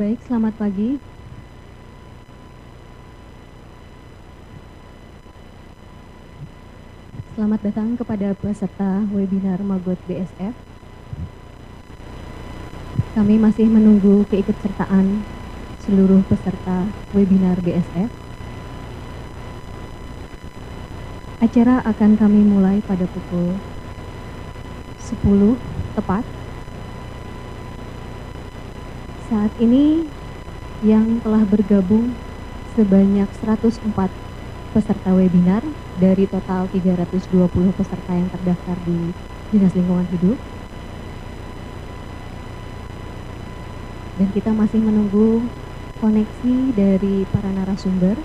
Baik, selamat pagi. Selamat datang kepada peserta webinar Magot BSF. Kami masih menunggu keikutsertaan seluruh peserta webinar BSF. Acara akan kami mulai pada pukul 10 tepat. Saat ini yang telah bergabung sebanyak 104 peserta webinar dari total 320 peserta yang terdaftar di Dinas Lingkungan Hidup. Dan kita masih menunggu koneksi dari para narasumber.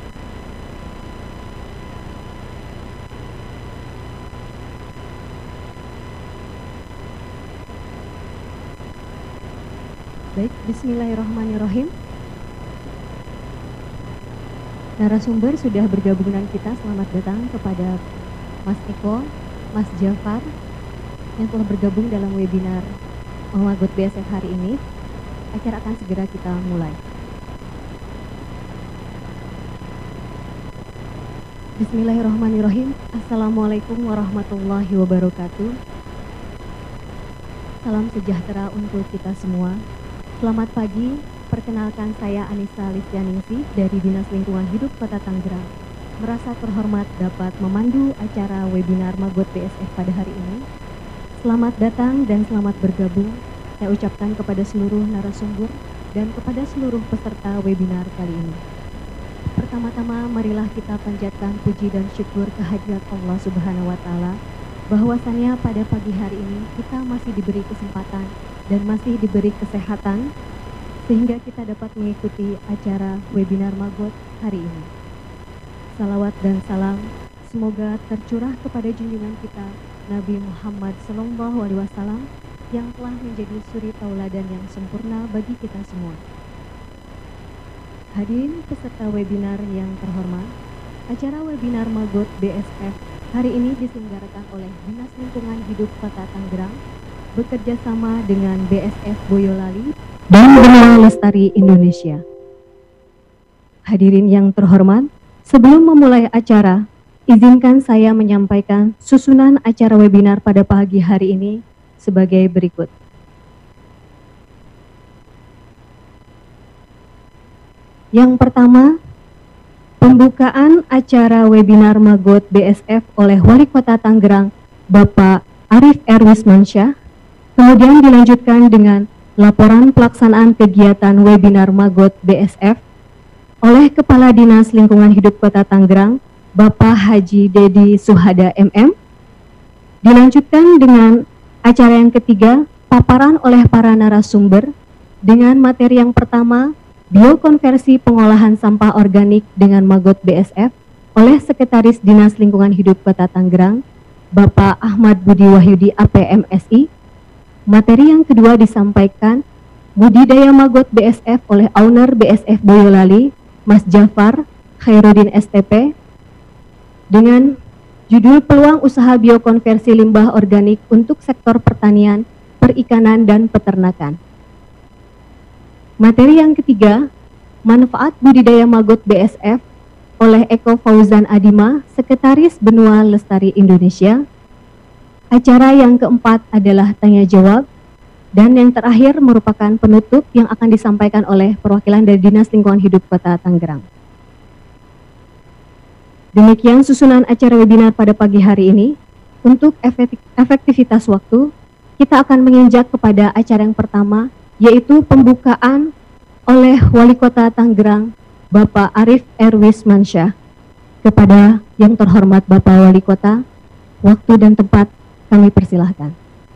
Baik, bismillahirrahmanirrahim. Narasumber sudah bergabung dengan kita. Selamat datang kepada Mas Eko, Mas Jafar yang telah bergabung dalam webinar Magot BSF hari ini. Acara akan segera kita mulai. Bismillahirrahmanirrahim. Assalamualaikum warahmatullahi wabarakatuh. Salam sejahtera untuk kita semua. Selamat pagi, perkenalkan saya Anissa Listianingsih dari Dinas Lingkungan Hidup Kota Tangerang. Merasa terhormat dapat memandu acara webinar Magot BSF pada hari ini. Selamat datang dan selamat bergabung. Saya ucapkan kepada seluruh narasumber dan kepada seluruh peserta webinar kali ini. Pertama-tama marilah kita panjatkan puji dan syukur kehadirat Allah Subhanahu wa Ta'ala bahwasannya pada pagi hari ini kita masih diberi kesempatan dan masih diberi kesehatan sehingga kita dapat mengikuti acara webinar Magot hari ini. Salawat dan salam semoga tercurah kepada junjungan kita Nabi Muhammad SAW yang telah menjadi suri tauladan yang sempurna bagi kita semua. Hadirin peserta webinar yang terhormat, acara webinar Magot BSF hari ini diselenggarakan oleh Dinas Lingkungan Hidup Kota Tangerang bekerja sama dengan BSF Boyolali dan Benua Lestari Indonesia. Hadirin yang terhormat, sebelum memulai acara, izinkan saya menyampaikan susunan acara webinar pada pagi hari ini sebagai berikut. Yang pertama, pembukaan acara webinar Magot BSF oleh Wali Kota Tangerang, Bapak Arif Erwismansyah. Kemudian dilanjutkan dengan laporan pelaksanaan kegiatan webinar Magot BSF oleh Kepala Dinas Lingkungan Hidup Kota Tangerang, Bapak Haji Dedi Suhada MM. Dilanjutkan dengan acara yang ketiga, paparan oleh para narasumber dengan materi yang pertama, biokonversi pengolahan sampah organik dengan Magot BSF oleh Sekretaris Dinas Lingkungan Hidup Kota Tangerang, Bapak Ahmad Budi Wahyudi APMSI. Materi yang kedua disampaikan budidaya Magot BSF oleh owner BSF Boyolali, Mas Jafar Khairuddin STP, dengan judul peluang usaha biokonversi limbah organik untuk sektor pertanian, perikanan, dan peternakan. Materi yang ketiga, manfaat budidaya Magot BSF oleh Eko Fauzan Adima, Sekretaris Benua Lestari Indonesia. Acara yang keempat adalah tanya jawab, dan yang terakhir merupakan penutup yang akan disampaikan oleh perwakilan dari Dinas Lingkungan Hidup Kota Tangerang. Demikian susunan acara webinar pada pagi hari ini. Untuk efektivitas waktu, kita akan menginjak kepada acara yang pertama, yaitu pembukaan oleh Wali Kota Tangerang, Bapak Arif Erwismansyah. Kepada yang terhormat Bapak Wali Kota, waktu dan tempat kami persilahkan.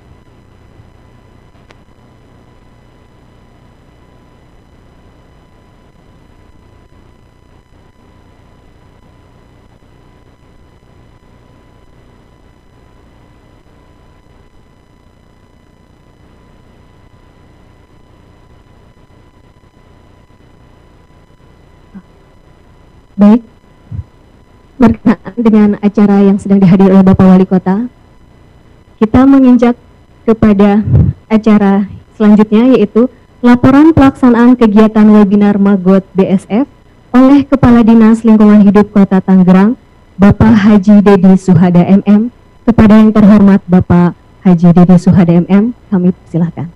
Baik, berkenaan dengan acara yang sedang dihadiri oleh Bapak Wali Kota, kita menginjak kepada acara selanjutnya, yaitu laporan pelaksanaan kegiatan webinar Magot BSF oleh Kepala Dinas Lingkungan Hidup Kota Tangerang, Bapak Haji Dedi Suhada MM. Kepada yang terhormat Bapak Haji Dedi Suhada MM, kami persilahkan.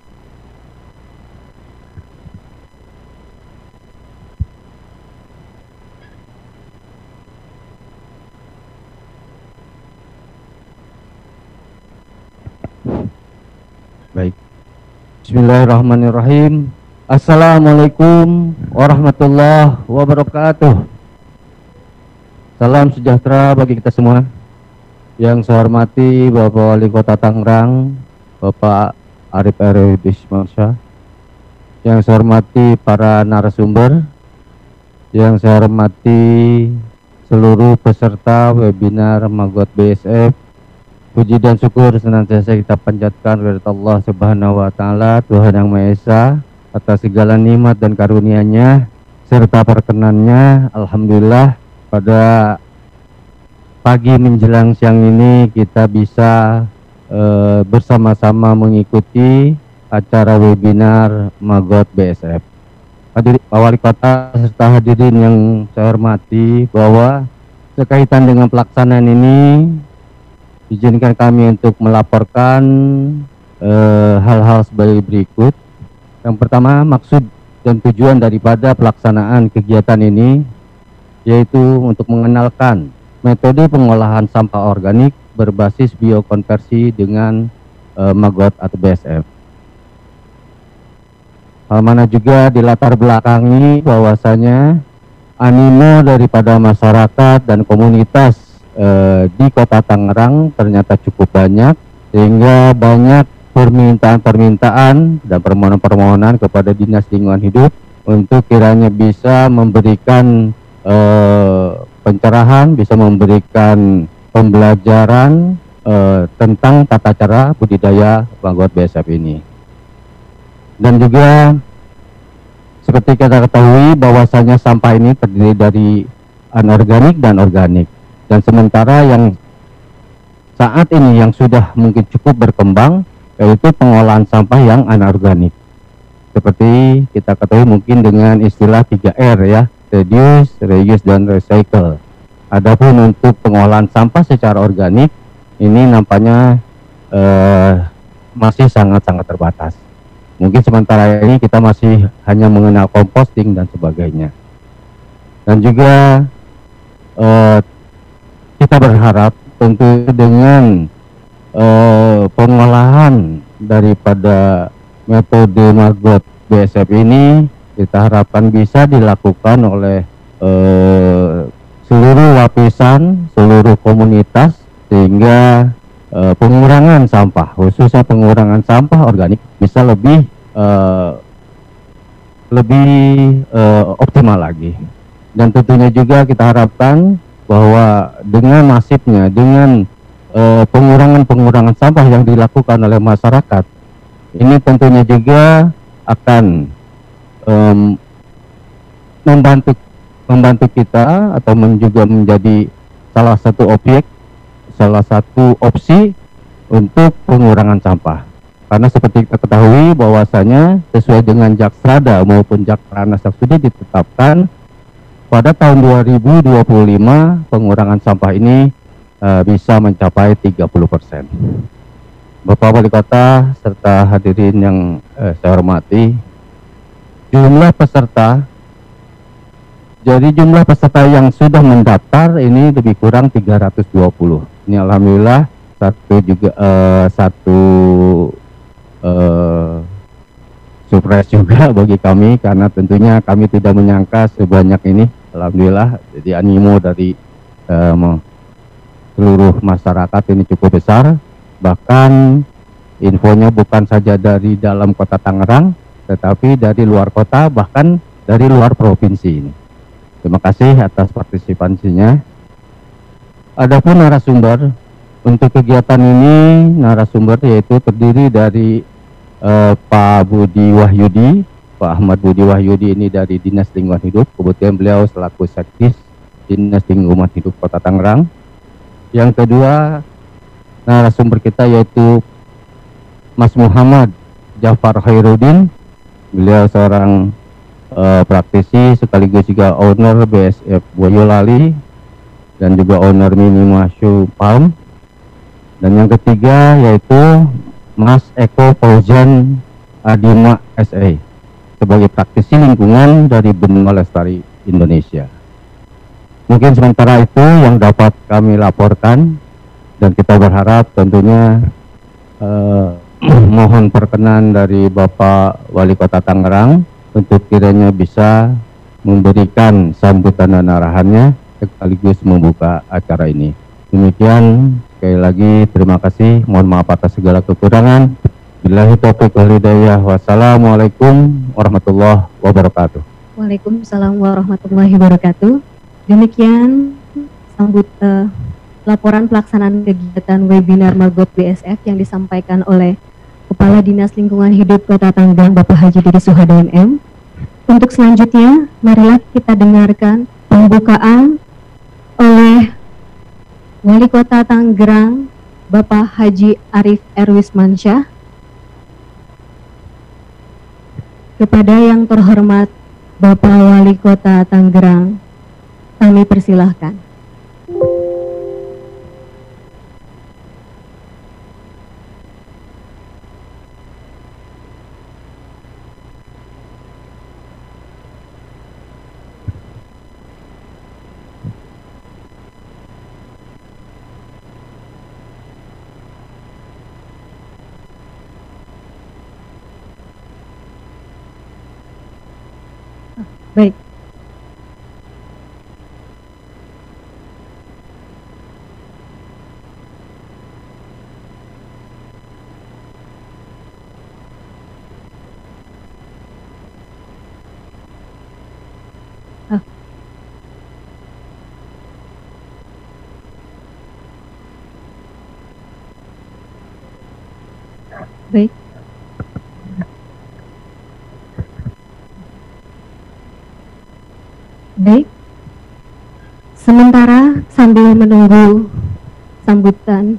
Baik. Bismillahirrahmanirrahim. Assalamualaikum warahmatullahi wabarakatuh. Salam sejahtera bagi kita semua. Yang saya hormati Bapak Wali Kota Tangerang, Bapak Arif Erwismansyah. Yang saya hormati para narasumber. Yang saya hormati seluruh peserta webinar Magot BSF. Puji dan syukur senantiasa kita panjatkan kepada Allah Subhanahu wa Ta'ala, Tuhan Yang Maha Esa, atas segala nikmat dan karunia-Nya serta perkenannya. Alhamdulillah, pada pagi menjelang siang ini kita bisa bersama-sama mengikuti acara webinar Magot BSF. Hadirin Wali Kota serta hadirin yang saya hormati, bahwa sekaitan dengan pelaksanaan ini, izinkan kami untuk melaporkan hal-hal sebagai berikut. Yang pertama, maksud dan tujuan daripada pelaksanaan kegiatan ini yaitu untuk mengenalkan metode pengolahan sampah organik berbasis biokonversi dengan Magot atau BSF. Hal mana juga dilatar belakangi bahwasanya animo daripada masyarakat dan komunitas di Kota Tangerang ternyata cukup banyak, sehingga banyak permintaan-permintaan dan permohonan-permohonan kepada Dinas Lingkungan Hidup untuk kiranya bisa memberikan pencerahan, bisa memberikan pembelajaran tentang tata cara budidaya Magot BSF ini. Dan juga seperti kita ketahui bahwasanya sampah ini terdiri dari anorganik dan organik. Dan sementara yang saat ini yang sudah mungkin cukup berkembang yaitu pengolahan sampah yang anorganik. Seperti kita ketahui mungkin dengan istilah 3R ya, reduce, reuse, dan recycle. Adapun untuk pengolahan sampah secara organik ini nampaknya masih sangat-sangat terbatas. Mungkin sementara ini kita masih hanya mengenal composting dan sebagainya. Dan juga kita berharap tentu dengan pengolahan daripada metode Magot BSF ini, kita harapkan bisa dilakukan oleh seluruh lapisan, seluruh komunitas, sehingga pengurangan sampah, khususnya pengurangan sampah organik bisa lebih optimal lagi. Dan tentunya juga kita harapkan bahwa dengan masifnya, dengan pengurangan sampah yang dilakukan oleh masyarakat, ini tentunya juga akan membantu kita atau juga menjadi salah satu opsi untuk pengurangan sampah. Karena seperti kita ketahui bahwasanya sesuai dengan Jaksrada maupun Jakpranas yang sudah ditetapkan, pada tahun 2025 pengurangan sampah ini bisa mencapai 30%. Bapak Wali Kota serta hadirin yang saya hormati, jumlah peserta yang sudah mendaftar ini lebih kurang 320. Ini alhamdulillah satu surprise juga bagi kami, karena tentunya kami tidak menyangka sebanyak ini. Alhamdulillah, jadi animo dari seluruh masyarakat ini cukup besar. Bahkan infonya bukan saja dari dalam Kota Tangerang, tetapi dari luar kota, bahkan dari luar provinsi ini. Terima kasih atas partisipasinya. Adapun narasumber untuk kegiatan ini, narasumber yaitu terdiri dari Pak Budi Wahyudi. Pak Ahmad Budi Wahyudi ini dari Dinas Lingkungan Hidup. Kebetulan beliau selaku Sekdis Dinas Lingkungan Hidup Kota Tangerang. Yang kedua, narasumber kita yaitu Mas Muhammad Jafar Khairuddin Beliau seorang praktisi sekaligus juga owner BSF Boyolali dan juga owner Mini Masyu Palm. Dan yang ketiga yaitu Mas Eko Fauzan Adima SA sebagai praktisi lingkungan dari Benua Lestari Indonesia. Mungkin sementara itu yang dapat kami laporkan, dan kita berharap tentunya mohon perkenan dari Bapak Wali Kota Tangerang untuk kiranya bisa memberikan sambutan dan arahannya sekaligus membuka acara ini. Demikian, sekali lagi terima kasih, mohon maaf atas segala kekurangan. Billahi taufiq wal hidayah. Wassalamualaikum warahmatullahi wabarakatuh. Waalaikumsalam warahmatullahi wabarakatuh. Demikian laporan pelaksanaan kegiatan webinar Magot BSF yang disampaikan oleh Kepala Dinas Lingkungan Hidup Kota Tangerang Bapak Haji Didi Suhada MM. Untuk selanjutnya, marilah kita dengarkan pembukaan oleh Wali Kota Tangerang Bapak Haji Arif Erwismansyah. Kepada yang terhormat Bapak Wali Kota Tangerang, kami persilahkan. Baik. Baik. Baik. Sementara sambil menunggu sambutan.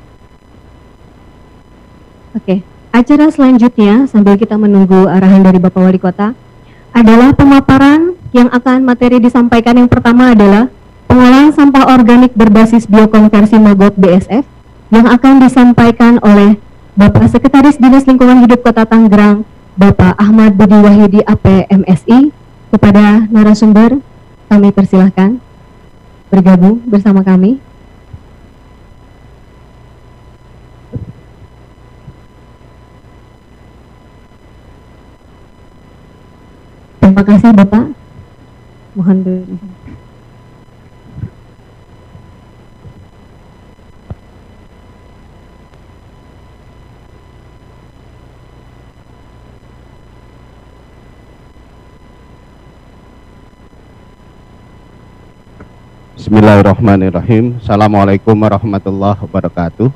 Oke, acara selanjutnya sambil kita menunggu arahan dari Bapak Wali Kota adalah pemaparan yang akan materi disampaikan. Yang pertama adalah pengolahan sampah organik berbasis biokonversi Magot BSF yang akan disampaikan oleh Bapak Sekretaris Dinas Lingkungan Hidup Kota Tangerang, Bapak Ahmad Budi Wahyudi AP MSI. Kepada narasumber, kami persilahkan bergabung bersama kami. Terima kasih Bapak. Mohon berizin. Bismillahirrahmanirrahim. Assalamualaikum warahmatullahi wabarakatuh.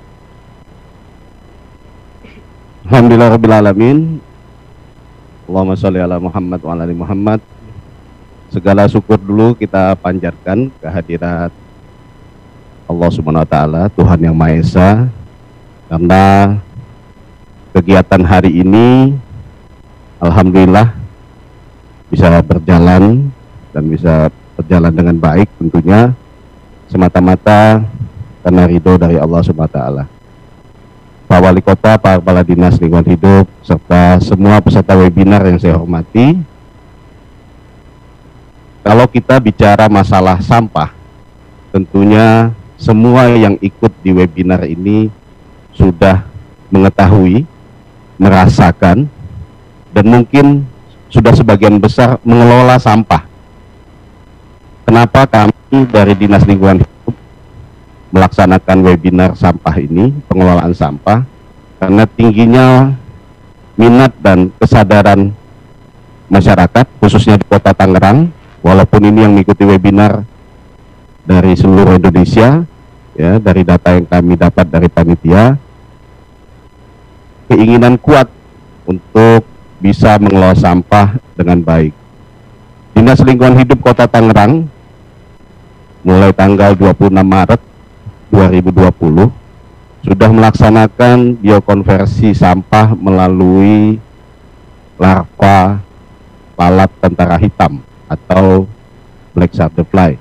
Alhamdulillahirrahmanirrahim. Allahumma sholli ala Muhammad wa ala ali Muhammad. Segala syukur dulu kita panjatkan kehadirat Allah Subhanahu wa taala, Tuhan yang Maha Esa, karena kegiatan hari ini alhamdulillah bisa berjalan dan bisa berjalan dengan baik, tentunya semata-mata karena ridho dari Allah Subhanahu wa taala. Pak Wali Kota, Pak Kepala Dinas Lingkungan Hidup, serta semua peserta webinar yang saya hormati. Kalau kita bicara masalah sampah, tentunya semua yang ikut di webinar ini sudah mengetahui, merasakan, dan mungkin sudah sebagian besar mengelola sampah. Kenapa kami dari Dinas Lingkungan Hidup melaksanakan webinar sampah ini, pengelolaan sampah? Karena tingginya minat dan kesadaran masyarakat, khususnya di Kota Tangerang, walaupun ini yang mengikuti webinar dari seluruh Indonesia, ya, dari data yang kami dapat dari panitia, keinginan kuat untuk bisa mengelola sampah dengan baik. Dinas Lingkungan Hidup Kota Tangerang mulai tanggal 26 Maret 2020 sudah melaksanakan biokonversi sampah melalui larva lalat tentara hitam atau black shadow fly.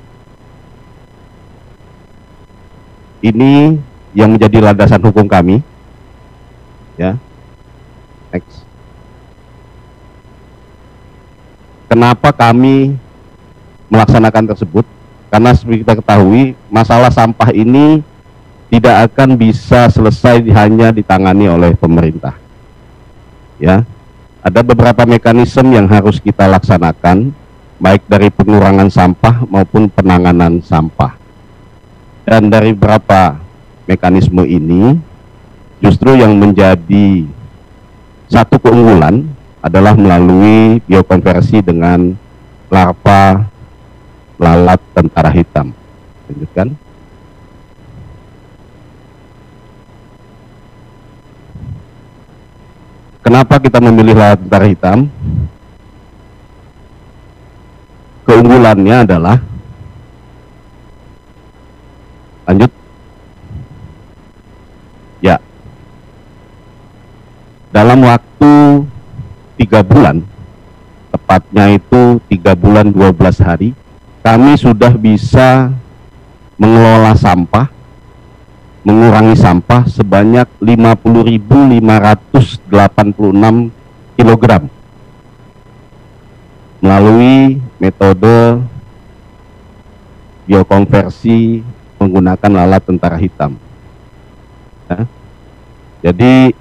Ini yang menjadi landasan hukum kami. Ya, next. Kenapa kami melaksanakan tersebut? Karena seperti kita ketahui, masalah sampah ini tidak akan bisa selesai hanya ditangani oleh pemerintah. Ya, ada beberapa mekanisme yang harus kita laksanakan, baik dari pengurangan sampah maupun penanganan sampah. Dan dari beberapa mekanisme ini, justru yang menjadi satu keunggulan adalah melalui biokonversi dengan larva lalat tentara hitam. Lanjutkan. Kenapa kita memilih lalat tentara hitam? Keunggulannya adalah, lanjut. Ya, dalam waktu 3 bulan, tepatnya itu 3 bulan 12 hari, kami sudah bisa mengelola sampah, mengurangi sampah sebanyak 50.586 kg melalui metode biokonversi menggunakan lalat tentara hitam. Ya. Jadi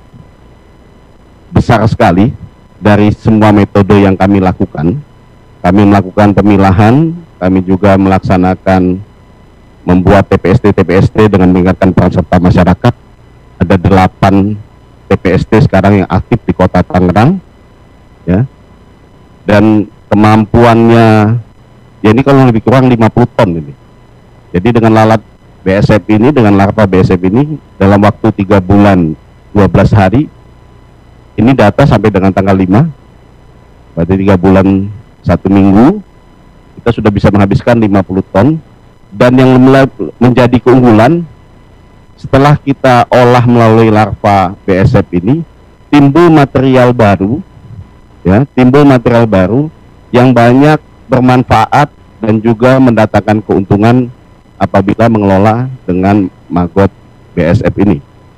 besar sekali dari semua metode yang kami lakukan. Kami melakukan pemilahan, kami juga melaksanakan membuat TPST dengan meningkatkan peran serta masyarakat. Ada 8 TPST sekarang yang aktif di Kota Tangerang, ya. Dan kemampuannya, ya ini kalau lebih kurang 50 ton ini. Jadi dengan lalat BSF ini, dengan larva BSF ini, dalam waktu 3 bulan 12 hari, ini data sampai dengan tanggal 5, berarti 3 bulan 1 minggu, kita sudah bisa menghabiskan 50 ton. Dan yang menjadi keunggulan, setelah kita olah melalui larva BSF ini, timbul material baru, ya, timbul material baru yang banyak bermanfaat dan juga mendatangkan keuntungan apabila mengelola dengan maggot BSF ini.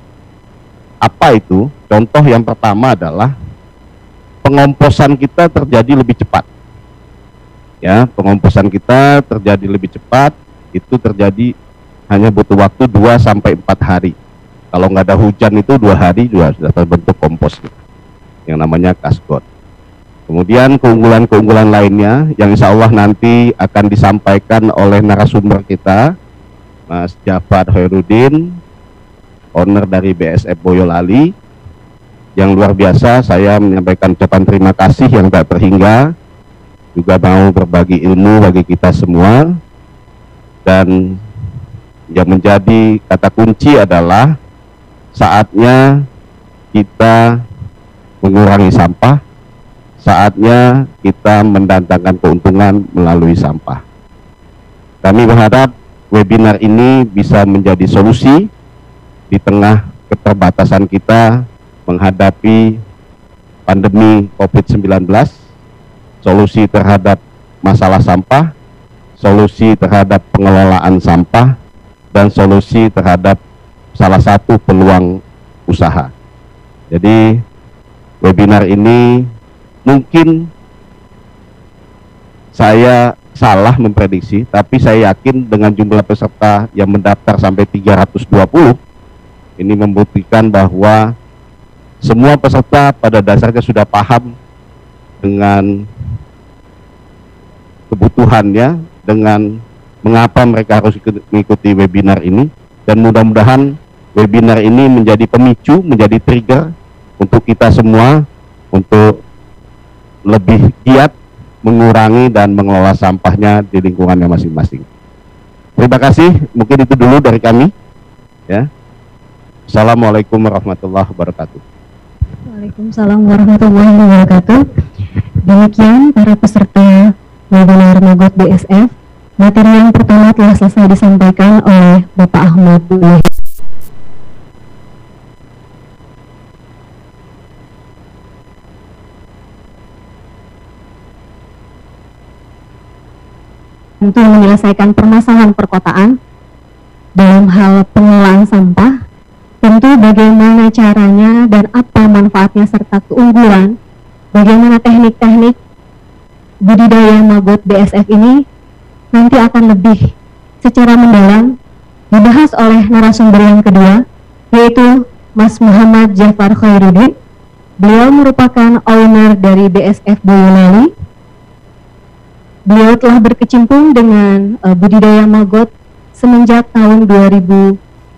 Apa itu? Contoh yang pertama adalah pengomposan kita terjadi lebih cepat. Ya, pengomposan kita terjadi lebih cepat, itu terjadi hanya butuh waktu 2-4 hari. Kalau nggak ada hujan itu 2 hari juga sudah terbentuk kompos yang namanya kasgot. Kemudian keunggulan-keunggulan lainnya yang insya Allah nanti akan disampaikan oleh narasumber kita, Mas Jafar Hoirudin, owner dari BSF Boyolali, yang luar biasa. Saya menyampaikan ucapan terima kasih yang tak terhingga, juga mau berbagi ilmu bagi kita semua. Dan yang menjadi kata kunci adalah saatnya kita mengurangi sampah, saatnya kita mendatangkan keuntungan melalui sampah. Kami berharap webinar ini bisa menjadi solusi di tengah keterbatasan kita menghadapi pandemi COVID-19, solusi terhadap masalah sampah, solusi terhadap pengelolaan sampah, dan solusi terhadap salah satu peluang usaha. Jadi webinar ini mungkin saya salah memprediksi, tapi saya yakin dengan jumlah peserta yang mendaftar sampai 320, ini membuktikan bahwa semua peserta pada dasarnya sudah paham dengan kebutuhannya, dengan mengapa mereka harus mengikuti webinar ini, dan mudah-mudahan webinar ini menjadi pemicu, menjadi trigger untuk kita semua untuk lebih giat mengurangi dan mengelola sampahnya di lingkungannya masing-masing. Terima kasih, mungkin itu dulu dari kami. Ya. Assalamualaikum warahmatullahi wabarakatuh. Waalaikumsalam warahmatullahi wabarakatuh. Demikian para peserta webinar Maggot BSF. Materi yang pertama telah selesai disampaikan oleh Bapak Ahmad Dwi. untuk menyelesaikan permasalahan perkotaan dalam hal pengelolaan sampah. Tentu bagaimana caranya dan apa manfaatnya serta keunggulan, bagaimana teknik-teknik budidaya maggot BSF ini nanti akan lebih secara mendalam dibahas oleh narasumber yang kedua, yaitu Mas Muhammad Jafar Khairuddin. Beliau merupakan owner dari BSF Boyolali. Beliau telah berkecimpung dengan budidaya maggot semenjak tahun 2019.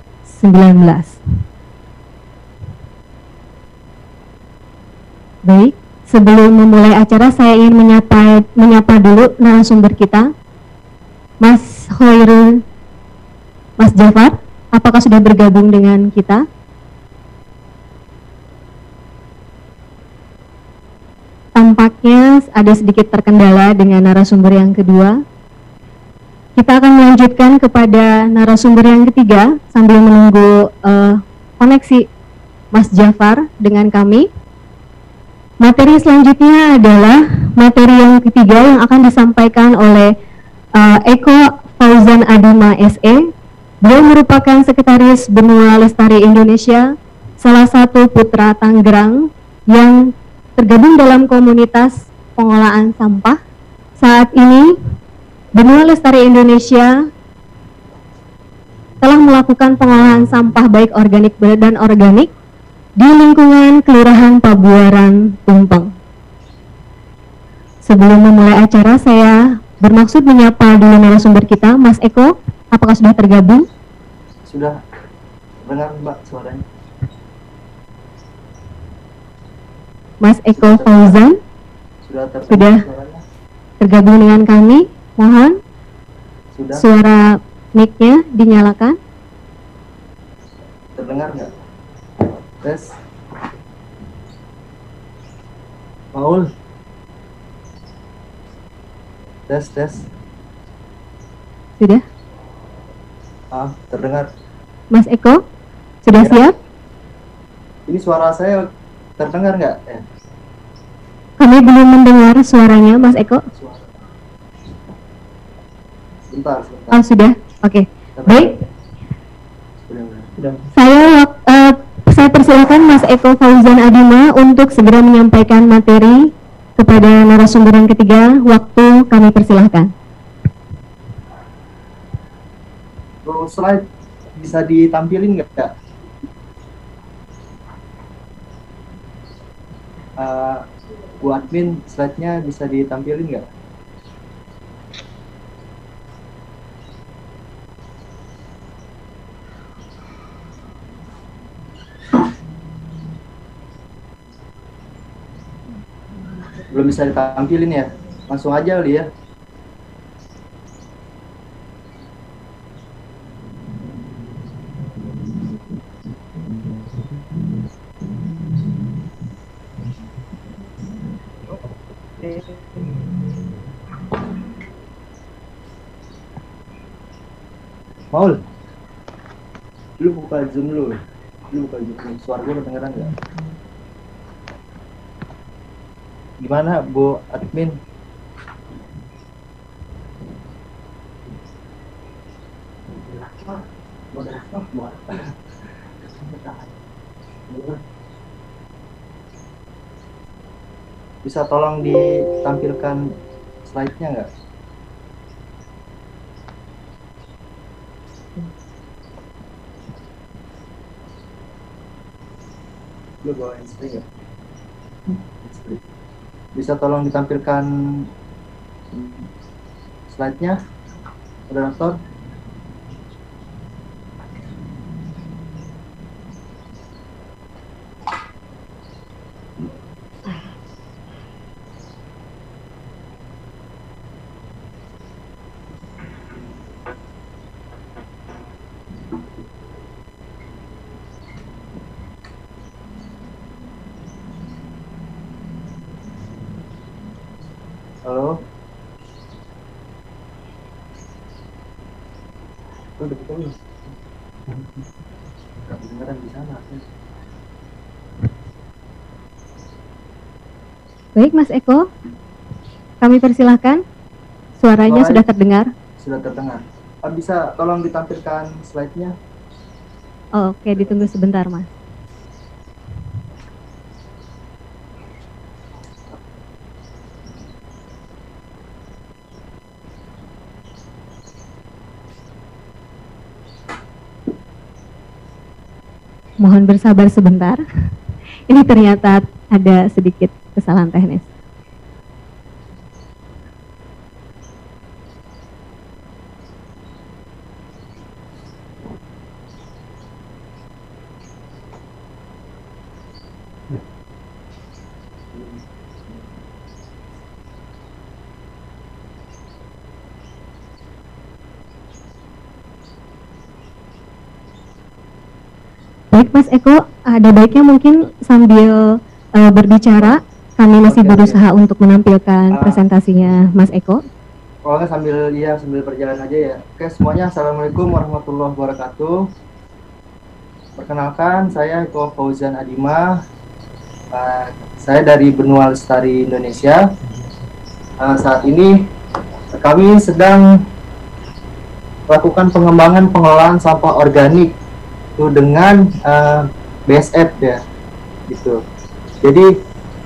Baik, sebelum memulai acara saya ingin menyapa dulu narasumber kita, Mas Khairul, Mas Jafar, apakah sudah bergabung dengan kita? Tampaknya ada sedikit terkendala dengan narasumber yang kedua. Kita akan melanjutkan kepada narasumber yang ketiga sambil menunggu koneksi Mas Jafar dengan kami. Materi selanjutnya adalah materi yang ketiga yang akan disampaikan oleh Eko Fauzan Adima SE. Beliau merupakan Sekretaris Benua Lestari Indonesia, salah satu putra Tangerang yang tergabung dalam komunitas pengolahan sampah. Saat ini Benua Lestari Indonesia telah melakukan pengolahan sampah baik organik dan organik di lingkungan Kelurahan Pabuaran, Tumpeng. Sebelum memulai acara, saya bermaksud menyapa dulu narasumber kita, Mas Eko. Apakah sudah tergabung? Sudah. Dengar Mbak suaranya. Mas Eko Fauzan Sudah sudah suaranya. tergabung dengan kami. Mohon Sudah. suara mic-nya dinyalakan. Terdengar nggak? Tes. Paul. Tes. Sudah? Terdengar. Mas Eko, sudah Ya. siap? Ini suara saya terdengar nggak? Kami belum mendengar suaranya, Mas Eko. Suara. Sebentar. Oh, sudah? Oke. Baik, Sudah. saya persilakan Mas Eko Fauzan Adima untuk segera menyampaikan materi kepada narasumber yang ketiga. Waktu kami persilahkan. Slide bisa ditampilin nggak? Bu admin, slide-nya bisa ditampilin nggak? Belum bisa ditampilin ya? Langsung aja kali ya. Paul, lu buka zoom lu. Suara gue kedengeran nggak? Gimana Bu admin? Bisa tolong ditampilkan slide-nya nggak? Lu bawain screen nggak? Bisa tolong ditampilkan slide-nya, moderator? Halo? Udah betul. Gak kedengeran di sana. Baik, Mas Eko, kami persilahkan. Suaranya sudah terdengar? Sudah terdengar. Bisa tolong ditampilkan slide-nya? Oh, oke, ditunggu sebentar, Mas. Mohon bersabar sebentar. Ini ternyata ada sedikit kesalahan teknis. Baik Mas Eko, ada baiknya mungkin sambil berbicara, kami masih berusaha untuk menampilkan presentasinya Mas Eko. Oh, sambil berjalan aja ya. Oke, semuanya assalamualaikum warahmatullahi wabarakatuh. Perkenalkan, saya Eko Fauzan Adima. Saya dari Benua Lestari Indonesia. Saat ini kami sedang melakukan pengembangan pengelolaan sampah organik itu dengan BSF ya, gitu. Jadi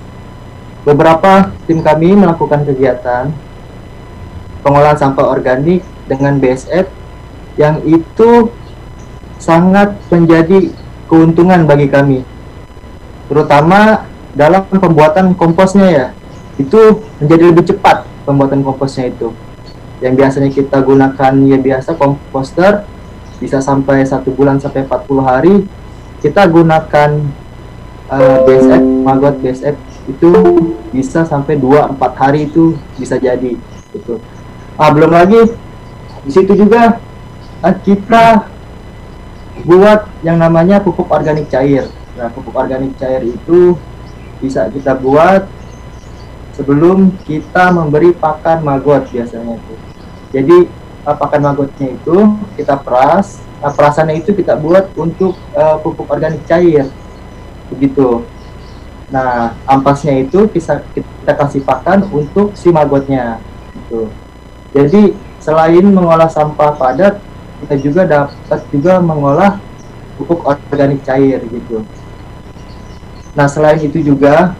beberapa tim kami melakukan kegiatan pengolahan sampah organik dengan BSF yang itu sangat menjadi keuntungan bagi kami, terutama dalam pembuatan komposnya ya. Itu menjadi lebih cepat pembuatan komposnya itu. Yang biasanya kita gunakan ya biasa komposter bisa sampai 1 bulan sampai 40 hari, kita gunakan BSF, maggot BSF itu bisa sampai 2-4 hari itu bisa jadi gitu. Belum lagi di situ juga kita buat yang namanya pupuk organik cair. Nah, pupuk organik cair itu bisa kita buat sebelum kita memberi pakan maggot biasanya itu. Jadi pakan maggotnya itu kita peras, perasannya itu kita buat untuk pupuk organik cair, begitu. Nah, ampasnya itu bisa kita kasih pakan untuk si maggotnya, gitu. Jadi selain mengolah sampah padat, kita juga dapat juga mengolah pupuk organik cair, gitu. Nah, selain itu juga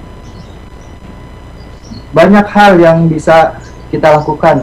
banyak hal yang bisa kita lakukan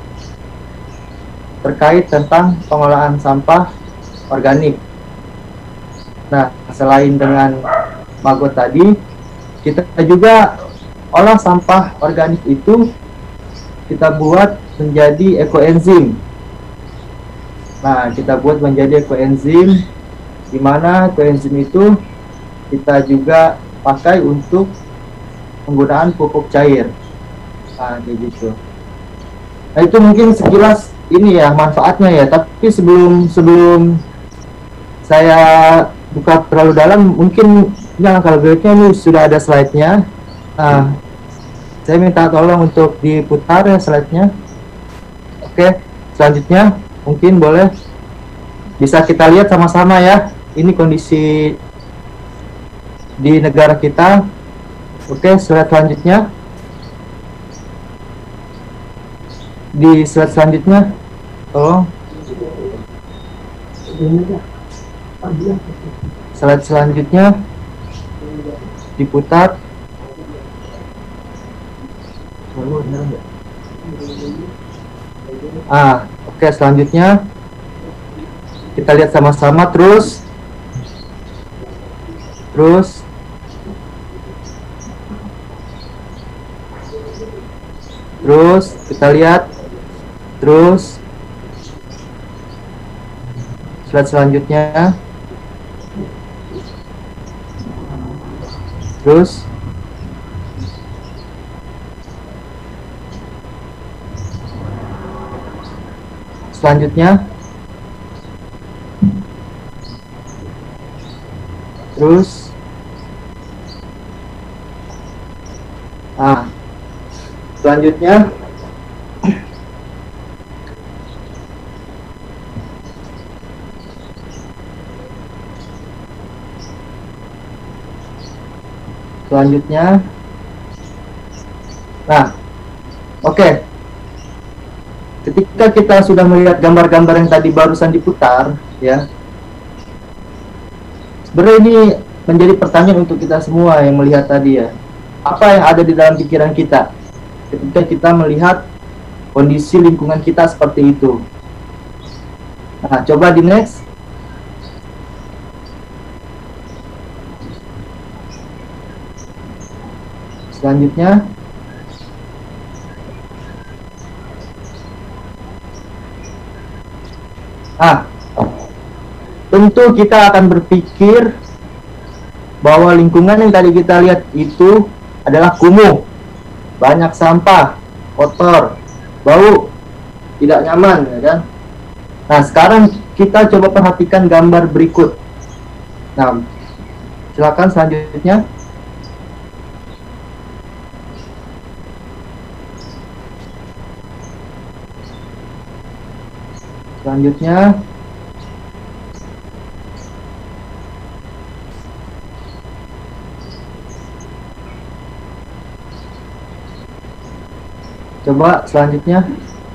terkait tentang pengolahan sampah organik. Nah, selain dengan maggot tadi, kita juga olah sampah organik itu kita buat menjadi ekoenzim. Nah, kita buat menjadi ekoenzim, di mana ekoenzim itu kita juga pakai untuk penggunaan pupuk cair. Nah, kayak gitu. Nah, itu mungkin sekilas ini ya manfaatnya ya, tapi sebelum saya buka terlalu dalam, mungkin kalau baiknya ini sudah ada slide-nya. Saya minta tolong untuk diputar ya slide-nya. Oke, selanjutnya mungkin boleh bisa kita lihat sama-sama ya, ini kondisi di negara kita. Oke, slide selanjutnya. Di slide selanjutnya tolong. Slide selanjutnya diputar. Oke, selanjutnya kita lihat sama-sama terus kita lihat terus slide selanjutnya terus selanjutnya terus selanjutnya nah, oke. ketika kita sudah melihat gambar-gambar yang tadi barusan diputar, ya, sebenarnya ini menjadi pertanyaan untuk kita semua yang melihat tadi, ya. Apa yang ada di dalam pikiran kita ketika kita melihat kondisi lingkungan kita seperti itu? Nah, coba di next. Selanjutnya, tentu kita akan berpikir bahwa lingkungan yang tadi kita lihat itu adalah kumuh, banyak sampah, kotor, bau, tidak nyaman, ya kan? Nah, sekarang kita coba perhatikan gambar berikut. Nah, silakan selanjutnya. Selanjutnya, coba selanjutnya.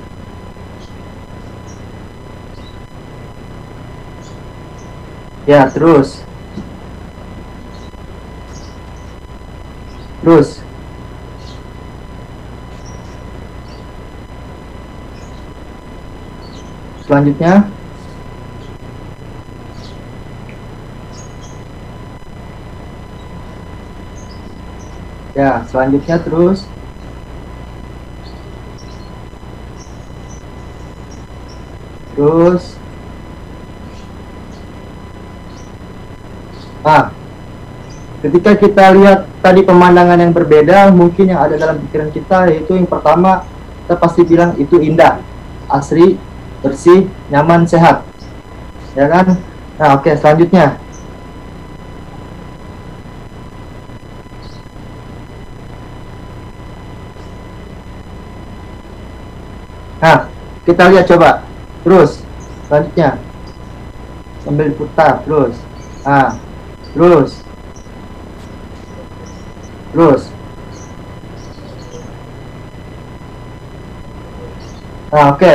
Ya, terus. Selanjutnya. Ya, selanjutnya terus. Ketika kita lihat tadi pemandangan yang berbeda, mungkin yang ada dalam pikiran kita yaitu yang pertama, kita pasti bilang itu indah, asri, bersih, nyaman, sehat, ya kan? Nah, oke, selanjutnya. Nah, kita lihat coba. Terus, selanjutnya. Sambil putar, terus. Terus. Nah, oke.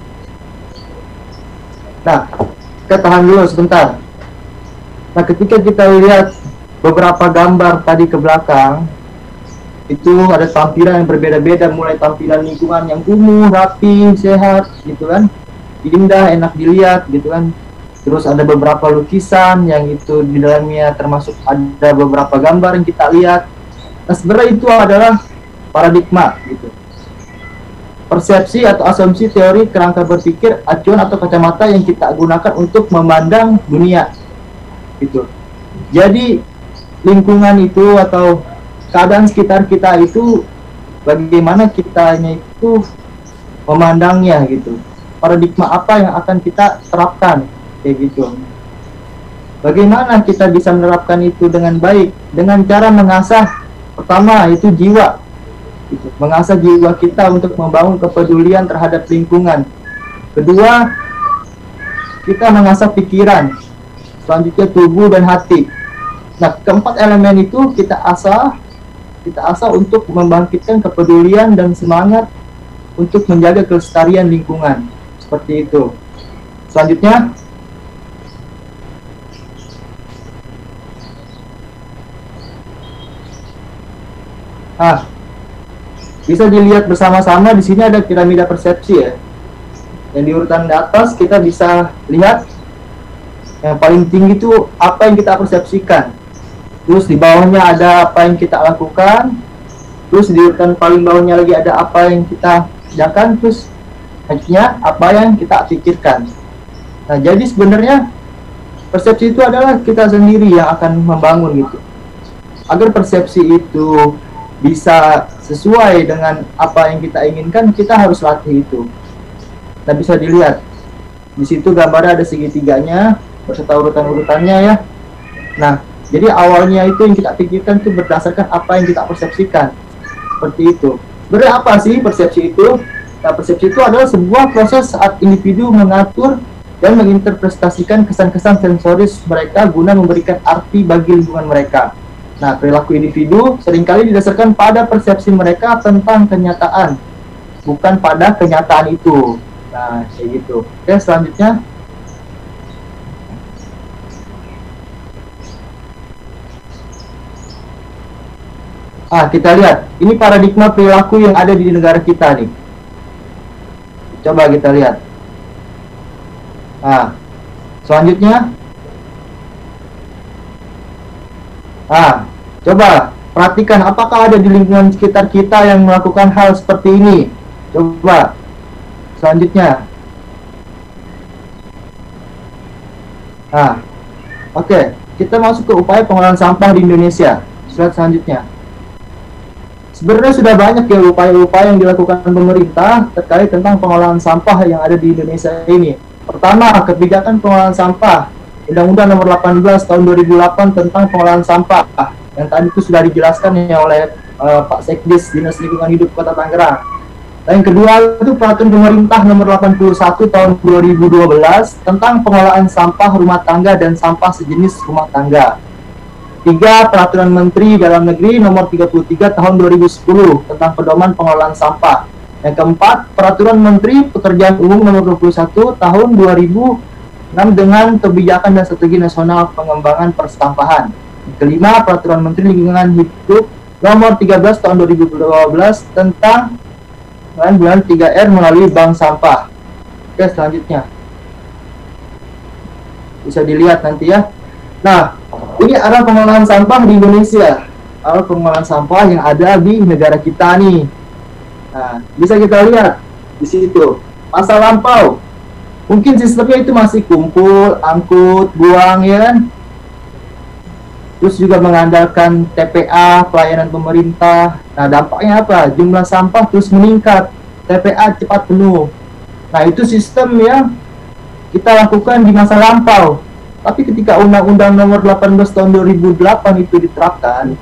Nah, kita tahan dulu sebentar. Nah, ketika kita lihat beberapa gambar tadi ke belakang, itu ada tampilan yang berbeda-beda, mulai tampilan lingkungan yang kumuh, rapi, sehat, gitu kan, indah, enak dilihat, gitu kan. Terus ada beberapa lukisan yang itu di dalamnya termasuk ada beberapa gambar yang kita lihat. Nah, sebenarnya itu adalah paradigma, gitu. Persepsi atau asumsi teori kerangka berpikir, acuan atau kacamata yang kita gunakan untuk memandang dunia, gitu. Jadi lingkungan itu atau keadaan sekitar kita itu bagaimana kitanya itu memandangnya, gitu. Paradigma apa yang akan kita terapkan, kayak gitu. Bagaimana kita bisa menerapkan itu dengan baik? Dengan cara mengasah, pertama itu jiwa, gitu. Mengasah jiwa kita untuk membangun kepedulian terhadap lingkungan. Kedua, kita mengasah pikiran. Selanjutnya tubuh dan hati. Nah, keempat elemen itu kita asah untuk membangkitkan kepedulian dan semangat untuk menjaga kelestarian lingkungan. Seperti itu. Selanjutnya, bisa dilihat bersama-sama di sini ada piramida persepsi, ya. Yang di urutan di atas kita bisa lihat yang paling tinggi itu apa yang kita persepsikan. Terus di bawahnya ada apa yang kita lakukan. Terus di urutan paling bawahnya lagi ada apa yang kita kerjakan. Terus selanjutnya apa yang kita pikirkan. Nah, jadi sebenarnya persepsi itu adalah kita sendiri yang akan membangun, gitu. Agar persepsi itu bisa sesuai dengan apa yang kita inginkan, kita harus latih itu. Nah, bisa dilihat di situ gambarnya ada segitiganya beserta urutan-urutannya, ya. Nah, jadi awalnya itu yang kita pikirkan itu berdasarkan apa yang kita persepsikan, seperti itu. Sebenarnya apa sih persepsi itu? Nah, persepsi itu adalah sebuah proses saat individu mengatur dan menginterpretasikan kesan-kesan sensoris mereka guna memberikan arti bagi lingkungan mereka. Nah, perilaku individu seringkali didasarkan pada persepsi mereka tentang kenyataan, bukan pada kenyataan itu. Nah, kayak gitu. Oke, selanjutnya. Kita lihat. Ini paradigma perilaku yang ada di negara kita nih. Coba kita lihat. Selanjutnya. Coba perhatikan apakah ada di lingkungan sekitar kita yang melakukan hal seperti ini. Coba. Selanjutnya. Oke, kita masuk ke upaya pengolahan sampah di Indonesia. Slide selanjutnya. Sebenarnya sudah banyak ya upaya-upaya yang dilakukan pemerintah terkait tentang pengolahan sampah yang ada di Indonesia ini. Pertama, kebijakan pengolahan sampah. Undang-Undang Nomor 18 Tahun 2008 tentang pengolahan sampah. Yang tadi itu sudah dijelaskan ya oleh Pak Sekdis Dinas Lingkungan Hidup Kota Tangerang. Dan yang kedua itu Peraturan Pemerintah Nomor 81 Tahun 2012 tentang pengolahan sampah rumah tangga dan sampah sejenis rumah tangga. 3. Peraturan Menteri Dalam Negeri Nomor 33 Tahun 2010 tentang pedoman pengelolaan sampah. Yang keempat, Peraturan Menteri Pekerjaan Umum Nomor 21 Tahun 2006 dengan kebijakan dan strategi nasional pengembangan persampahan. Yang kelima, Peraturan Menteri Lingkungan Hidup Nomor 13 Tahun 2012 tentang penanggulangan 3R melalui bank sampah. Oke, selanjutnya. Bisa dilihat nanti ya. Nah, ini adalah pengolahan sampah di Indonesia. Adalah pengolahan sampah yang ada di negara kita nih. Nah, bisa kita lihat di situ. Masa lampau. Mungkin sistemnya itu masih kumpul, angkut, buang ya kan. Terus juga mengandalkan TPA, pelayanan pemerintah. Nah, dampaknya apa? Jumlah sampah terus meningkat. TPA cepat penuh. Nah, itu sistem yang kita lakukan di masa lampau. Tapi ketika Undang-Undang Nomor 18 Tahun 2008 itu diterapkan,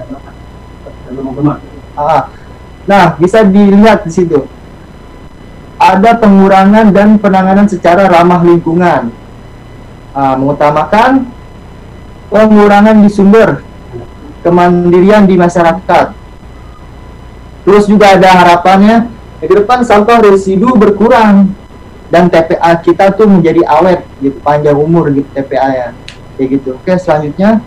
nah bisa dilihat di situ ada pengurangan dan penanganan secara ramah lingkungan, mengutamakan pengurangan di sumber, kemandirian di masyarakat. Terus juga ada harapannya ke depan sampah residu berkurang dan TPA kita tuh menjadi awet gitu, panjang umur gitu TPA ya, kayak gitu. Oke, selanjutnya.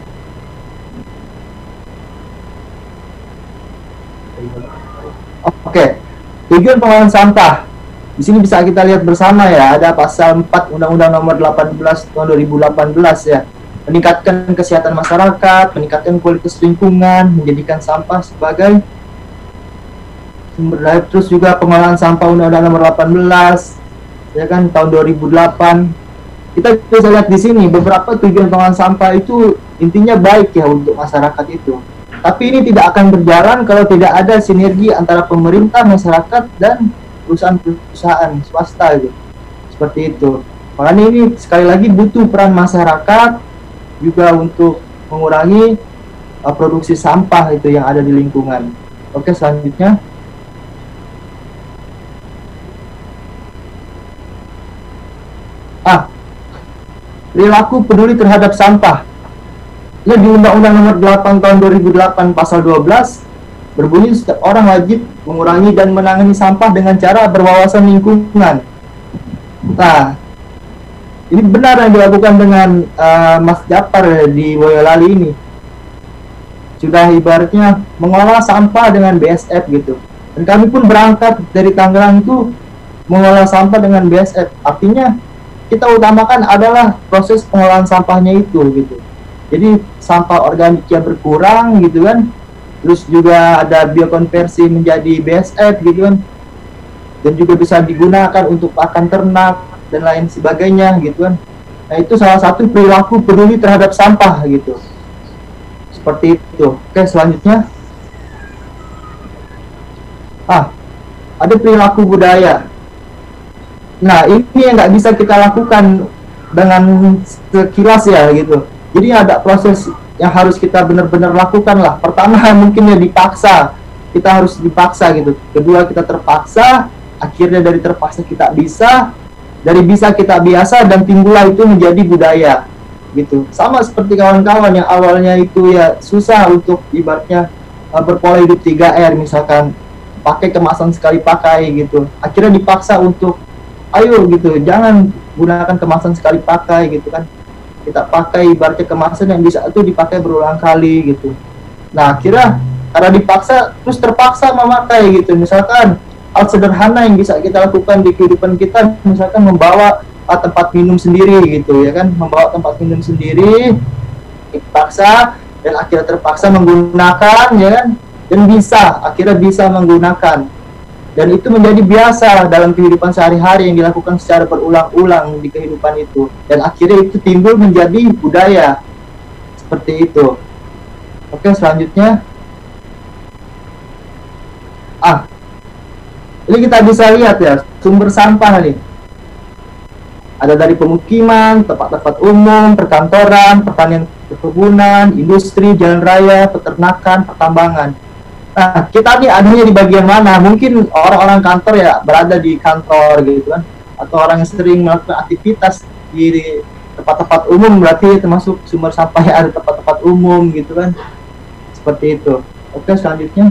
Oke, tujuan pengolahan sampah. Di sini bisa kita lihat bersama ya, ada pasal 4 Undang-Undang Nomor 18 Tahun 2018 ya. Meningkatkan kesehatan masyarakat, meningkatkan kualitas lingkungan, menjadikan sampah sebagai sumber daya. Terus juga pengolahan sampah Undang-Undang Nomor 18 ya kan tahun 2008. Kita bisa lihat di sini beberapa tujuan pengolahan sampah itu intinya baik ya untuk masyarakat itu. Tapi ini tidak akan berjalan kalau tidak ada sinergi antara pemerintah, masyarakat dan perusahaan-perusahaan swasta gitu. Seperti itu. Makanya ini sekali lagi butuh peran masyarakat juga untuk mengurangi produksi sampah itu yang ada di lingkungan. Oke, selanjutnya. Perilaku peduli terhadap sampah. Ini di Undang-Undang Nomor 8 Tahun 2008 Pasal 12 berbunyi setiap orang wajib mengurangi dan menangani sampah dengan cara berwawasan lingkungan. Nah, ini benar yang dilakukan dengan Mas Japar di Boyolali ini. Sudah ibaratnya mengolah sampah dengan BSF gitu. Dan kami pun berangkat dari Tangerang itu mengolah sampah dengan BSF. Artinya kita utamakan adalah proses pengolahan sampahnya itu gitu. Jadi sampah organiknya berkurang gitu kan. Terus juga ada biokonversi menjadi BSF gitu kan. Dan juga bisa digunakan untuk pakan ternak dan lain sebagainya gitu kan. Nah, itu salah satu perilaku peduli terhadap sampah gitu. Seperti itu. Oke, selanjutnya. Ada perilaku budaya. Nah, ini yang nggak bisa kita lakukan dengan sekilas ya gitu. Jadi ada proses yang harus kita benar-benar lakukan lah. Pertama mungkin ya dipaksa, kita harus dipaksa gitu. Kedua kita terpaksa, akhirnya dari terpaksa kita bisa, dari bisa kita biasa dan timbullah itu menjadi budaya gitu. Sama seperti kawan-kawan yang awalnya itu ya susah untuk ibaratnya berpola hidup 3R misalkan, pakai kemasan sekali pakai gitu. Akhirnya dipaksa untuk ayo gitu, jangan gunakan kemasan sekali pakai gitu kan. Kita pakai ibaratnya kemasan yang bisa itu dipakai berulang kali gitu. Nah, karena dipaksa terus terpaksa memakai gitu. Misalkan hal sederhana yang bisa kita lakukan di kehidupan kita, misalkan membawa tempat minum sendiri gitu ya kan, membawa tempat minum sendiri dipaksa dan akhirnya terpaksa menggunakan ya kan, dan akhirnya bisa menggunakan, dan itu menjadi biasa dalam kehidupan sehari-hari yang dilakukan secara berulang-ulang di kehidupan itu, dan akhirnya itu timbul menjadi budaya seperti itu. Oke, selanjutnya ini kita bisa lihat ya sumber sampah nih. Ada dari pemukiman, tempat-tempat umum, perkantoran, pertanian, perkebunan, industri, jalan raya, peternakan, pertambangan. Nah, kita nih adanya di bagian mana? Mungkin orang-orang kantor ya berada di kantor gitu kan, atau orang yang sering melakukan aktivitas di tempat-tempat umum, berarti termasuk sumber sampah yang ada tempat-tempat umum gitu kan. Seperti itu. Oke, selanjutnya.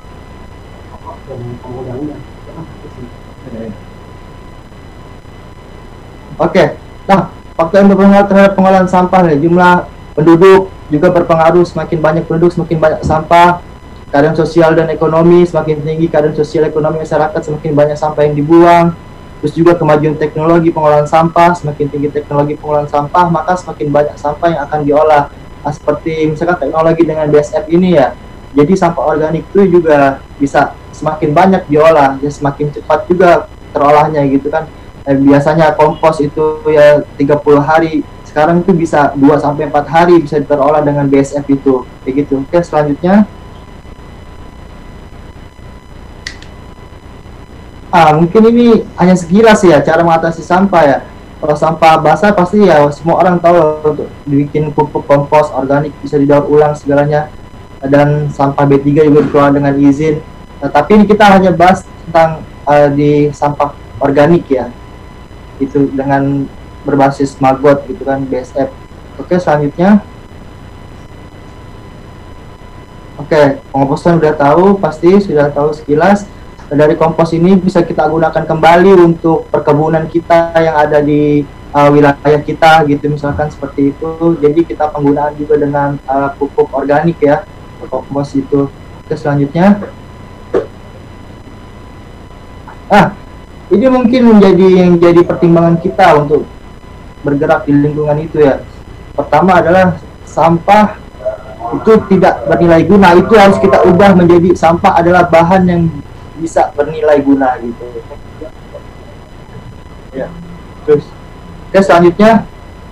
Oke, nah faktor yang berpengaruh terhadap pengolahan sampah nih, jumlah penduduk juga berpengaruh. Semakin banyak penduduk, semakin banyak sampah. Keadaan sosial dan ekonomi, semakin tinggi keadaan sosial ekonomi masyarakat, semakin banyak sampah yang dibuang. Terus juga kemajuan teknologi pengolahan sampah, semakin tinggi teknologi pengolahan sampah, maka semakin banyak sampah yang akan diolah. Nah, seperti misalkan teknologi dengan BSF ini ya, jadi sampah organik itu juga bisa semakin banyak diolah, ya semakin cepat juga terolahnya gitu kan. Biasanya kompos itu ya 30 hari, sekarang itu bisa 2-4 hari bisa terolah dengan BSF itu, kayak gitu. Oke, selanjutnya. Mungkin ini hanya sekilas ya cara mengatasi sampah ya. Kalau sampah basah pasti ya semua orang tahu, untuk dibikin pupuk kompos organik bisa didaur ulang segalanya, dan sampah B3 juga dikelola dengan izin. Nah, tapi ini kita hanya bahas tentang di sampah organik ya, itu dengan berbasis maggot gitu kan, BSF. Oke, selanjutnya. Oke, pengomposan udah tahu, pasti sudah tahu sekilas. Dari kompos ini bisa kita gunakan kembali untuk perkebunan kita yang ada di wilayah kita gitu, misalkan seperti itu. Jadi kita penggunaan juga dengan pupuk organik ya, kompos itu. Oke, selanjutnya. Ini mungkin menjadi pertimbangan kita untuk bergerak di lingkungan itu ya. Pertama adalah sampah itu tidak bernilai guna, itu harus kita ubah menjadi sampah adalah bahan yang bisa bernilai guna gitu. Ya. Terus, oke, selanjutnya.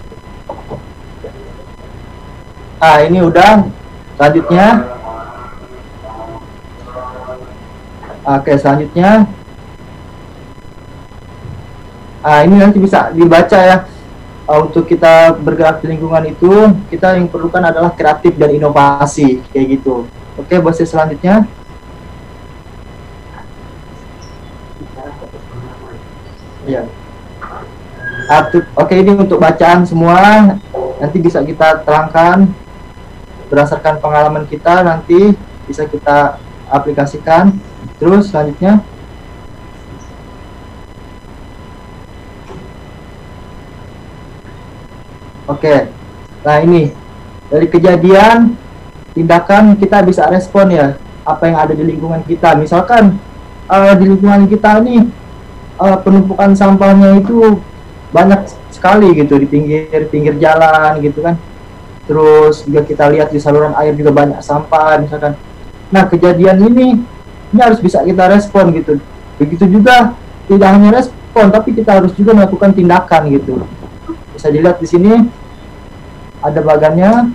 Ini udah. Selanjutnya. Oke, selanjutnya. Ini nanti bisa dibaca ya. Untuk kita bergerak di lingkungan itu, kita yang perlukan adalah kreatif dan inovasi, kayak gitu. Oke, bahasa selanjutnya. Ya. Oke, ini untuk bacaan semua. Nanti bisa kita terangkan berdasarkan pengalaman kita, nanti bisa kita aplikasikan. Terus selanjutnya. Oke, nah ini dari kejadian, tindakan kita bisa respon ya, apa yang ada di lingkungan kita. Misalkan di lingkungan kita nih penumpukan sampahnya itu banyak sekali gitu di pinggir jalan gitu kan. Terus juga kita lihat di saluran air juga banyak sampah misalkan. Nah, kejadian ini harus bisa kita respon gitu. Begitu juga tidak hanya respon, tapi kita harus juga melakukan tindakan gitu. Bisa dilihat di sini ada bagannya.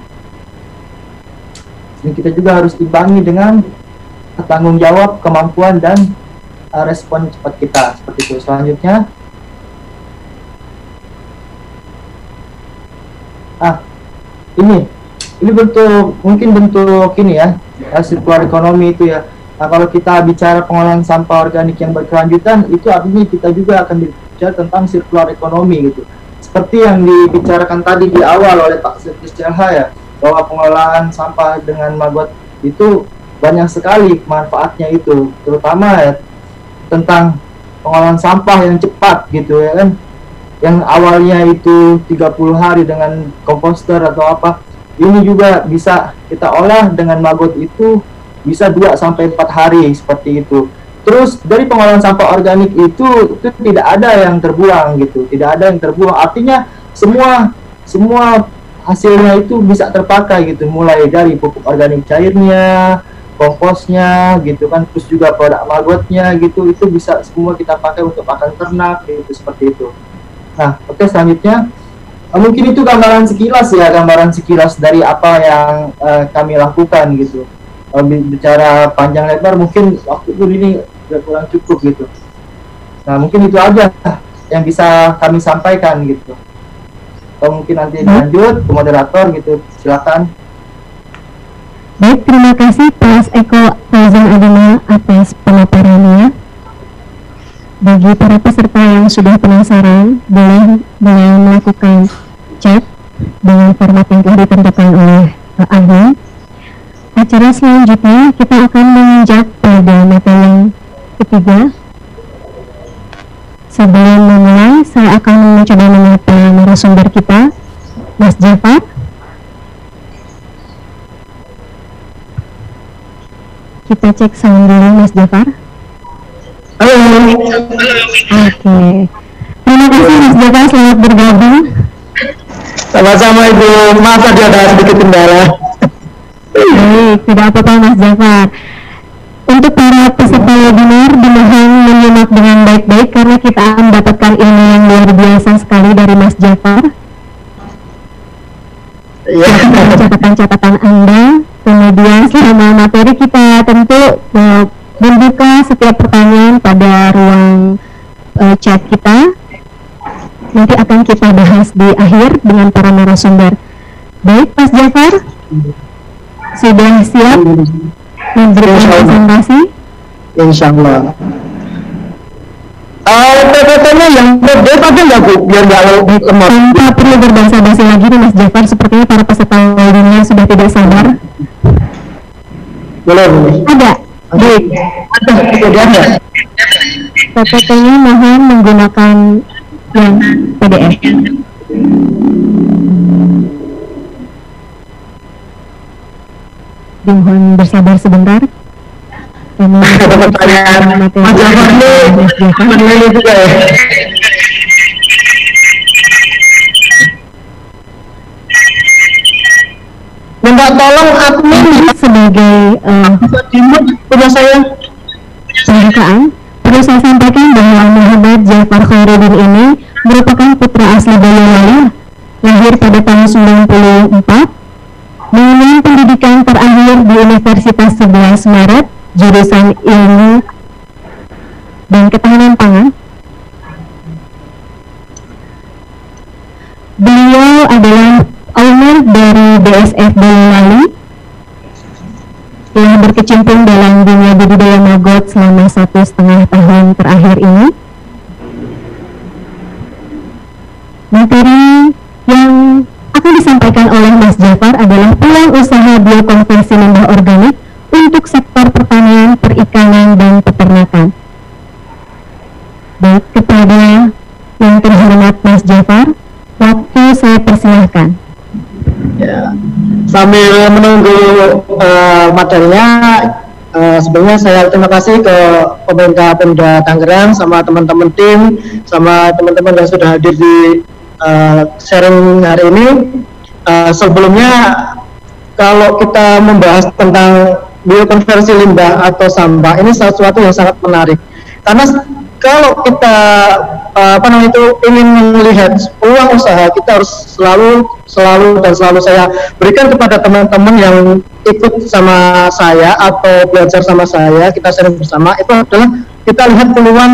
Ini kita juga harus imbangi dengan tanggung jawab, kemampuan, dan respon cepat kita, seperti itu. Selanjutnya, ini bentuk, mungkin bentuk ini ya, sirkular ekonomi itu ya. Nah, kalau kita bicara pengolahan sampah organik yang berkelanjutan, itu artinya kita juga akan bicara tentang sirkular ekonomi gitu. Seperti yang dibicarakan tadi di awal oleh Pak Sirkus CLH ya, bahwa pengolahan sampah dengan maggot itu banyak sekali manfaatnya itu, terutama ya tentang pengolahan sampah yang cepat gitu ya kan, yang awalnya itu 30 hari dengan komposter atau apa, ini juga bisa kita olah dengan maggot itu bisa 2-4 hari seperti itu. Terus dari pengolahan sampah organik itu tidak ada yang terbuang gitu, tidak ada yang terbuang, artinya semua hasilnya itu bisa terpakai gitu, mulai dari pupuk organik cairnya, komposnya gitu kan, terus juga produk maggotnya gitu, itu bisa semua kita pakai untuk pakan ternak gitu, seperti itu. Nah, oke, selanjutnya mungkin itu gambaran sekilas dari apa yang kami lakukan gitu. Bicara panjang lebar mungkin waktu ini udah kurang cukup gitu. Nah, mungkin itu aja yang bisa kami sampaikan gitu. Atau mungkin nanti lanjut ke moderator gitu, silakan. Baik, terima kasih Pak Eko Fauzan Adima atas pemaparannya. Bagi para peserta yang sudah penasaran, boleh melakukan chat dengan format yang telah ditentukan oleh ahli. Acara selanjutnya kita akan menginjak pada materi yang ketiga. Sebelum memulai, saya akan mencoba menyapa narasumber kita, Mas Jafar. Kita cek sound dulu, Mas Jafar. Halo. Oke. Terima kasih Mas Jafar, selamat bergabung. Sama-sama Ibu, maaf tadi ada sedikit kendala. Baik, tidak apa-apa Mas Jafar. Untuk para peserta webinar, dimohon menyimak dengan baik-baik karena kita akan mendapatkan ilmu yang luar biasa sekali dari Mas Jafar. Catatan-catatan Anda, kemudian selama materi kita tentu membuka setiap pertanyaan pada ruang chat kita. Nanti akan kita bahas di akhir dengan para narasumber. Baik, Mas Jafar, sudah siap memberikan presentasi? Insya Allah. PPT-nya yang gede tapi nggak Bu, biar nggak lemot. Tanpa perlu berbahasa-basi lagi nih Mas Jafar, sepertinya para peserta webinar sudah tidak sabar. Boleh. Ada? Baik. Ada. PPT-nya mohon menggunakan yang PDF. Dimohon bersabar sebentar. Kami ada pertanyaan Mas Jafar ini juga ya. Minta tolong admin sebagai punya saya pembukaan. Perlu saya sampaikan bahwa Muhammad Jafar Khairuddin ini merupakan putra asli Boyolali, lahir pada tahun 94, mengenyam pendidikan terakhir di Universitas 11 Maret, jurusan Ilmu dan Ketahanan Pangan. Beliau adalah owner dari BSF Boyolali, yang berkecimpung dalam dunia budidaya maggot selama 1,5 tahun terakhir ini. Materi yang akan disampaikan oleh Mas Jafar adalah peluang usaha biokonversi limbah organik untuk sektor pertanian, perikanan, dan peternakan. Baik, kepada yang terhormat Mas Jafar, waktu saya persilahkan. Ya, sambil menunggu materinya, sebelumnya saya terima kasih ke pemerintah Pemda Tangerang sama teman-teman tim, sama teman-teman yang sudah hadir di sharing hari ini. Sebelumnya, kalau kita membahas tentang biokonversi limbah atau sampah, ini sesuatu yang sangat menarik. Karena kalau kita ingin melihat peluang usaha, kita harus selalu saya berikan kepada teman-teman yang ikut sama saya atau belajar sama saya, kita sharing bersama, itu adalah kita lihat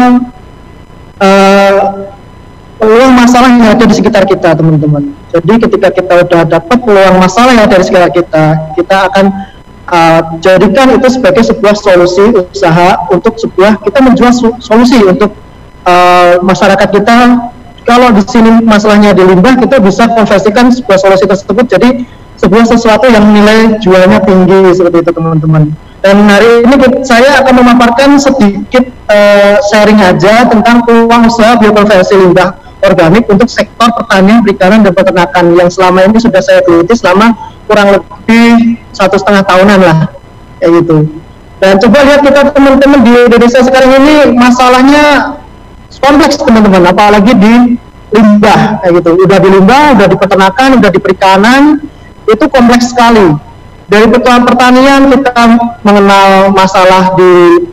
peluang masalah yang ada di sekitar kita, teman-teman. Jadi ketika kita sudah dapat peluang masalah yang ada di sekitar kita, kita akan jadikan itu sebagai sebuah solusi usaha untuk kita menjual solusi untuk masyarakat kita. Kalau di sini masalahnya di limbah, kita bisa konversikan sebuah solusi tersebut jadi sebuah sesuatu yang nilai jualnya tinggi, seperti itu teman-teman. Dan hari ini saya akan memaparkan sedikit sharing aja tentang peluang usaha biokonversi limbah organik untuk sektor pertanian, perikanan, dan peternakan yang selama ini sudah saya teliti selama kurang lebih 1,5 tahunan lah, kayak gitu. Dan coba lihat kita teman-teman di Indonesia sekarang ini masalahnya kompleks teman-teman, apalagi di limbah, kayak gitu. Udah di limbah, udah di peternakan, udah di perikanan, itu kompleks sekali. Dari pertanian kita mengenal masalah di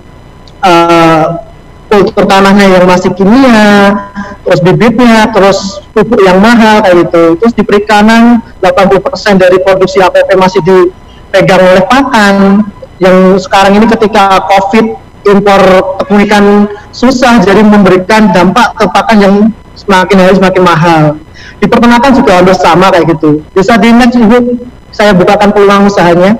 kultur tanahnya yang masih kimia, terus bibitnya, terus pupuk yang mahal kayak gitu. Terus di perikanan 80% dari produksi APP masih dipegang oleh pakan. Yang sekarang ini ketika COVID, impor tepung ikan susah, jadi memberikan dampak ke pakan yang semakin hari semakin mahal. Di peternakan juga hampir sama kayak gitu. Bisa di next Ibu, saya bukakan peluang usahanya.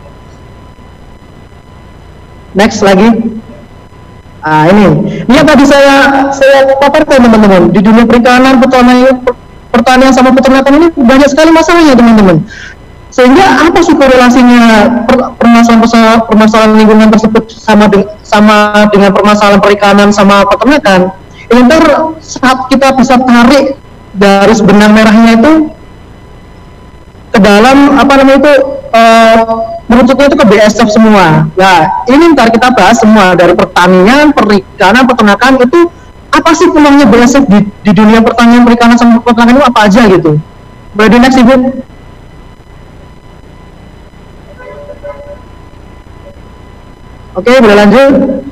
Next lagi. Nah, ini yang tadi saya paparkan teman-teman, di dunia perikanan, pertanian sama peternakan ini banyak sekali masalahnya teman-teman. Sehingga apa sih korelasinya permasalahan lingkungan tersebut sama dengan permasalahan perikanan sama peternakan? Ini saat kita bisa tarik garis benang merahnya itu ke dalam merucuknya itu ke BSF semua. Nah, ini ntar kita bahas semua dari pertanian, perikanan, peternakan itu apa sih peluangnya BSF di dunia pertanian, perikanan sama peternakan itu apa aja gitu. Boleh di next Ibu. Oke, boleh lanjut.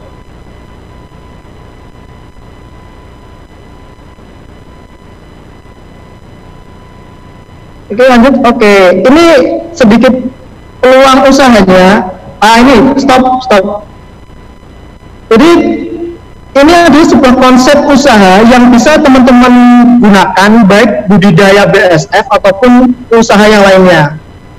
Oke, lanjut. Oke, ini sedikit peluang usahanya. Ini stop. Jadi ini adalah sebuah konsep usaha yang bisa teman-teman gunakan baik budidaya BSF ataupun usaha yang lainnya.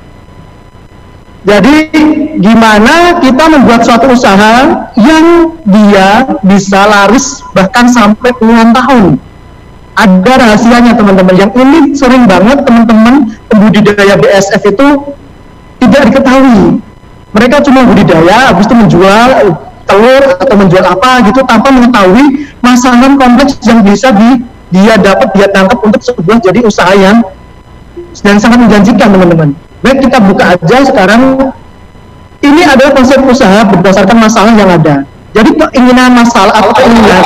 Jadi gimana kita membuat suatu usaha yang dia bisa laris bahkan sampai puluhan tahun. Ada rahasianya teman-teman, yang ini sering banget teman-teman pembudidaya BSF itu tidak diketahui. Mereka cuma budidaya, habis itu menjual telur atau menjual apa gitu tanpa mengetahui masalah kompleks yang bisa dia tangkap untuk sebuah jadi usaha yang sangat menjanjikan teman-teman. Baik, kita buka aja sekarang. Ini adalah konsep usaha berdasarkan masalah yang ada. Jadi keinginan masalah atau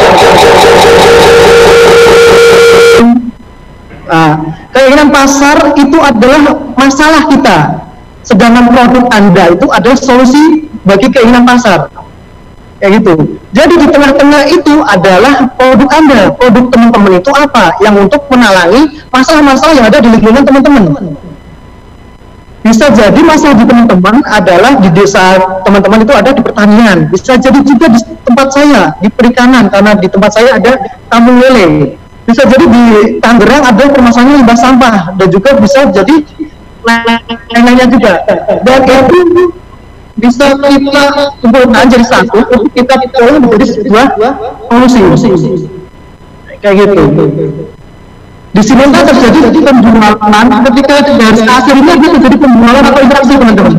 keinginan pasar itu adalah masalah kita, sedangkan produk Anda itu adalah solusi bagi keinginan pasar, kayak gitu. Jadi di tengah-tengah itu adalah produk Anda, produk teman-teman itu apa yang untuk menalangi masalah-masalah yang ada di lingkungan teman-teman. Bisa jadi masalah di teman-teman adalah di desa teman-teman itu ada di pertanian, bisa jadi juga di tempat saya di perikanan karena di tempat saya ada kampung lele. Bisa jadi di Tangerang ada permasalahan limbah sampah dan juga bisa jadi lain-lainnya juga. Dan itu bisa kita kumpulkan jadi satu untuk kita olah menjadi sebuah solusi. Kayak gitu. Di sini kan terjadi penjualan ketika dari akhirnya dia terjadi penjualan atau interaksi teman-teman.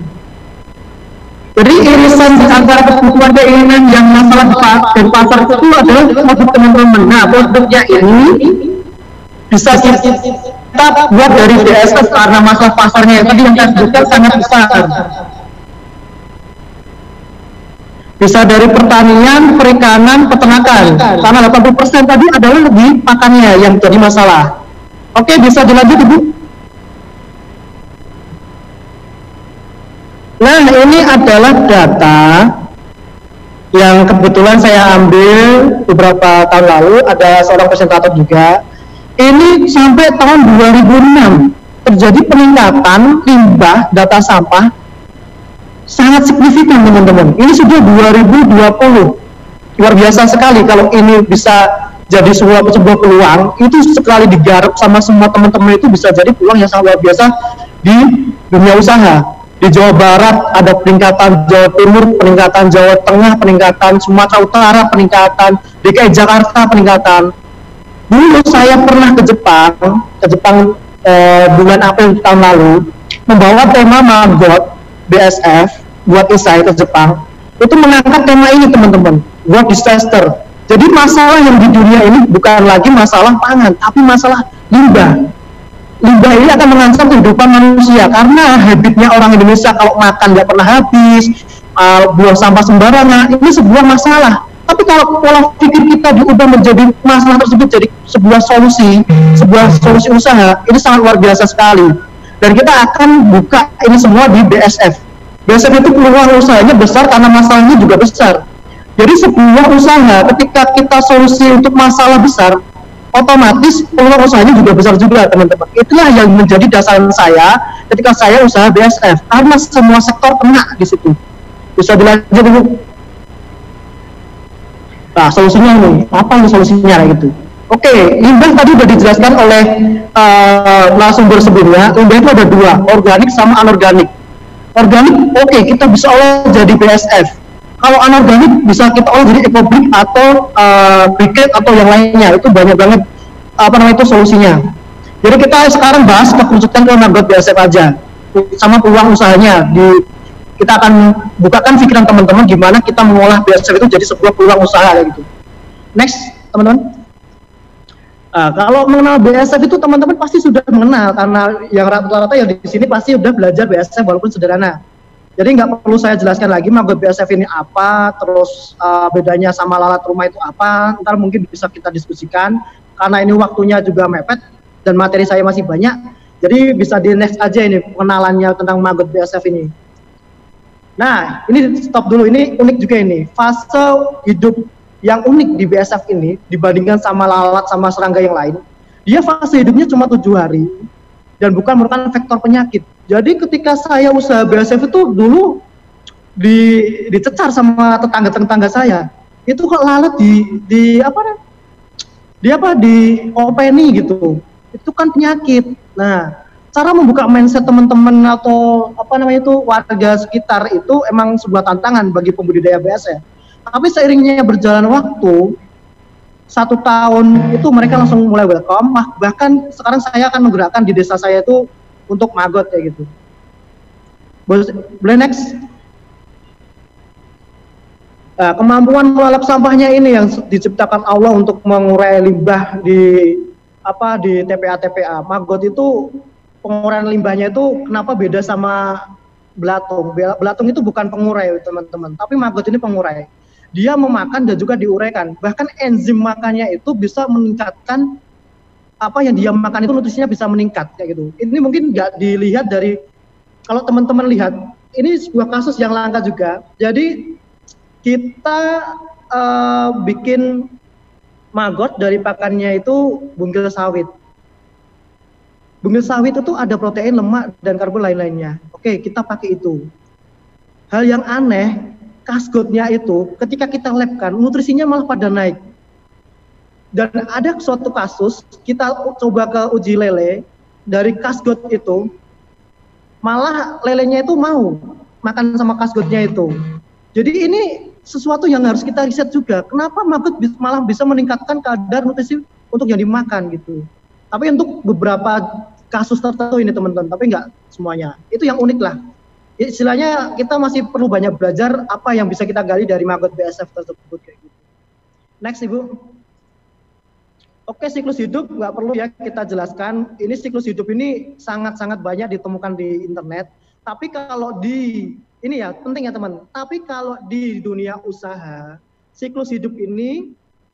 Jadi irisan di antara kebutuhan keinginan yang masalah dan pasar itu adalah produk teman-teman. Nah, produknya ini bisa kita buat dari BSF karena masalah pasarnya tadi yang saya sebutkan sangat besar. Bisa dari pertanian, perikanan, peternakan. Karena 80% tadi adalah lebih pakannya yang jadi masalah. Oke, bisa dilanjut Ibu. Nah, ini adalah data yang kebetulan saya ambil beberapa tahun lalu, ada seorang presentator juga. Ini sampai tahun 2006 terjadi peningkatan limbah data sampah sangat signifikan teman-teman. Ini sudah 2020, luar biasa sekali kalau ini bisa jadi sebuah peluang. Itu sekali digarap sama semua teman-teman itu bisa jadi peluang yang sangat luar biasa di dunia usaha. Di Jawa Barat ada peningkatan, Jawa Timur peningkatan, Jawa Tengah peningkatan, Sumatera Utara peningkatan, DKI Jakarta peningkatan. Dulu saya pernah ke Jepang bulan April tahun lalu, membawa tema Maggot BSF buat esai ke Jepang, itu mengangkat tema ini teman-teman, world disaster. Jadi masalah yang di dunia ini bukan lagi masalah pangan, tapi masalah limbah. Limbah ini akan mengancam kehidupan manusia karena habitnya orang Indonesia kalau makan nggak pernah habis, buang sampah sembarangan, ini sebuah masalah. Tapi kalau pola pikir kita diubah menjadi masalah tersebut jadi sebuah solusi usaha, ini sangat luar biasa sekali. Dan kita akan buka ini semua di BSF. BSF itu peluang usahanya besar karena masalahnya juga besar. Jadi sebuah usaha ketika kita solusi untuk masalah besar, otomatis peluang usahanya juga besar juga teman-teman. Itulah yang menjadi dasaran saya ketika saya usaha BSF, karena semua sektor kena di situ. Bisa dilanjut dulu. Nah, solusinya ini, apa yang solusinya gitu? Oke, limbah tadi sudah dijelaskan oleh narasumber sebelumnya. Limbah itu ada dua, organik sama anorganik. Organik, oke, kita bisa olah jadi BSF. Kalau anorganik bisa kita olah jadi ekobrik atau briquette atau yang lainnya. Itu banyak banget itu solusinya. Jadi kita sekarang bahas kekerucutan ke Maggot BSF aja, sama peluang usahanya. Kita akan bukakan pikiran teman-teman gimana kita mengolah BSF itu jadi sebuah peluang usaha gitu. Next, teman-teman. Kalau mengenal BSF itu teman-teman pasti sudah mengenal, karena yang rata-rata yang di sini pasti sudah belajar BSF walaupun sederhana. Jadi nggak perlu saya jelaskan lagi Maggot BSF ini apa, terus bedanya sama lalat rumah itu apa. Ntar mungkin bisa kita diskusikan karena ini waktunya juga mepet dan materi saya masih banyak. Jadi bisa di next aja ini pengenalannya tentang Maggot BSF ini. Nah, ini stop dulu, ini unik juga ini. Fase hidup yang unik di BSF ini dibandingkan sama lalat sama serangga yang lain. Dia fase hidupnya cuma 7 hari dan bukan merupakan faktor penyakit. Jadi ketika saya usaha BSF itu dulu dicecar sama tetangga-tetangga saya. Itu kok lalat di openi gitu. Itu kan penyakit. Nah, cara membuka mindset teman-teman atau warga sekitar itu emang sebuah tantangan bagi pembudidaya BSF. Tapi seiringnya berjalan waktu, 1 tahun itu mereka langsung mulai welcome. Bahkan sekarang saya akan menggerakkan di desa saya itu untuk maggot kayak gitu. Boleh next? Kemampuan mengolah sampahnya ini yang diciptakan Allah untuk mengurai limbah di TPA. Maggot itu penguraian limbahnya itu kenapa beda sama belatung? Belatung itu bukan pengurai teman-teman, tapi maggot ini pengurai. Dia memakan dan juga diuraikan. Bahkan enzim makannya itu bisa meningkatkan apa yang dia makan itu nutrisinya bisa meningkat kayak gitu. Ini mungkin nggak dilihat dari, kalau teman-teman lihat, ini sebuah kasus yang langka juga. Jadi kita bikin maggot dari pakannya itu bunggil sawit. Bunggil sawit itu ada protein, lemak, dan karbo lain-lainnya. Oke, kita pakai itu. Hal yang aneh, kasgotnya itu ketika kita labkan, nutrisinya malah pada naik. Dan ada suatu kasus, kita coba ke uji lele, dari kasgot itu, malah lelenya itu mau makan sama kasgotnya itu. Jadi ini sesuatu yang harus kita riset juga. Kenapa maggot malah bisa meningkatkan kadar nutrisi untuk yang dimakan gitu. Tapi untuk beberapa kasus tertentu ini teman-teman, tapi nggak semuanya. Itu yang unik lah. Istilahnya kita masih perlu banyak belajar apa yang bisa kita gali dari maggot BSF tersebut kayak gitu. Next Ibu. Oke, siklus hidup nggak perlu ya kita jelaskan. Ini siklus hidup ini sangat-sangat banyak ditemukan di internet. Tapi kalau ini ya penting ya teman. Tapi kalau di dunia usaha, siklus hidup ini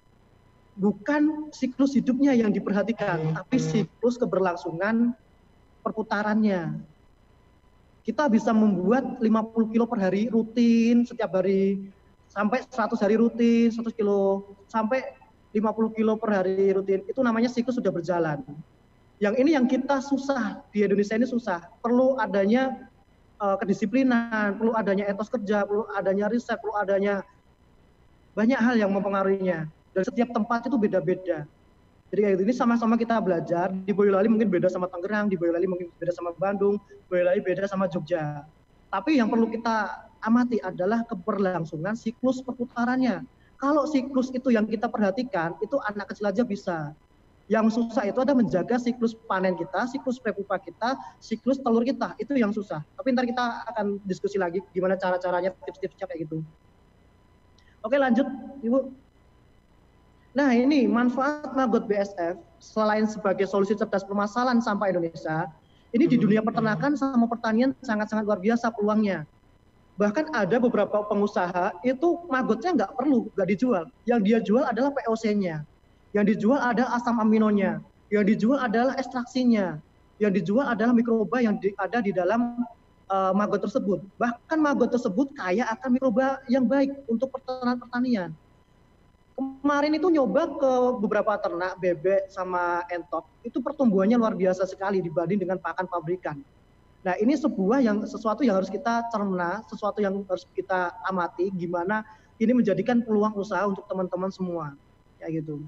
bukan siklus hidupnya yang diperhatikan, tapi siklus keberlangsungan perputarannya. Kita bisa membuat 50 kilo per hari rutin, setiap hari, sampai 100 hari rutin, 100 kilo, sampai 50 kilo per hari rutin. Itu namanya siklus sudah berjalan. Yang ini yang kita susah, di Indonesia ini susah. Perlu adanya kedisiplinan, perlu adanya etos kerja, perlu adanya riset, perlu adanya banyak hal yang mempengaruhinya. Dan setiap tempat itu beda-beda. Jadi kayak ini sama-sama kita belajar. Di Boyolali mungkin beda sama Tangerang, di Boyolali mungkin beda sama Bandung, Boyolali beda sama Jogja. Tapi yang perlu kita amati adalah keberlangsungan siklus perputarannya. Kalau siklus itu yang kita perhatikan, itu anak kecil aja bisa. Yang susah itu ada menjaga siklus panen kita, siklus prepupa kita, siklus telur kita. Itu yang susah. Tapi ntar kita akan diskusi lagi gimana cara-caranya, tips-tipsnya kayak gitu. Oke, lanjut, Ibu. Nah, ini manfaat maggot BSF selain sebagai solusi cerdas permasalahan sampah Indonesia, ini di dunia peternakan sama pertanian sangat-sangat luar biasa peluangnya. Bahkan ada beberapa pengusaha itu maggotnya nggak dijual. Yang dia jual adalah POC-nya. Yang dijual adalah asam aminonya, yang dijual adalah ekstraksinya, yang dijual adalah mikroba yang ada di dalam maggot tersebut. Bahkan maggot tersebut kaya akan mikroba yang baik untuk pertanian. Kemarin itu nyoba ke beberapa ternak bebek sama entok, itu pertumbuhannya luar biasa sekali dibanding dengan pakan pabrikan. Nah, ini sesuatu yang harus kita cerna, sesuatu yang harus kita amati, gimana ini menjadikan peluang usaha untuk teman-teman semua, kayak gitu.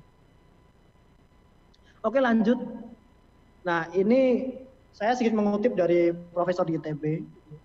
Oke, lanjut. Nah, ini saya sedikit mengutip dari Profesor di ITB.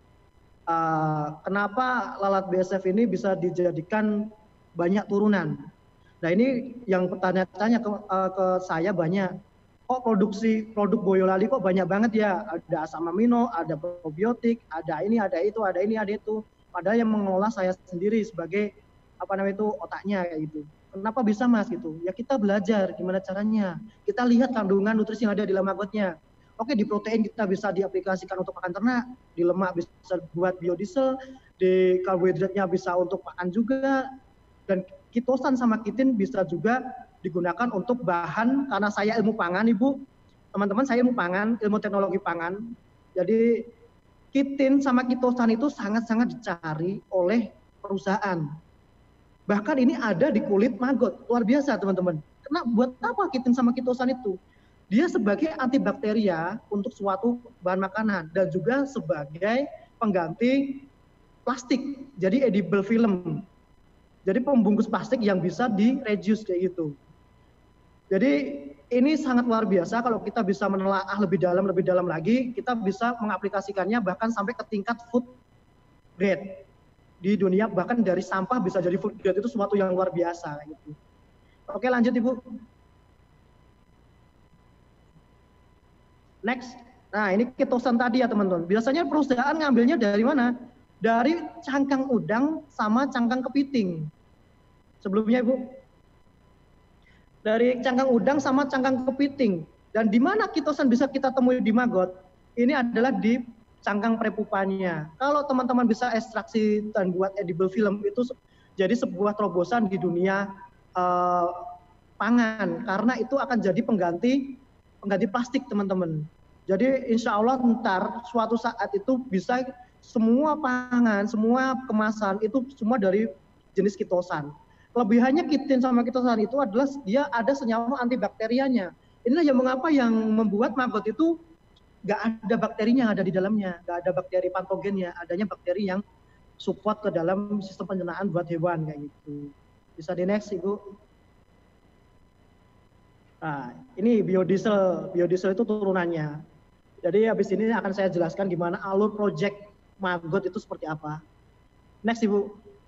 Kenapa lalat BSF ini bisa dijadikan banyak turunan? Nah, ini yang bertanya-tanya ke saya banyak. Kok produk Boyolali kok banyak banget ya? Ada asam amino, ada probiotik, ada ini, ada itu, ada ini, ada itu. Padahal yang mengelola saya sendiri sebagai otaknya kayak gitu. Kenapa bisa Mas gitu? Ya kita belajar gimana caranya. Kita lihat kandungan nutrisi yang ada di dalam maggotnya. Oke, di protein kita bisa diaplikasikan untuk pakan ternak, di lemak bisa buat biodiesel, di karbohidratnya bisa untuk pakan juga, dan kitosan sama kitin bisa juga digunakan untuk bahan. Karena saya ilmu pangan, Ibu, teman-teman, saya ilmu pangan, ilmu teknologi pangan. Jadi kitin sama kitosan itu sangat-sangat dicari oleh perusahaan. Bahkan ini ada di kulit maggot, luar biasa teman-teman. Karena buat apa kitin sama kitosan itu? Dia sebagai antibakteria untuk suatu bahan makanan dan juga sebagai pengganti plastik. Jadi edible film. Jadi pembungkus plastik yang bisa di-reduce kayak gitu. Jadi ini sangat luar biasa kalau kita bisa menelaah lebih dalam lagi, kita bisa mengaplikasikannya bahkan sampai ke tingkat food grade. Di dunia bahkan dari sampah bisa jadi food grade, itu sesuatu yang luar biasa gitu. Oke, lanjut Ibu. Next. Nah, ini kitosan tadi ya teman-teman. Biasanya perusahaan ngambilnya dari mana? Dari cangkang udang sama cangkang kepiting. Sebelumnya Ibu. Dari cangkang udang sama cangkang kepiting. Dan di mana kitosan bisa kita temui di maggot? Ini adalah di cangkang prepupanya. Kalau teman-teman bisa ekstraksi dan buat edible film, itu jadi sebuah terobosan di dunia pangan, karena itu akan jadi pengganti plastik teman-teman. Jadi insya Allah ntar suatu saat itu bisa semua pangan, semua kemasan itu semua dari jenis kitosan. Kelebihannya kitin sama kitosan itu adalah dia ada senyawa antibakterianya. Inilah yang mengapa yang membuat maggot itu nggak ada bakterinya yang ada di dalamnya, nggak ada bakteri patogennya, adanya bakteri yang support ke dalam sistem pencernaan buat hewan kayak gitu. Bisa di next Ibu. Nah, ini biodiesel itu turunannya. Jadi habis ini akan saya jelaskan gimana alur project maggot itu seperti apa. Next Ibu.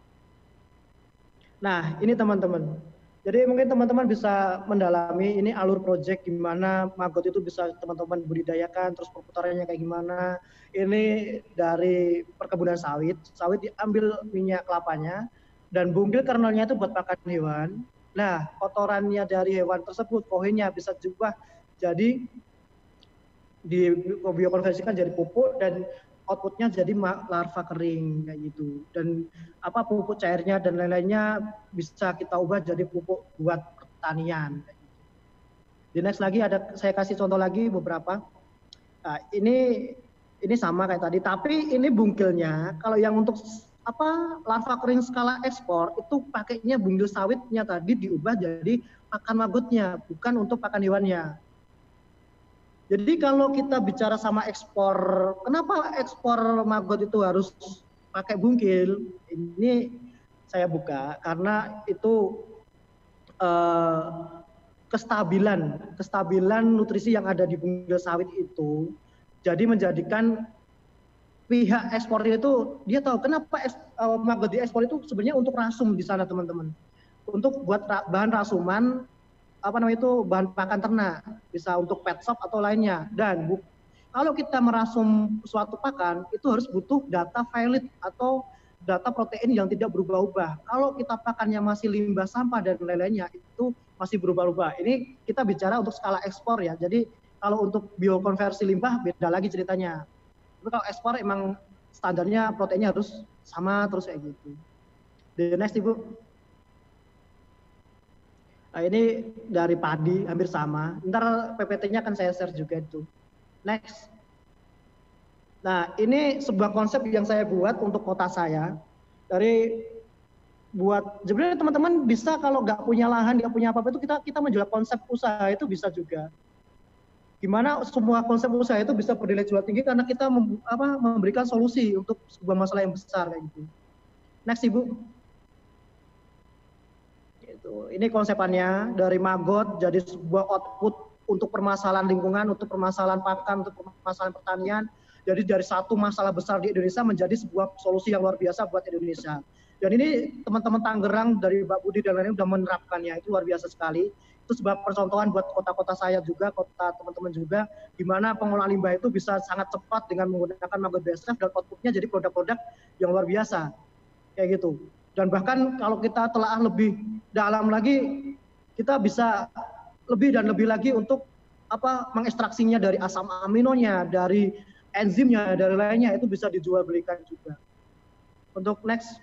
Nah, ini teman-teman. Jadi mungkin teman-teman bisa mendalami ini alur project gimana maggot itu bisa teman-teman budidayakan, terus perputarannya kayak gimana. Ini dari perkebunan sawit diambil minyak kelapanya dan bungkil kernelnya itu buat pakan hewan. Nah, kotorannya dari hewan tersebut, kohinnya bisa juga jadi biokonversikan jadi pupuk dan outputnya jadi larva kering kayak gitu, dan pupuk cairnya dan lain-lainnya bisa kita ubah jadi pupuk buat pertanian kayak gitu. Di next lagi ada, saya kasih contoh lagi beberapa. Nah, ini sama kayak tadi, tapi ini bungkilnya kalau yang untuk larva kering skala ekspor itu pakainya bungkil sawitnya tadi diubah jadi pakan maggotnya, bukan untuk pakan hewannya. Jadi kalau kita bicara sama ekspor, kenapa ekspor maggot itu harus pakai bungkil? Ini saya buka karena itu kestabilan nutrisi yang ada di bungkil sawit itu, jadi menjadikan pihak ekspor itu dia tahu kenapa maggot di ekspor itu sebenarnya untuk rasum di sana teman-teman, untuk buat bahan rasuman apa namanya itu bahan pakan ternak, bisa untuk pet shop atau lainnya. Dan kalau kita merasum suatu pakan itu harus butuh data valid atau data protein yang tidak berubah-ubah. Kalau kita pakannya masih limbah sampah dan lain-lainnya itu masih berubah-ubah. Ini kita bicara untuk skala ekspor ya. Jadi kalau untuk biokonversi limbah beda lagi ceritanya. Tapi kalau ekspor emang standarnya proteinnya harus sama terus kayak gitu. The next Ibu. Nah, ini dari padi hampir sama. Ntar PPT-nya akan saya share juga itu. Next. Nah, ini sebuah konsep yang saya buat untuk kota saya. Sebenarnya teman-teman bisa kalau nggak punya lahan, nggak punya apa-apa itu kita menjual konsep usaha itu bisa juga. Gimana semua konsep usaha itu bisa bernilai jual tinggi karena kita memberikan solusi untuk sebuah masalah yang besar kayak gitu. Next Ibu. Ini konsepannya dari maggot jadi sebuah output untuk permasalahan lingkungan, untuk permasalahan pakan, untuk permasalahan pertanian. Jadi dari satu masalah besar di Indonesia menjadi sebuah solusi yang luar biasa buat Indonesia. Dan ini teman-teman Tangerang dari Mbak Budi dan lain-lain sudah menerapkannya, itu luar biasa sekali. Itu sebuah percontohan buat kota-kota saya juga, kota teman-teman juga, di mana pengolahan limbah itu bisa sangat cepat dengan menggunakan maggot BASF dan outputnya jadi produk-produk yang luar biasa, kayak gitu. Dan bahkan kalau kita telah lebih dalam lagi, kita bisa lebih dan lebih lagi untuk mengekstraksinya dari asam aminonya, dari enzimnya, dari lainnya itu bisa dijual belikan juga. Untuk next,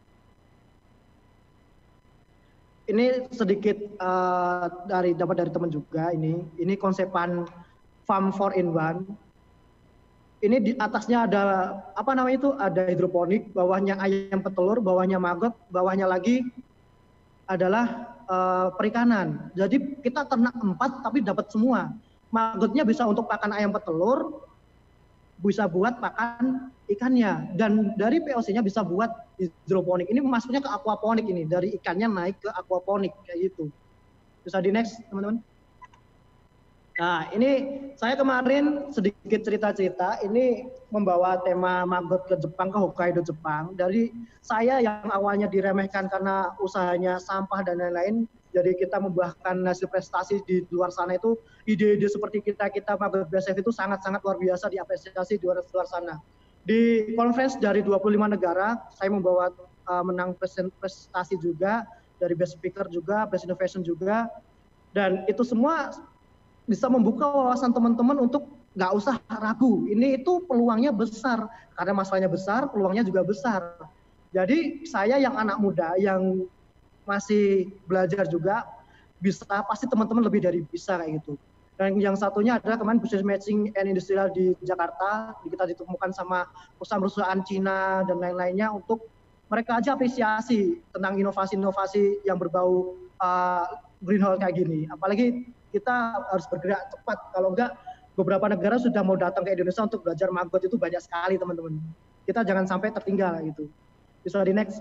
ini sedikit dapat dari teman juga. Ini konsepan farm 4-in-1. Ini di atasnya ada ada hidroponik, bawahnya ayam petelur, bawahnya maggot, bawahnya lagi adalah perikanan. Jadi kita ternak 4 tapi dapat semua. Maggotnya bisa untuk pakan ayam petelur, bisa buat pakan ikannya, dan dari POC-nya bisa buat hidroponik. Ini masuknya ke aquaponik, ini dari ikannya naik ke aquaponik kayak gitu. Bisa di next teman-teman. Nah, ini saya kemarin sedikit cerita-cerita, ini membawa tema maggot ke Jepang, ke Hokkaido Jepang. Dari saya yang awalnya diremehkan karena usahanya sampah dan lain-lain, jadi kita membuahkan hasil prestasi di luar sana itu, ide-ide seperti kita maggot BASF itu sangat-sangat luar biasa diapresiasi di luar sana. Di conference dari 25 negara, saya membawa menang prestasi juga, dari best speaker juga, best innovation juga, dan itu semua bisa membuka wawasan teman-teman untuk nggak usah ragu. Ini itu peluangnya besar, karena masalahnya besar, peluangnya juga besar. Jadi saya yang anak muda, yang masih belajar juga, pasti teman-teman lebih dari bisa kayak gitu. Dan yang satunya adalah kemarin Business Matching and Industrial di Jakarta, kita ditemukan sama perusahaan-perusahaan Cina dan lain-lainnya untuk mereka aja apresiasi tentang inovasi-inovasi yang berbau greenhouse kayak gini. Apalagi kita harus bergerak cepat, kalau enggak beberapa negara sudah mau datang ke Indonesia untuk belajar maggot itu banyak sekali teman-teman. Kita jangan sampai tertinggal gitu. Bisa di next.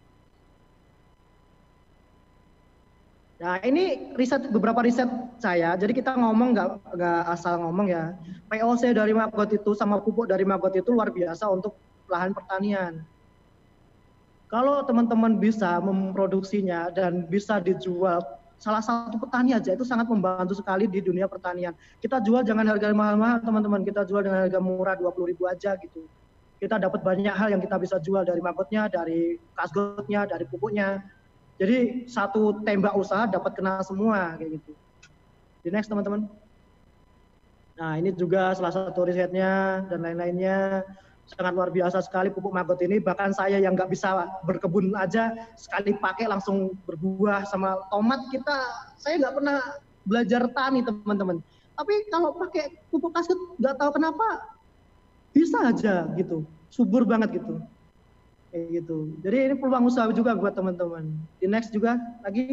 Nah, ini beberapa riset saya. Jadi kita ngomong nggak asal ngomong ya. POC dari maggot itu sama pupuk dari maggot itu luar biasa untuk lahan pertanian. Kalau teman-teman bisa memproduksinya dan bisa dijual, salah satu petani aja itu sangat membantu sekali di dunia pertanian. Kita jual jangan harga mahal-mahal teman-teman, kita jual dengan harga murah 20.000 aja gitu. Kita dapat banyak hal yang kita bisa jual dari maggotnya, dari kasgotnya, dari pupuknya. Jadi satu tembak usaha dapat kena semua kayak gitu. Di next teman-teman. Nah, ini juga salah satu risetnya dan lain-lainnya. Sangat luar biasa sekali pupuk maggot ini. Bahkan saya yang nggak bisa berkebun aja, sekali pakai langsung berbuah. Sama tomat saya nggak pernah belajar tani teman-teman. Tapi kalau pakai pupuk kasgut nggak tahu kenapa bisa aja gitu, subur banget gitu. Kayak gitu. Jadi ini peluang usaha juga buat teman-teman. Di next juga lagi.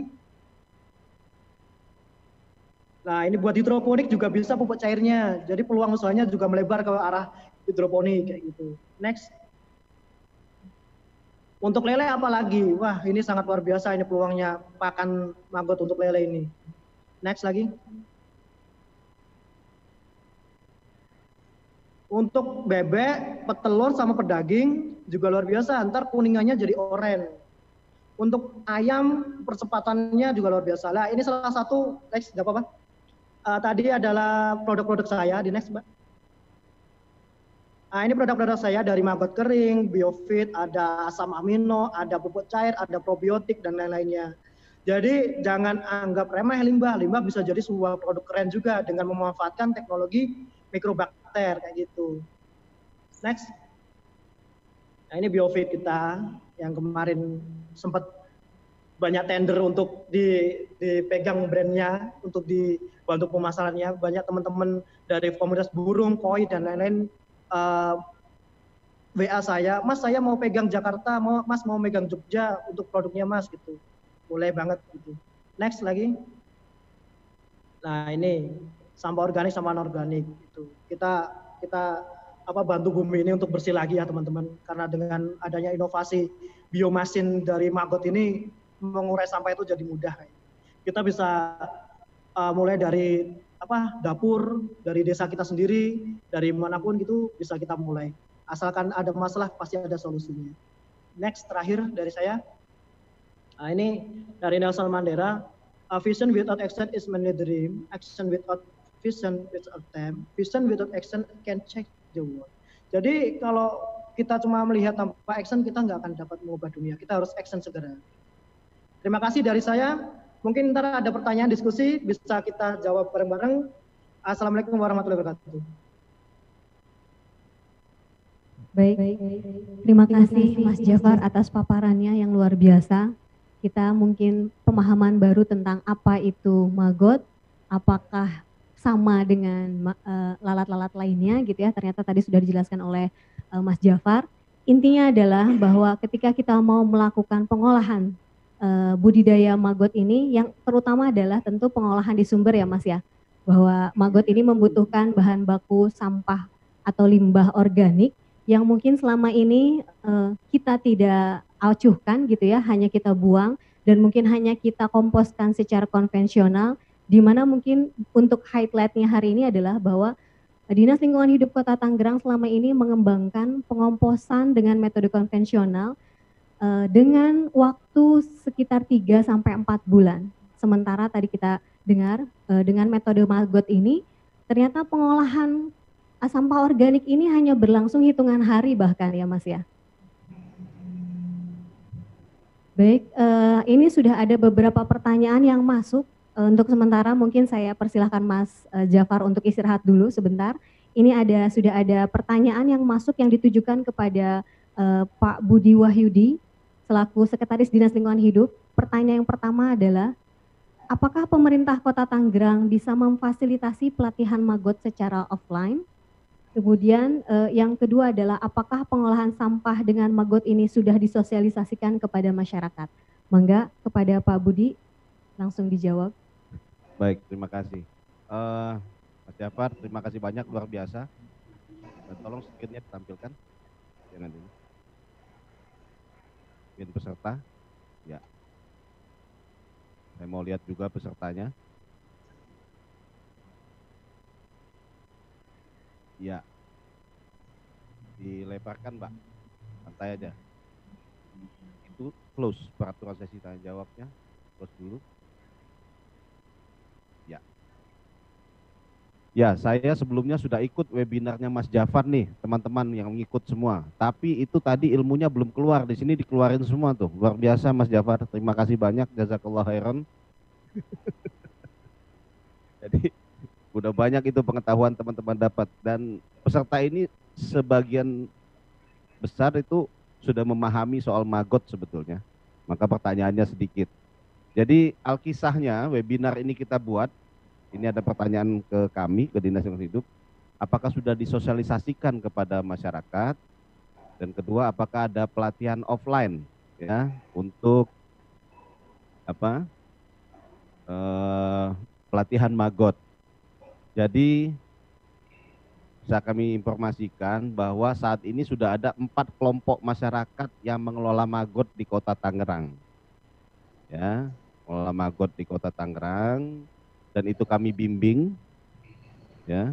Nah, ini buat hidroponik juga bisa pupuk cairnya. Jadi peluang usahanya juga melebar ke arah hidroponik kayak gitu. Next. Untuk lele apa lagi? Wah, ini sangat luar biasa ini peluangnya pakan maggot untuk lele ini. Next lagi. Untuk bebek, petelur sama pedaging juga luar biasa. Ntar kuningannya jadi oranye. Untuk ayam percepatannya juga luar biasa. Lah ini salah satu, next, nggak apa-apa. Tadi adalah produk-produk saya, di next Mbak. Nah, ini produk-produk saya dari maggot kering, biofit, ada asam amino, ada pupuk cair, ada probiotik, dan lain-lainnya. Jadi jangan anggap remeh limbah. Limbah bisa jadi sebuah produk keren juga dengan memanfaatkan teknologi mikrobakter kayak gitu. Next. Nah, ini biofit kita yang kemarin sempat banyak tender untuk dipegang brandnya, untuk dibantu pemasarannya. Banyak teman-teman dari komunitas burung, koi, dan lain-lain WA saya, Mas saya mau pegang Jakarta, Mas mau megang Jogja untuk produknya Mas gitu. Boleh banget gitu. Next lagi. Nah ini sampah organik sama anorganik gitu. Kita bantu bumi ini untuk bersih lagi ya teman-teman. Karena dengan adanya inovasi biomasin dari maggot ini mengurai sampah itu jadi mudah. Kita bisa mulai dari dapur, dari desa kita sendiri, dari manapun gitu bisa kita mulai. Asalkan ada masalah pasti ada solusinya. Next terakhir dari saya. Nah, ini dari Nelson Mandela. Vision without action is merely dream. Action without vision without time. Vision without action can change the world. Jadi kalau kita cuma melihat tanpa action kita nggak akan dapat mengubah dunia. Kita harus action segera. Terima kasih dari saya. Mungkin ntar ada pertanyaan diskusi bisa kita jawab bareng-bareng. Assalamualaikum warahmatullahi wabarakatuh. Baik, terima kasih Mas Jafar atas paparannya yang luar biasa. Kita mungkin pemahaman baru tentang apa itu maggot, apakah sama dengan lalat-lalat lainnya gitu ya. Ternyata tadi sudah dijelaskan oleh Mas Jafar. Intinya adalah bahwa ketika kita mau melakukan pengolahan budidaya maggot ini, yang terutama adalah tentu pengolahan di sumber ya Mas ya. Bahwa maggot ini membutuhkan bahan baku sampah atau limbah organik yang mungkin selama ini kita tidak acuhkan gitu ya, hanya kita buang dan mungkin hanya kita komposkan secara konvensional, di mana mungkin untuk highlightnya hari ini adalah bahwa Dinas Lingkungan Hidup Kota Tangerang selama ini mengembangkan pengomposan dengan metode konvensional dengan waktu sekitar 3 sampai 4 bulan. Sementara tadi kita dengar dengan metode maggot ini ternyata pengolahan sampah organik ini hanya berlangsung hitungan hari bahkan ya Mas ya. Baik, ini sudah ada beberapa pertanyaan yang masuk. Untuk sementara mungkin saya persilahkan Mas Jafar untuk istirahat dulu sebentar. Ini sudah ada pertanyaan yang masuk yang ditujukan kepada Pak Budi Wahyudi selaku Sekretaris Dinas Lingkungan Hidup. Pertanyaan yang pertama adalah, apakah pemerintah Kota Tangerang bisa memfasilitasi pelatihan maggot secara offline? Kemudian yang kedua adalah apakah pengolahan sampah dengan maggot ini sudah disosialisasikan kepada masyarakat? Mangga kepada Pak Budi langsung dijawab. Baik, terima kasih. Mas Jafar, terima kasih banyak, luar biasa. Dan tolong screen-nya ditampilkan. Jangan dulu. Screen peserta. Ya. Saya mau lihat juga pesertanya. Ya, dilebarkan Mbak, santai aja. Itu close peraturan sesi tanya jawabnya, close dulu. Ya, ya saya sebelumnya sudah ikut webinarnya Mas Jafar nih, teman-teman yang ngikut semua. Tapi itu tadi ilmunya belum keluar, di sini dikeluarin semua tuh, luar biasa Mas Jafar. Terima kasih banyak, jazakallah khairan. Jadi udah banyak itu pengetahuan teman-teman dapat, dan peserta ini sebagian besar itu sudah memahami soal maggot sebetulnya. Maka pertanyaannya sedikit. Jadi alkisahnya webinar ini kita buat, ini ada pertanyaan ke kami, ke Dinas Lingkungan Hidup, apakah sudah disosialisasikan kepada masyarakat? Dan kedua, apakah ada pelatihan offline ya untuk pelatihan maggot? Jadi bisa kami informasikan bahwa saat ini sudah ada 4 kelompok masyarakat yang mengelola maggot di Kota Tangerang. Ya, mengelola maggot di Kota Tangerang, dan itu kami bimbing. Ya.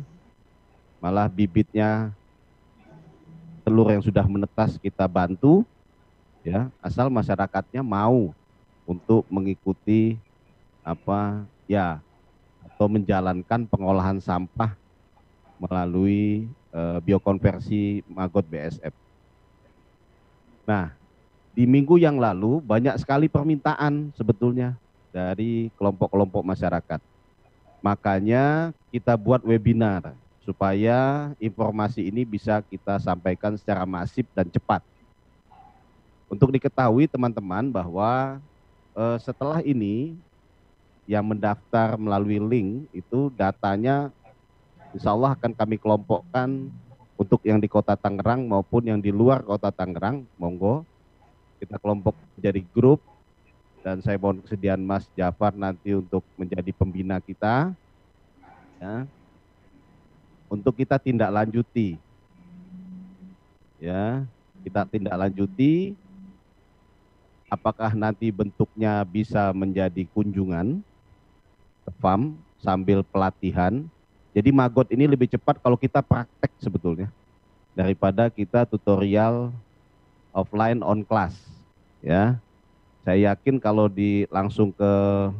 Malah bibitnya telur yang sudah menetas kita bantu, ya, asal masyarakatnya mau untuk mengikuti apa ya atau menjalankan pengolahan sampah melalui biokonversi Maggot BSF. Nah, di minggu yang lalu banyak sekali permintaan sebetulnya dari kelompok-kelompok masyarakat. Makanya kita buat webinar supaya informasi ini bisa kita sampaikan secara masif dan cepat. Untuk diketahui teman-teman bahwa setelah ini yang mendaftar melalui link itu datanya insya Allah akan kami kelompokkan untuk yang di Kota Tangerang maupun yang di luar Kota Tangerang. Monggo kita kelompok menjadi grup dan saya mohon kesediaan Mas Jafar nanti untuk menjadi pembina kita ya, untuk kita tindak lanjuti ya, kita tindak lanjuti apakah nanti bentuknya bisa menjadi kunjungan ke farm sambil pelatihan. Jadi Maggot ini lebih cepat kalau kita praktek sebetulnya daripada kita tutorial offline on class ya. Saya yakin kalau langsung ke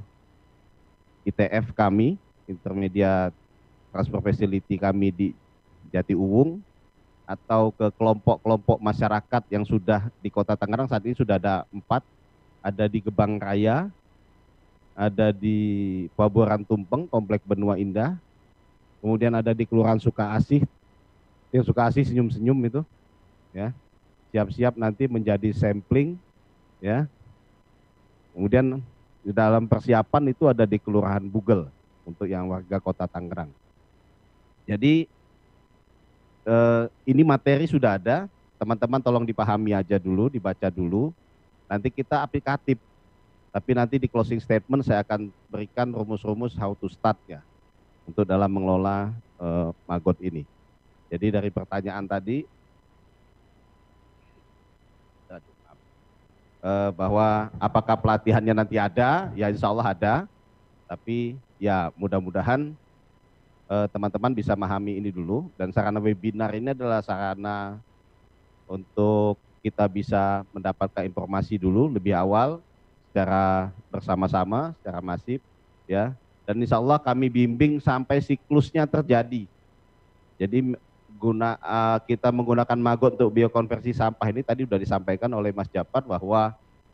ITF kami, Intermedia Transfer Facility kami di Jati Uwung, atau ke kelompok-kelompok masyarakat yang sudah di Kota Tangerang, saat ini sudah ada 4, ada di Gebang Raya, ada di Pabuaran Tumpeng, Komplek Benua Indah, kemudian ada di Kelurahan Sukaasih, yang Sukaasih senyum-senyum itu, ya, siap-siap nanti menjadi sampling, ya. Kemudian di dalam persiapan itu ada di Kelurahan Bugel untuk yang warga Kota Tangerang. Jadi ini materi sudah ada, teman-teman tolong dipahami aja dulu, dibaca dulu. Nanti kita aplikatif, tapi nanti di closing statement saya akan berikan rumus-rumus how to start ya untuk dalam mengelola Maggot ini. Jadi dari pertanyaan tadi bahwa apakah pelatihannya nanti ada, ya insya Allah ada, tapi ya mudah-mudahan teman-teman bisa memahami ini dulu, dan sarana webinar ini adalah sarana untuk kita bisa mendapatkan informasi dulu lebih awal secara bersama-sama, secara masif ya, dan insya Allah kami bimbing sampai siklusnya terjadi. Jadi kita menggunakan Maggot untuk biokonversi sampah ini tadi sudah disampaikan oleh Mas Jafar bahwa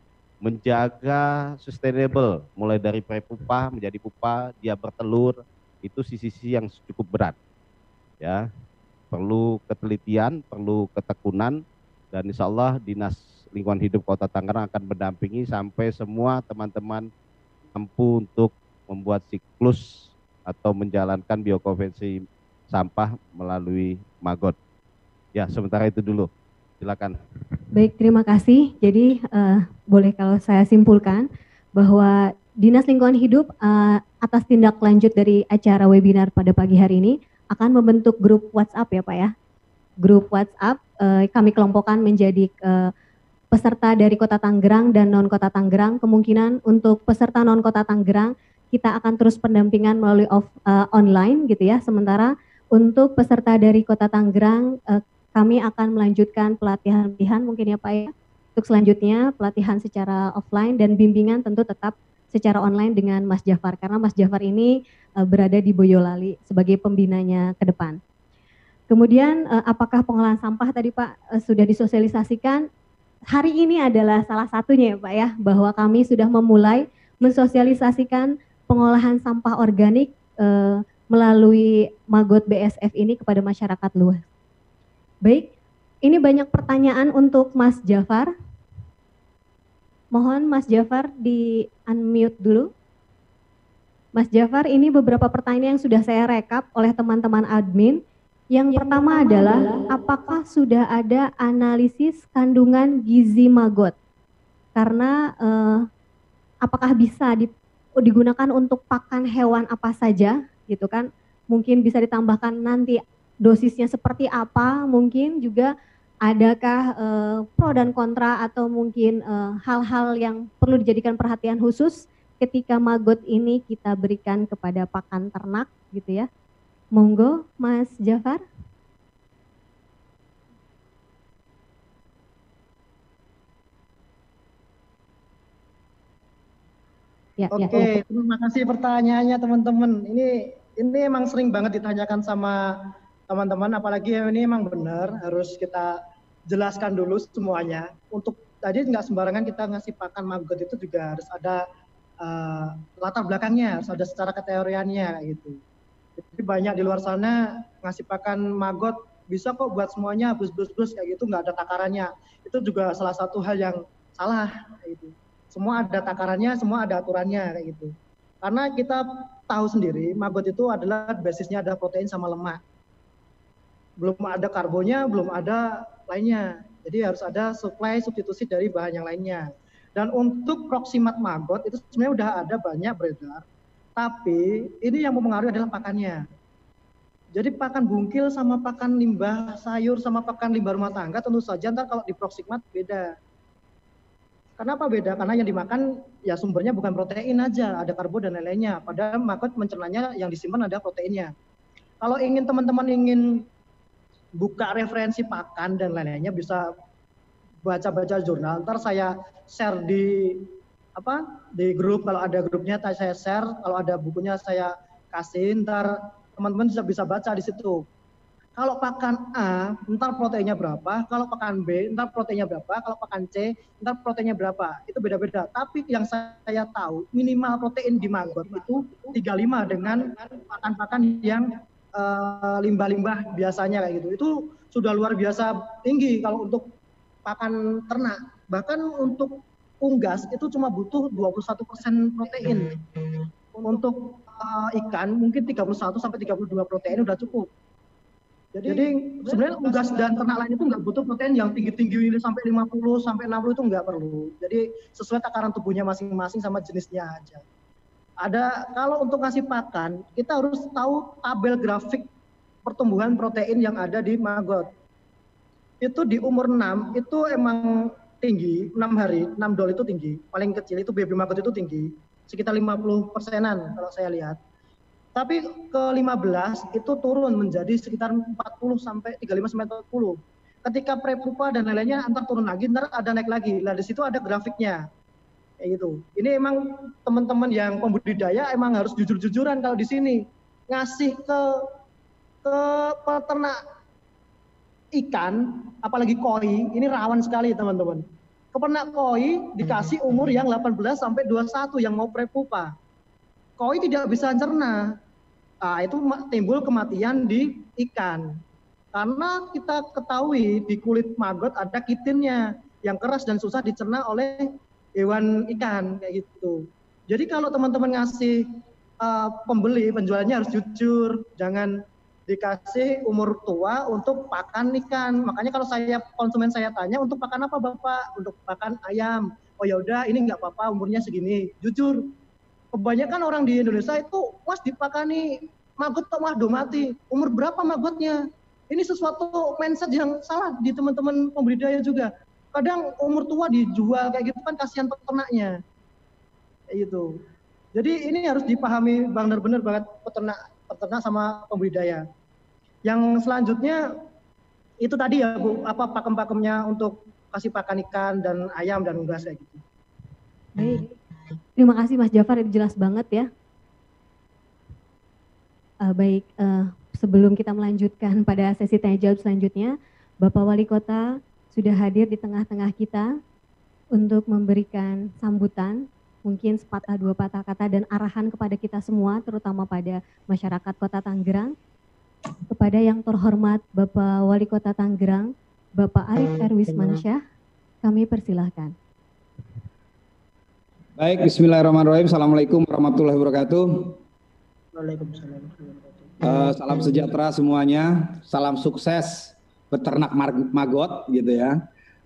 menjaga sustainable mulai dari pre-pupa menjadi pupa, dia bertelur, itu sisi-sisi yang cukup berat ya, perlu ketelitian, perlu ketekunan, dan insya Allah Dinas Lingkungan Hidup Kota Tangerang akan mendampingi sampai semua teman-teman mampu untuk membuat siklus atau menjalankan biokonversi sampah melalui Maggot. Ya, sementara itu dulu. Silakan. Baik, terima kasih. Jadi boleh kalau saya simpulkan bahwa Dinas Lingkungan Hidup atas tindak lanjut dari acara webinar pada pagi hari ini akan membentuk grup WhatsApp ya Pak ya. Grup WhatsApp kami kelompokkan menjadi peserta dari Kota Tangerang dan non Kota Tangerang. Kemungkinan untuk peserta non Kota Tangerang kita akan terus pendampingan melalui online gitu ya. Sementara untuk peserta dari Kota Tangerang kami akan melanjutkan pelatihan mungkin ya Pak ya. Untuk selanjutnya pelatihan secara offline dan bimbingan tentu tetap secara online dengan Mas Jafar, karena Mas Jafar ini berada di Boyolali sebagai pembinanya ke depan. Kemudian apakah pengolahan sampah tadi Pak sudah disosialisasikan? Hari ini adalah salah satunya ya Pak ya, bahwa kami sudah memulai mensosialisasikan pengolahan sampah organik melalui Maggot BSF ini kepada masyarakat luas. Baik, ini banyak pertanyaan untuk Mas Jafar. Mohon Mas Jafar di unmute dulu. Mas Jafar, ini beberapa pertanyaan yang sudah saya rekap oleh teman-teman admin. Yang pertama adalah, apakah sudah ada analisis kandungan gizi Maggot? Karena apakah bisa digunakan untuk pakan hewan apa saja, gitu kan? Mungkin bisa ditambahkan nanti dosisnya seperti apa, mungkin juga adakah pro dan kontra atau mungkin hal-hal yang perlu dijadikan perhatian khusus ketika Maggot ini kita berikan kepada pakan ternak gitu ya. Monggo Mas Jafar. Ya, ya. Oke, terima kasih pertanyaannya teman-teman. Ini emang sering banget ditanyakan sama teman-teman, apalagi ini emang benar harus kita jelaskan dulu semuanya. Untuk tadi nggak sembarangan kita ngasih pakan maggot, itu juga harus ada latar belakangnya, harus ada secara keteoriannya gitu. Jadi banyak di luar sana ngasih pakan maggot bisa kok buat semuanya bus kayak gitu, nggak ada takarannya. Itu juga salah satu hal yang salah kayak gitu. Semua ada takarannya, semua ada aturannya kayak gitu. Karena kita tahu sendiri maggot itu adalah basisnya ada protein sama lemak. Belum ada karbonnya, belum ada lainnya. Jadi harus ada supply substitusi dari bahan yang lainnya. Dan untuk proximat maggot itu sebenarnya udah ada banyak beredar. Tapi ini yang mempengaruhi adalah pakannya. Jadi pakan bungkil sama pakan limbah sayur sama pakan limbah rumah tangga tentu saja ntar kalau di proximat beda. Kenapa beda? Karena yang dimakan ya sumbernya bukan protein aja, ada karbo dan lain-lainnya. Padahal maggot mencernanya yang disimpan ada proteinnya. Kalau ingin teman-teman ingin buka referensi pakan dan lain-lainnya bisa baca-baca jurnal. Ntar saya share di grup, kalau ada grupnya saya share, kalau ada bukunya saya kasih, ntar teman-teman bisa baca di situ. Kalau pakan A, ntar proteinnya berapa, kalau pakan B, ntar proteinnya berapa, kalau pakan C, ntar proteinnya berapa. Itu beda-beda. Tapi yang saya tahu, minimal protein di maggot itu 35 dengan pakan-pakan yang limbah-limbah biasanya kayak gitu. Itu sudah luar biasa tinggi kalau untuk pakan ternak. Bahkan untuk unggas itu cuma butuh 21% protein. Untuk ikan mungkin 31 sampai 32 protein udah cukup. Jadi sebenarnya unggas dan ternak lain itu nggak butuh protein yang tinggi-tinggi sampai 50 sampai 60 itu nggak perlu. Jadi sesuai takaran tubuhnya masing-masing sama jenisnya aja. Ada kalau untuk ngasih pakan kita harus tahu tabel grafik pertumbuhan protein yang ada di maggot. Itu di umur 6 itu emang tinggi, 6 hari, 6 dol itu tinggi. Paling kecil itu baby maggot itu tinggi, sekitar 50%-an kalau saya lihat. Tapi ke 15 itu turun menjadi sekitar 40 sampai 35 sampai 40. Ketika prepupa dan lain-lainnya antar turun lagi, ntar ada naik lagi. Nah di situ ada grafiknya. Kayak gitu. Ini emang teman-teman yang pembudidaya emang harus jujur-jujuran kalau di sini. Ngasih ke peternak ikan, apalagi koi, ini rawan sekali teman-teman. Peternak koi dikasih umur yang 18 sampai 21 yang mau prepupa. Koi tidak bisa cerna. Nah, itu timbul kematian di ikan. Karena kita ketahui di kulit maggot ada kitinnya yang keras dan susah dicerna oleh hewan ikan kayak gitu. Jadi kalau teman-teman ngasih pembeli, penjualnya harus jujur, jangan dikasih umur tua untuk pakan ikan. Makanya kalau saya konsumen saya tanya untuk pakan apa Bapak? Untuk pakan ayam. Oh ya udah ini nggak apa-apa umurnya segini. Jujur. Kebanyakan orang di Indonesia itu mas dipakani maggot kok mah mati. Umur berapa maggotnya? Ini sesuatu mindset yang salah di teman-teman pembudidaya juga. Kadang umur tua dijual kayak gitu kan kasihan peternaknya. Kayak gitu. Jadi ini harus dipahami benar-benar banget peternak sama pembudidaya. Yang selanjutnya itu tadi ya Bu, apa pakem-pakemnya untuk kasih pakan ikan dan ayam dan unggas kayak gitu. Baik. Terima kasih Mas Jafar, itu jelas banget ya. Baik, sebelum kita melanjutkan pada sesi tanya jawab selanjutnya, Bapak Wali Kota sudah hadir di tengah-tengah kita untuk memberikan sambutan, mungkin sepatah dua patah kata dan arahan kepada kita semua, terutama pada masyarakat Kota Tangerang. Kepada yang terhormat Bapak Wali Kota Tangerang, Bapak Arif Erwismansyah, kami persilahkan. Baik, bismillahirrahmanirrahim. Assalamualaikum warahmatullahi wabarakatuh. Waalaikumsalam. Salam sejahtera semuanya, salam sukses beternak maggot gitu ya.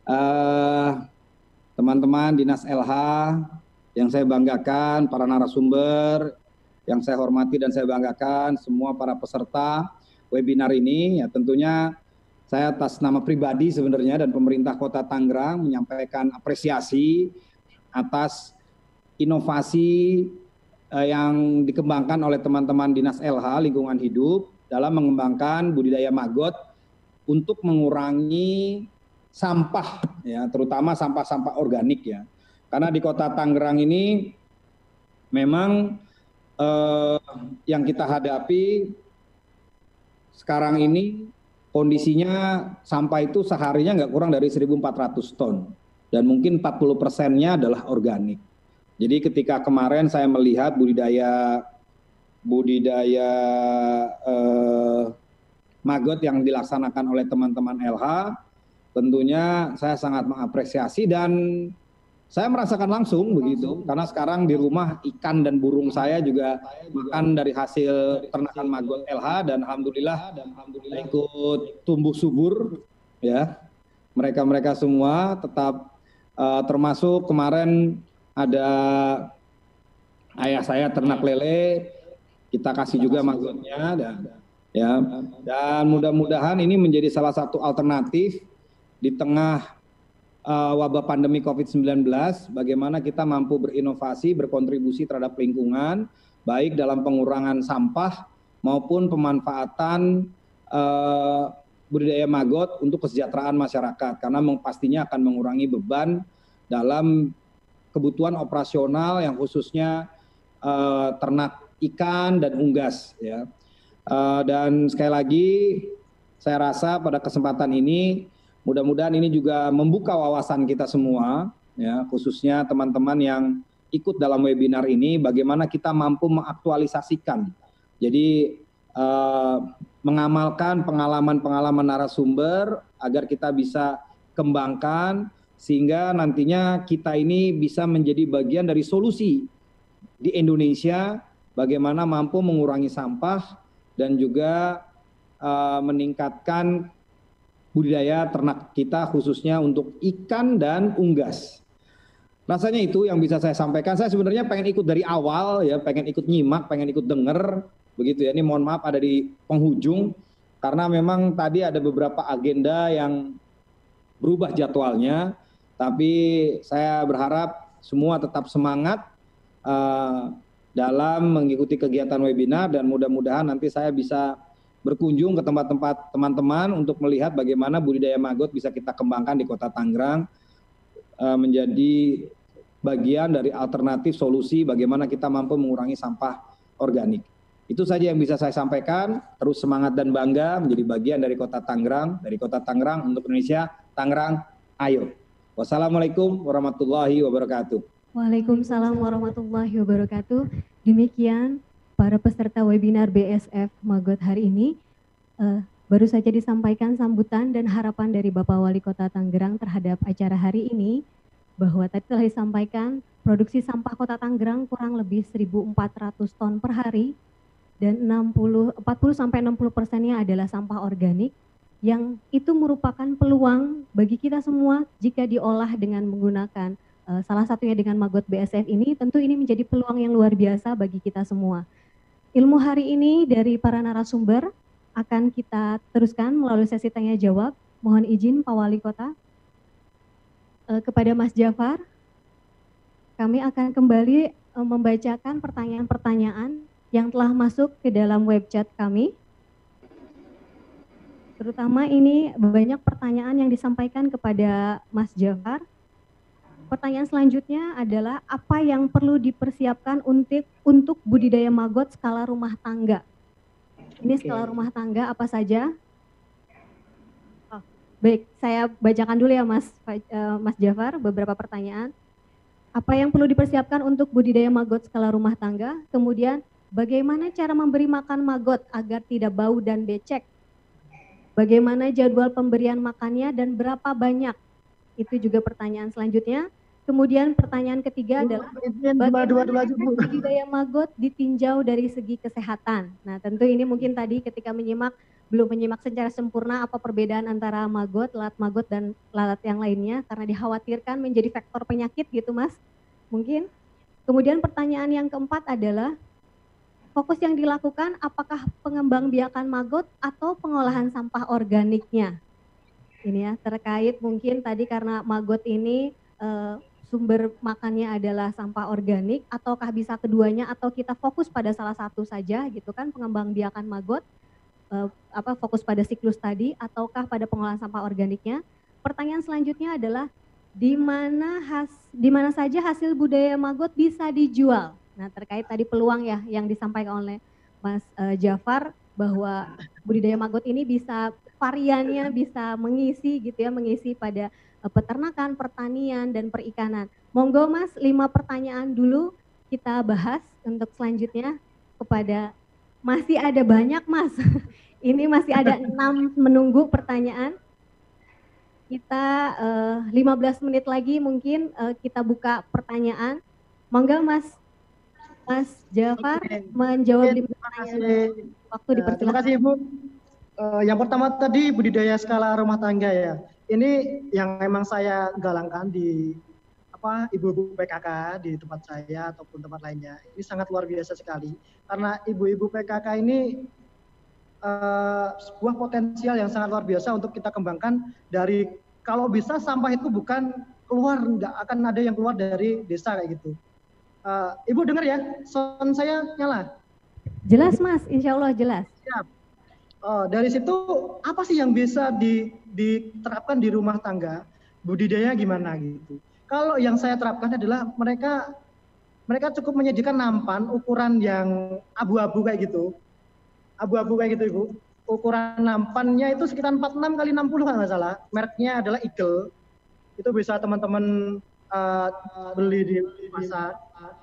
Teman-teman Dinas LH yang saya banggakan, para narasumber yang saya hormati dan saya banggakan, semua para peserta webinar ini, ya tentunya saya atas nama pribadi sebenarnya dan pemerintah Kota Tangerang menyampaikan apresiasi atas inovasi yang dikembangkan oleh teman-teman Dinas LH Lingkungan Hidup dalam mengembangkan budidaya maggot untuk mengurangi sampah ya, terutama sampah-sampah organik ya. Karena di Kota Tangerang ini memang yang kita hadapi sekarang ini kondisinya sampah itu seharinya nggak kurang dari 1.400 ton dan mungkin 40%-nya adalah organik. Jadi ketika kemarin saya melihat budidaya maggot yang dilaksanakan oleh teman-teman LH, tentunya saya sangat mengapresiasi dan saya merasakan langsung begitu, karena sekarang di rumah ikan dan burung saya juga makan dari hasil ternakan maggot LH dan alhamdulillah ikut tumbuh subur ya. Mereka semua tetap termasuk kemarin ada ayah saya ternak lele, kita kasih juga maggotnya dan mudah-mudahan ini menjadi salah satu alternatif di tengah wabah pandemi COVID-19, bagaimana kita mampu berinovasi, berkontribusi terhadap lingkungan, baik dalam pengurangan sampah maupun pemanfaatan budidaya maggot untuk kesejahteraan masyarakat, karena pastinya akan mengurangi beban dalam kebutuhan operasional yang khususnya ternak ikan dan unggas. Ya. Dan sekali lagi, saya rasa pada kesempatan ini, mudah-mudahan ini juga membuka wawasan kita semua, ya, khususnya teman-teman yang ikut dalam webinar ini, bagaimana kita mampu mengaktualisasikan. Jadi mengamalkan pengalaman-pengalaman narasumber agar kita bisa kembangkan, sehingga nantinya kita ini bisa menjadi bagian dari solusi di Indonesia, bagaimana mampu mengurangi sampah dan juga meningkatkan budidaya ternak kita khususnya untuk ikan dan unggas. Rasanya itu yang bisa saya sampaikan. Saya sebenarnya pengen ikut dari awal ya, pengen ikut nyimak, pengen ikut denger begitu ya. Ini mohon maaf ada di penghujung karena memang tadi ada beberapa agenda yang berubah jadwalnya, tapi saya berharap semua tetap semangat dalam mengikuti kegiatan webinar dan mudah-mudahan nanti saya bisa berkunjung ke tempat-tempat teman-teman untuk melihat bagaimana budidaya maggot bisa kita kembangkan di Kota Tangerang menjadi bagian dari alternatif solusi bagaimana kita mampu mengurangi sampah organik. Itu saja yang bisa saya sampaikan. Terus semangat dan bangga menjadi bagian dari Kota Tangerang, untuk Indonesia. Tangerang, ayo. Wassalamualaikum warahmatullahi wabarakatuh. Waalaikumsalam warahmatullahi wabarakatuh. Demikian para peserta webinar BSF Maggot hari ini. Baru saja disampaikan sambutan dan harapan dari Bapak Wali Kota Tangerang terhadap acara hari ini, bahwa tadi telah disampaikan produksi sampah Kota Tangerang kurang lebih 1.400 ton per hari dan 40-60%-nya adalah sampah organik, yang itu merupakan peluang bagi kita semua jika diolah dengan menggunakan salah satunya dengan Maggot BSF ini. Tentu ini menjadi peluang yang luar biasa bagi kita semua. Ilmu hari ini dari para narasumber akan kita teruskan melalui sesi tanya jawab. Mohon izin Pak Wali Kota. Kepada Mas Jafar, kami akan kembali membacakan pertanyaan-pertanyaan yang telah masuk ke dalam web chat kami. Terutama ini banyak pertanyaan yang disampaikan kepada Mas Jafar. Pertanyaan selanjutnya adalah apa yang perlu dipersiapkan untuk budidaya maggot skala rumah tangga? Ini skala rumah tangga apa saja? Baik, saya bacakan dulu ya Mas Jafar beberapa pertanyaan. Apa yang perlu dipersiapkan untuk budidaya maggot skala rumah tangga? Kemudian bagaimana cara memberi makan maggot agar tidak bau dan becek? Bagaimana jadwal pemberian makannya dan berapa banyak? Itu juga pertanyaan selanjutnya. Kemudian pertanyaan ketiga adalah bagaimana budidaya maggot ditinjau dari segi kesehatan? Nah, tentu ini mungkin tadi ketika belum menyimak secara sempurna apa perbedaan antara maggot, lalat maggot dan lalat yang lainnya karena dikhawatirkan menjadi faktor penyakit gitu Mas. Mungkin. Kemudian pertanyaan yang keempat adalah fokus yang dilakukan apakah pengembangbiakan maggot atau pengolahan sampah organiknya? Ini ya, terkait mungkin tadi karena maggot ini sumber makannya adalah sampah organik, ataukah bisa keduanya atau kita fokus pada salah satu saja gitu kan, pengembangbiakan maggot, fokus pada siklus tadi ataukah pada pengolahan sampah organiknya. Pertanyaan selanjutnya adalah di mana saja hasil budidaya maggot bisa dijual? Nah, terkait tadi peluang ya yang disampaikan oleh Mas Jafar bahwa budidaya maggot ini bisa variannya bisa mengisi gitu ya, mengisi pada peternakan, pertanian dan perikanan. Monggo Mas, 5 pertanyaan dulu kita bahas untuk selanjutnya kepada masih ada banyak Mas. Ini masih ada 6 menunggu pertanyaan. Kita 15 menit lagi mungkin kita buka pertanyaan. Monggo Mas Jafar menjawab 5 pertanyaan. Waktu dipersilakan. Terima kasih Ibu. Yang pertama tadi budidaya skala rumah tangga ya. Ini yang memang saya galangkan di ibu-ibu PKK di tempat saya ataupun tempat lainnya. Ini sangat luar biasa sekali karena ibu-ibu PKK ini sebuah potensial yang sangat luar biasa untuk kita kembangkan. Dari kalau bisa sampah itu bukan keluar, nggak akan ada yang keluar dari desa kayak gitu. Ibu dengar ya, sound saya nyala? Jelas Mas, insya Allah jelas. Siap. Dari situ apa sih yang bisa diterapkan di rumah tangga, budidaya gimana gitu. Kalau yang saya terapkan adalah mereka cukup menyediakan nampan ukuran yang abu-abu kayak gitu. Abu-abu kayak gitu Ibu. Ukuran nampannya itu sekitar 46 kali 60 kalau nggak salah. Mereknya adalah Eagle. Itu bisa teman-teman beli di pasar.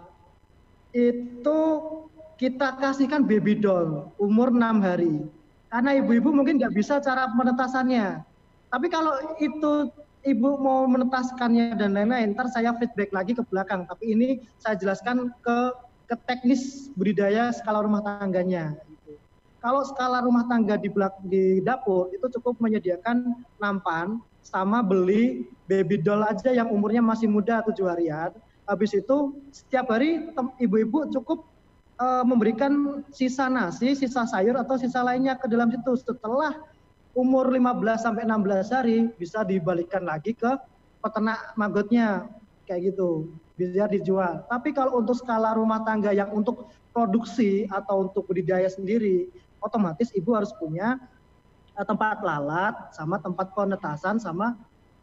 Itu kita kasihkan baby doll umur 6 hari. Karena ibu-ibu mungkin nggak bisa cara penetasannya. Tapi kalau itu ibu mau menetaskannya dan lain-lain, ntar saya feedback lagi ke belakang. Tapi ini saya jelaskan ke teknis budidaya skala rumah tangganya. Gitu. Kalau skala rumah tangga di dapur itu cukup menyediakan nampan sama beli baby doll aja yang umurnya masih muda 7 harian. Habis itu setiap hari ibu-ibu cukup memberikan sisa nasi, sisa sayur atau sisa lainnya ke dalam situ. Setelah umur 15 sampai 16 hari bisa dibalikkan lagi ke peternak maggotnya kayak gitu, biar dijual. Tapi kalau untuk skala rumah tangga yang untuk produksi atau untuk budidaya sendiri, otomatis ibu harus punya tempat lalat sama tempat penetasan sama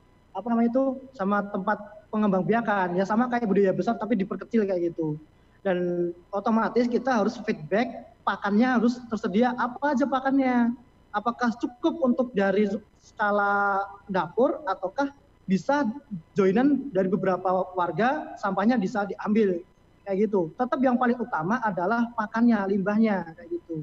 sama tempat pengembangbiakan ya, sama kayak budidaya besar tapi diperkecil kayak gitu. Dan otomatis kita harus feedback pakannya harus tersedia apa aja pakannya. Apakah cukup untuk dari skala dapur ataukah bisa joinan dari beberapa warga sampahnya bisa diambil kayak gitu. Tetap yang paling utama adalah pakannya, limbahnya kayak gitu.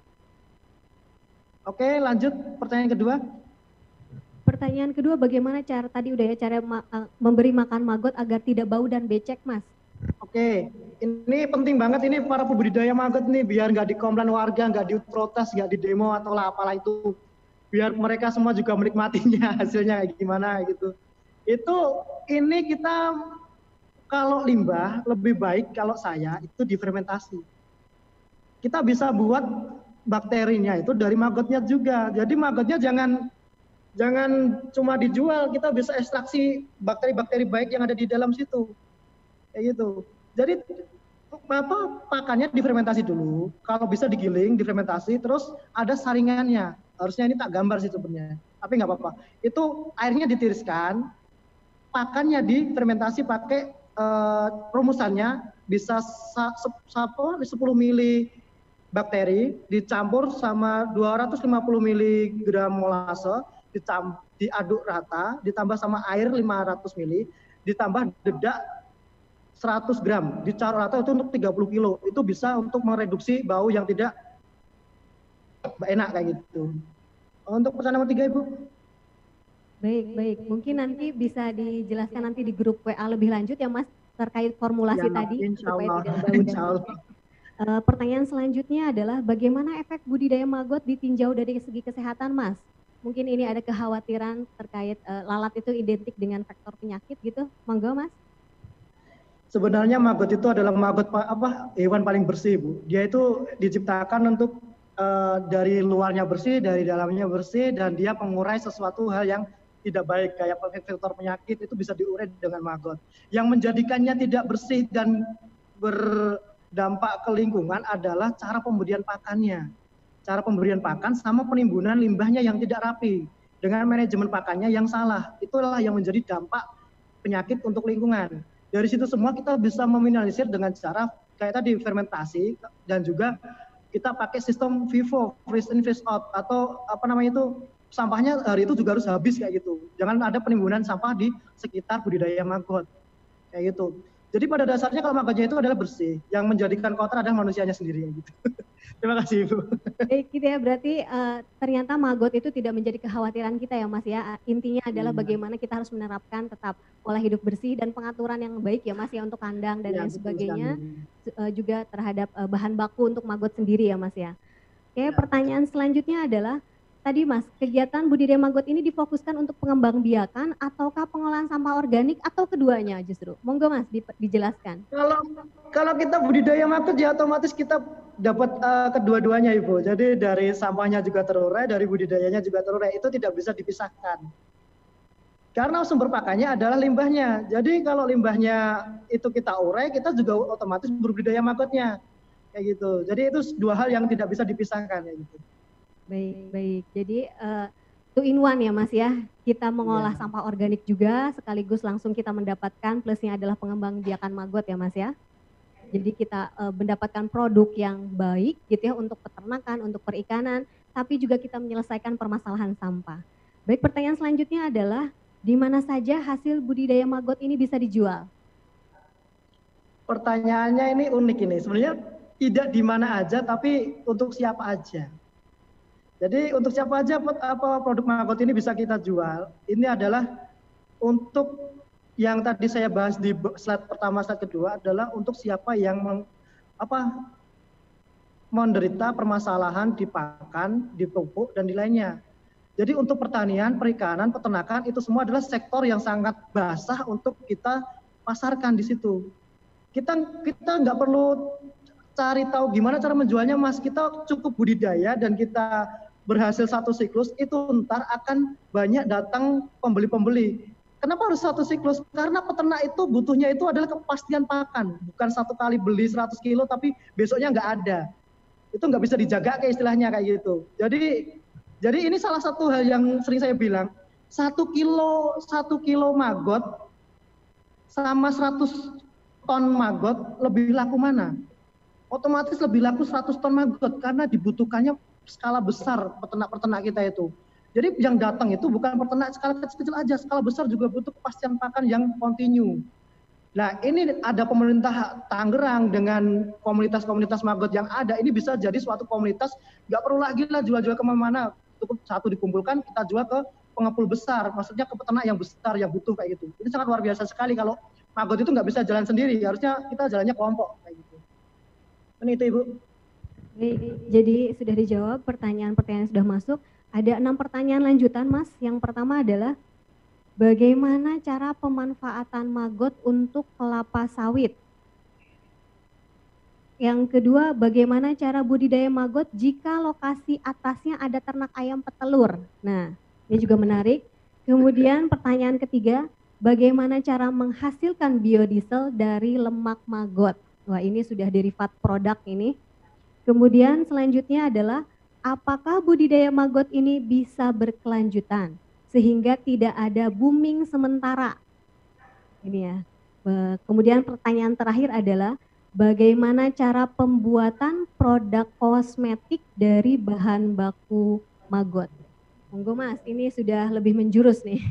Oke, lanjut pertanyaan kedua. Pertanyaan kedua, bagaimana cara tadi udah ya cara memberi makan maggot agar tidak bau dan becek Mas? Oke, ini penting banget ini para pembudidaya maggot nih biar nggak dikomplain warga, nggak diprotes, nggak didemo atau apalah itu. Biar mereka semua juga menikmatinya hasilnya kayak gimana gitu. Ini kita kalau limbah lebih baik kalau saya itu difermentasi. Kita bisa buat bakterinya itu dari maggotnya juga. Jadi maggotnya jangan cuma dijual, kita bisa ekstraksi bakteri-bakteri baik yang ada di dalam situ. Kayak gitu. Jadi pakannya difermentasi dulu, kalau bisa digiling, difermentasi, terus ada saringannya. Harusnya ini tak gambar sih sebenarnya, tapi nggak apa-apa. Itu airnya ditiriskan, pakannya difermentasi pakai rumusannya bisa 10 mili bakteri dicampur sama 250 mg molase, diaduk rata, ditambah sama air 500 mili, ditambah dedak 100 gram, dicampur rata itu untuk 30 kilo. Itu bisa untuk mereduksi bau yang tidak enak kayak gitu. Untuk pertanyaan nomor 3 Ibu. Baik. Mungkin nanti bisa dijelaskan nanti di grup WA lebih lanjut ya Mas terkait formulasi ya, tadi supaya tidak bau dan becek. Pertanyaan selanjutnya adalah bagaimana efek budidaya maggot ditinjau dari segi kesehatan Mas? Mungkin ini ada kekhawatiran terkait lalat itu identik dengan faktor penyakit gitu. Monggo Mas. Sebenarnya maggot itu adalah hewan paling bersih Bu. Dia itu diciptakan untuk dari luarnya bersih, dari dalamnya bersih, dan dia mengurai sesuatu hal yang tidak baik kayak faktor penyakit itu bisa diurai dengan maggot. Yang menjadikannya tidak bersih dan berdampak ke lingkungan adalah cara pemberian pakannya. Cara pemberian pakan sama penimbunan limbahnya yang tidak rapi dengan manajemen pakannya yang salah. Itulah yang menjadi dampak penyakit untuk lingkungan. Dari situ semua kita bisa meminimalisir dengan cara kayak tadi fermentasi, dan juga kita pakai sistem FIFO, freeze in freeze out, atau apa namanya itu, sampahnya hari itu juga harus habis kayak gitu. Jangan ada penimbunan sampah di sekitar budidaya maggot kayak gitu. Jadi pada dasarnya kalau magotnya itu adalah bersih, yang menjadikan kotor adalah manusianya sendiri gitu. Terima kasih Ibu. Baik gitu ya, berarti ternyata maggot itu tidak menjadi kekhawatiran kita ya Mas ya. Intinya adalah bagaimana kita harus menerapkan tetap pola hidup bersih dan pengaturan yang baik ya Mas ya untuk kandang dan lain sebagainya. Juga terhadap bahan baku untuk maggot sendiri ya Mas ya. Oke, pertanyaan selanjutnya adalah tadi Mas, kegiatan budidaya maggot ini difokuskan untuk pengembangbiakan ataukah pengolahan sampah organik atau keduanya justru? Monggo Mas dijelaskan. Kalau kita budidaya maggot ya otomatis kita dapat kedua-duanya Ibu. Jadi dari sampahnya juga terurai, dari budidayanya juga terurai. Itu tidak bisa dipisahkan. Karena sumber pakannya adalah limbahnya. Jadi kalau limbahnya itu kita urai, kita juga otomatis berbudidaya maggotnya. Kayak gitu. Jadi itu dua hal yang tidak bisa dipisahkan kayak gitu. Baik. Jadi two in one ya Mas ya. Kita mengolah sampah organik juga sekaligus langsung kita mendapatkan plusnya adalah pengembangbiakan maggot ya Mas ya. Jadi kita mendapatkan produk yang baik gitu ya untuk peternakan, untuk perikanan, tapi juga kita menyelesaikan permasalahan sampah. Baik, pertanyaan selanjutnya adalah di mana saja hasil budidaya maggot ini bisa dijual? Pertanyaannya ini unik ini. Sebenarnya tidak di mana aja, tapi untuk siapa aja. Jadi untuk siapa aja apa produk maggot ini bisa kita jual. Ini adalah untuk yang tadi saya bahas di slide pertama, slide kedua adalah untuk siapa yang menderita permasalahan di pakan, di pupuk dan di lainnya. Jadi untuk pertanian, perikanan, peternakan itu semua adalah sektor yang sangat basah untuk kita pasarkan di situ. Kita nggak perlu cari tahu gimana cara menjualnya Mas. Kita cukup budidaya dan kita berhasil satu siklus, itu ntar akan banyak datang pembeli-pembeli. Kenapa harus satu siklus? Karena peternak itu butuhnya itu adalah kepastian pakan. Bukan satu kali beli 100 kilo tapi besoknya nggak ada. Itu nggak bisa dijaga kayak istilahnya kayak gitu. Jadi ini salah satu hal yang sering saya bilang. 1 kilo maggot sama 100 ton maggot lebih laku mana? Otomatis lebih laku 100 ton maggot karena dibutuhkannya skala besar peternak-peternak kita itu. Jadi yang datang itu bukan peternak skala kecil-kecil aja, skala besar juga butuh kepastian pakan yang kontinu. Nah ini ada pemerintah Tangerang dengan komunitas-komunitas maggot yang ada, ini bisa jadi suatu komunitas, nggak perlu lagi lah jual-jual kemana-mana, cukup satu dikumpulkan, kita jual ke pengepul besar, maksudnya ke peternak yang besar, yang butuh kayak gitu. Ini sangat luar biasa sekali kalau maggot itu nggak bisa jalan sendiri, harusnya kita jalannya kelompok kayak gitu. Ini itu Ibu. Jadi sudah dijawab, pertanyaan-pertanyaan sudah masuk. Ada 6 pertanyaan lanjutan Mas. Yang pertama adalah bagaimana cara pemanfaatan maggot untuk kelapa sawit? Yang kedua, bagaimana cara budidaya maggot jika lokasi atasnya ada ternak ayam petelur? Nah, ini juga menarik. Kemudian pertanyaan ketiga, bagaimana cara menghasilkan biodiesel dari lemak maggot? Wah, ini sudah derivat produk ini. Kemudian selanjutnya adalah apakah budidaya maggot ini bisa berkelanjutan sehingga tidak ada booming sementara? Ini ya. Kemudian pertanyaan terakhir adalah bagaimana cara pembuatan produk kosmetik dari bahan baku maggot? Monggo Mas, ini sudah lebih menjurus nih.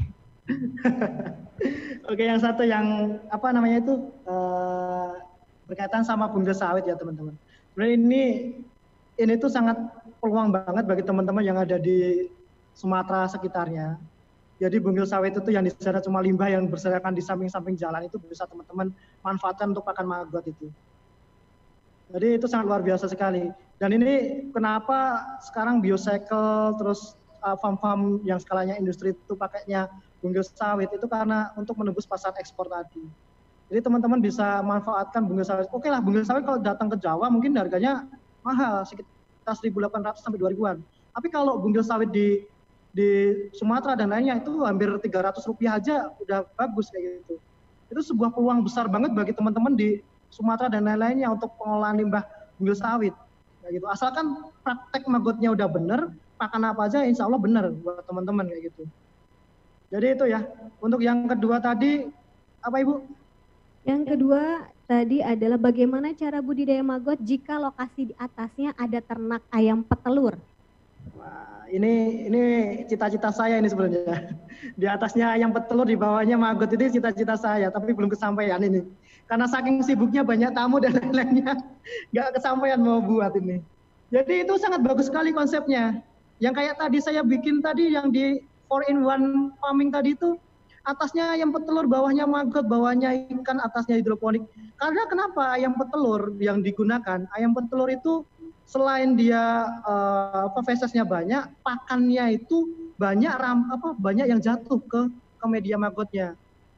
Oke, yang satu yang apa namanya itu berkaitan sama bumbu sawit ya teman-teman. Sebenarnya ini tuh sangat peluang banget bagi teman-teman yang ada di Sumatera sekitarnya. Jadi bumbu sawit itu yang di sana cuma limbah yang berserakan di samping-samping jalan itu bisa teman-teman manfaatkan untuk pakan maggot itu. Jadi itu sangat luar biasa sekali. Dan ini kenapa sekarang biocycle terus farm-farm yang skalanya industri itu pakainya bumbu sawit itu karena untuk menembus pasar ekspor tadi. Jadi teman-teman bisa manfaatkan bunga sawit. Oke lah, bunga sawit kalau datang ke Jawa mungkin harganya mahal, sekitar 1.800 sampai 2.000-an. Tapi kalau bunga sawit di Sumatera dan lainnya itu hampir 300 rupiah aja udah bagus kayak gitu. Itu sebuah peluang besar banget bagi teman-teman di Sumatera dan lain-lainnya untuk pengolahan limbah bunga sawit. Kayak gitu. Asalkan praktek maggotnya udah bener, pakan apa aja insya Allah bener buat teman-teman kayak gitu. Jadi itu ya. Untuk yang kedua tadi, apa Ibu? Yang kedua tadi adalah bagaimana cara budidaya maggot jika lokasi di atasnya ada ternak ayam petelur. Wah, ini cita-cita saya ini sebenarnya. Di atasnya ayam petelur, di bawahnya maggot, ini cita-cita saya, tapi belum kesampaian ini. Karena saking sibuknya banyak tamu dan lain-lainnya, nggak kesampaian mau buat ini. Jadi itu sangat bagus sekali konsepnya. Yang kayak tadi saya bikin tadi yang di 4-in-1 farming tadi itu, atasnya ayam petelur, bawahnya maggot, bawahnya ikan, atasnya hidroponik. Karena kenapa ayam petelur yang digunakan? Ayam petelur itu selain dia fesesnya banyak, pakannya itu banyak banyak yang jatuh ke media maggotnya.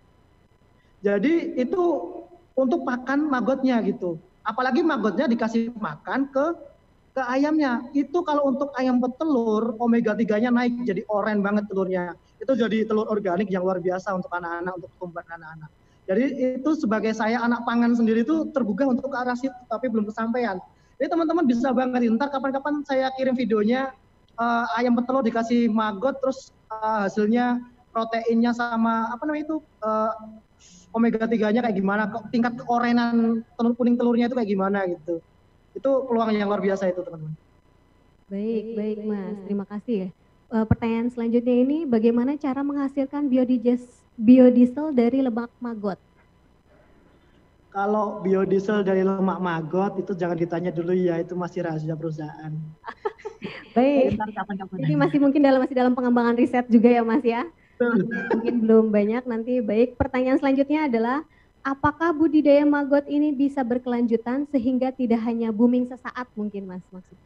Jadi itu untuk pakan maggotnya gitu. Apalagi maggotnya dikasih makan ke ayamnya. Itu kalau untuk ayam petelur, omega 3-nya naik jadi oren banget telurnya. Itu jadi telur organik yang luar biasa untuk anak-anak, untuk pertumbuhan anak-anak. Jadi itu sebagai saya anak pangan sendiri itu tergugah untuk ke arah situ, tapi belum kesampaian. Jadi teman-teman bisa banget, ntar kapan-kapan saya kirim videonya ayam petelur dikasih maggot, terus hasilnya proteinnya sama apa namanya itu omega 3-nya kayak gimana, tingkat keorenan telur kuning telurnya itu kayak gimana gitu. Itu peluang yang luar biasa itu teman-teman. Baik Mas, terima kasih ya. Pertanyaan selanjutnya ini, bagaimana cara menghasilkan biodiesel dari lemak maggot? Kalau biodiesel dari lemak maggot itu jangan ditanya dulu ya, itu masih rahasia perusahaan. Baik, ini masih dalam pengembangan riset juga ya Mas ya. Mungkin belum banyak nanti. Baik, pertanyaan selanjutnya adalah, apakah budidaya maggot ini bisa berkelanjutan sehingga tidak hanya booming sesaat mungkin Mas maksudnya?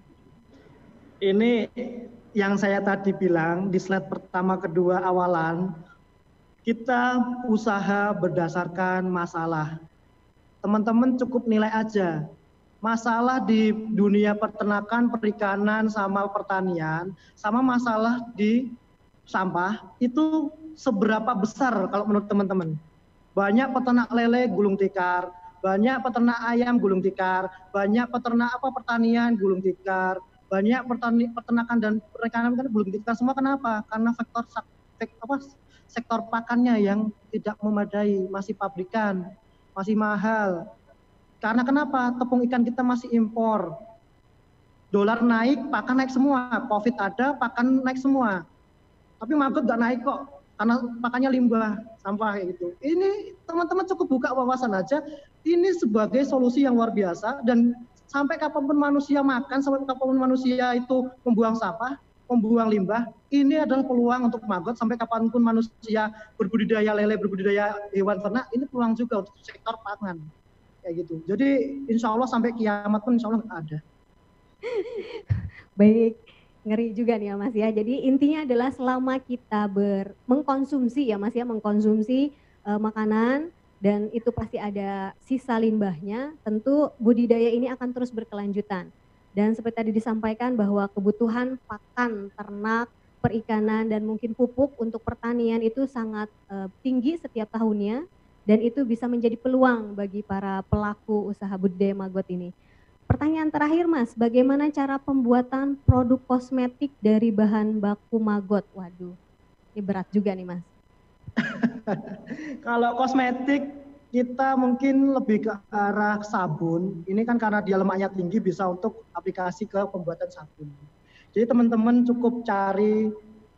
Ini yang saya tadi bilang di slide pertama, kedua, awalan, kita usaha berdasarkan masalah. Teman-teman cukup nilai aja. Masalah di dunia peternakan, perikanan, sama pertanian, sama masalah di sampah, itu seberapa besar kalau menurut teman-teman? Banyak peternak lele gulung tikar, banyak peternak ayam gulung tikar, banyak peternak pertanian gulung tikar, banyak peternakan dan perikanan kan gulung tikar semua. Kenapa? Karena sektor pakannya yang tidak memadai, masih pabrikan, masih mahal. Karena kenapa? Tepung ikan kita masih impor. Dolar naik, pakan naik semua. Covid ada, pakan naik semua. Tapi maggot nggak naik kok, karena pakannya limbah, sampah kayak gitu. Ini teman-teman cukup buka wawasan aja. Ini sebagai solusi yang luar biasa, dan sampai kapanpun manusia makan, sampai kapanpun manusia itu membuang sampah, membuang limbah, ini adalah peluang untuk maggot. Sampai kapanpun manusia berbudidaya lele, berbudidaya hewan ternak, ini peluang juga untuk sektor pangan. Kayak gitu. Jadi insya Allah sampai kiamat pun insya Allah ada. Baik, ngeri juga nih ya Mas ya. Jadi intinya adalah selama kita mengkonsumsi ya Mas ya, mengkonsumsi makanan dan itu pasti ada sisa limbahnya, tentu budidaya ini akan terus berkelanjutan. Dan seperti tadi disampaikan bahwa kebutuhan pakan ternak, perikanan dan mungkin pupuk untuk pertanian itu sangat tinggi setiap tahunnya, dan itu bisa menjadi peluang bagi para pelaku usaha budidaya maggot ini. Pertanyaan terakhir Mas, bagaimana cara pembuatan produk kosmetik dari bahan baku maggot? Waduh, ini berat juga nih Mas. Kalau kosmetik kita mungkin lebih ke arah sabun. Ini kan karena dia lemaknya tinggi, bisa untuk aplikasi ke pembuatan sabun. Jadi teman-teman cukup cari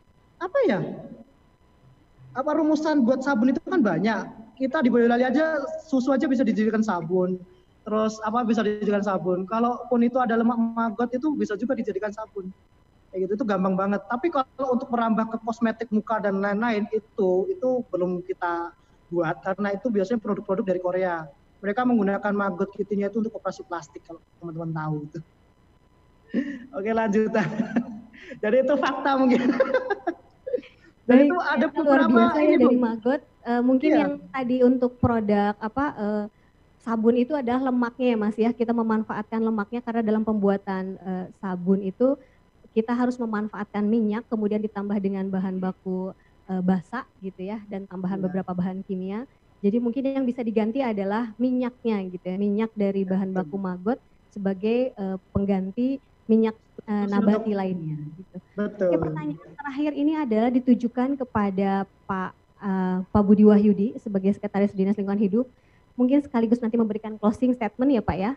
rumusan buat sabun itu kan banyak. Kita di Boyolali aja susu aja bisa dijadikan sabun. Terus bisa dijadikan sabun. Kalaupun itu ada lemak maggot itu bisa juga dijadikan sabun. Kayak gitu, itu gampang banget. Tapi kalau untuk merambah ke kosmetik muka dan lain-lain itu belum kita buat, karena itu biasanya produk-produk dari Korea. Mereka menggunakan maggot kitinya itu untuk operasi plastik, kalau teman-teman tahu itu. Oke, lanjutan. Jadi itu fakta mungkin. Dan itu ada beberapa luar biasa ya dari maggot. Mungkin yang tadi untuk produk sabun itu adalah lemaknya ya Mas ya. Kita memanfaatkan lemaknya karena dalam pembuatan sabun itu kita harus memanfaatkan minyak, kemudian ditambah dengan bahan baku basah gitu ya, dan tambahan beberapa bahan kimia. Jadi mungkin yang bisa diganti adalah minyaknya gitu ya, minyak dari bahan baku maggot sebagai pengganti minyak nabati lainnya gitu. Betul. Oke, pertanyaan terakhir ini adalah ditujukan kepada Pak Budi Wahyudi sebagai Sekretaris Dinas Lingkungan Hidup. mungkin sekaligus nanti memberikan closing statement ya Pak ya.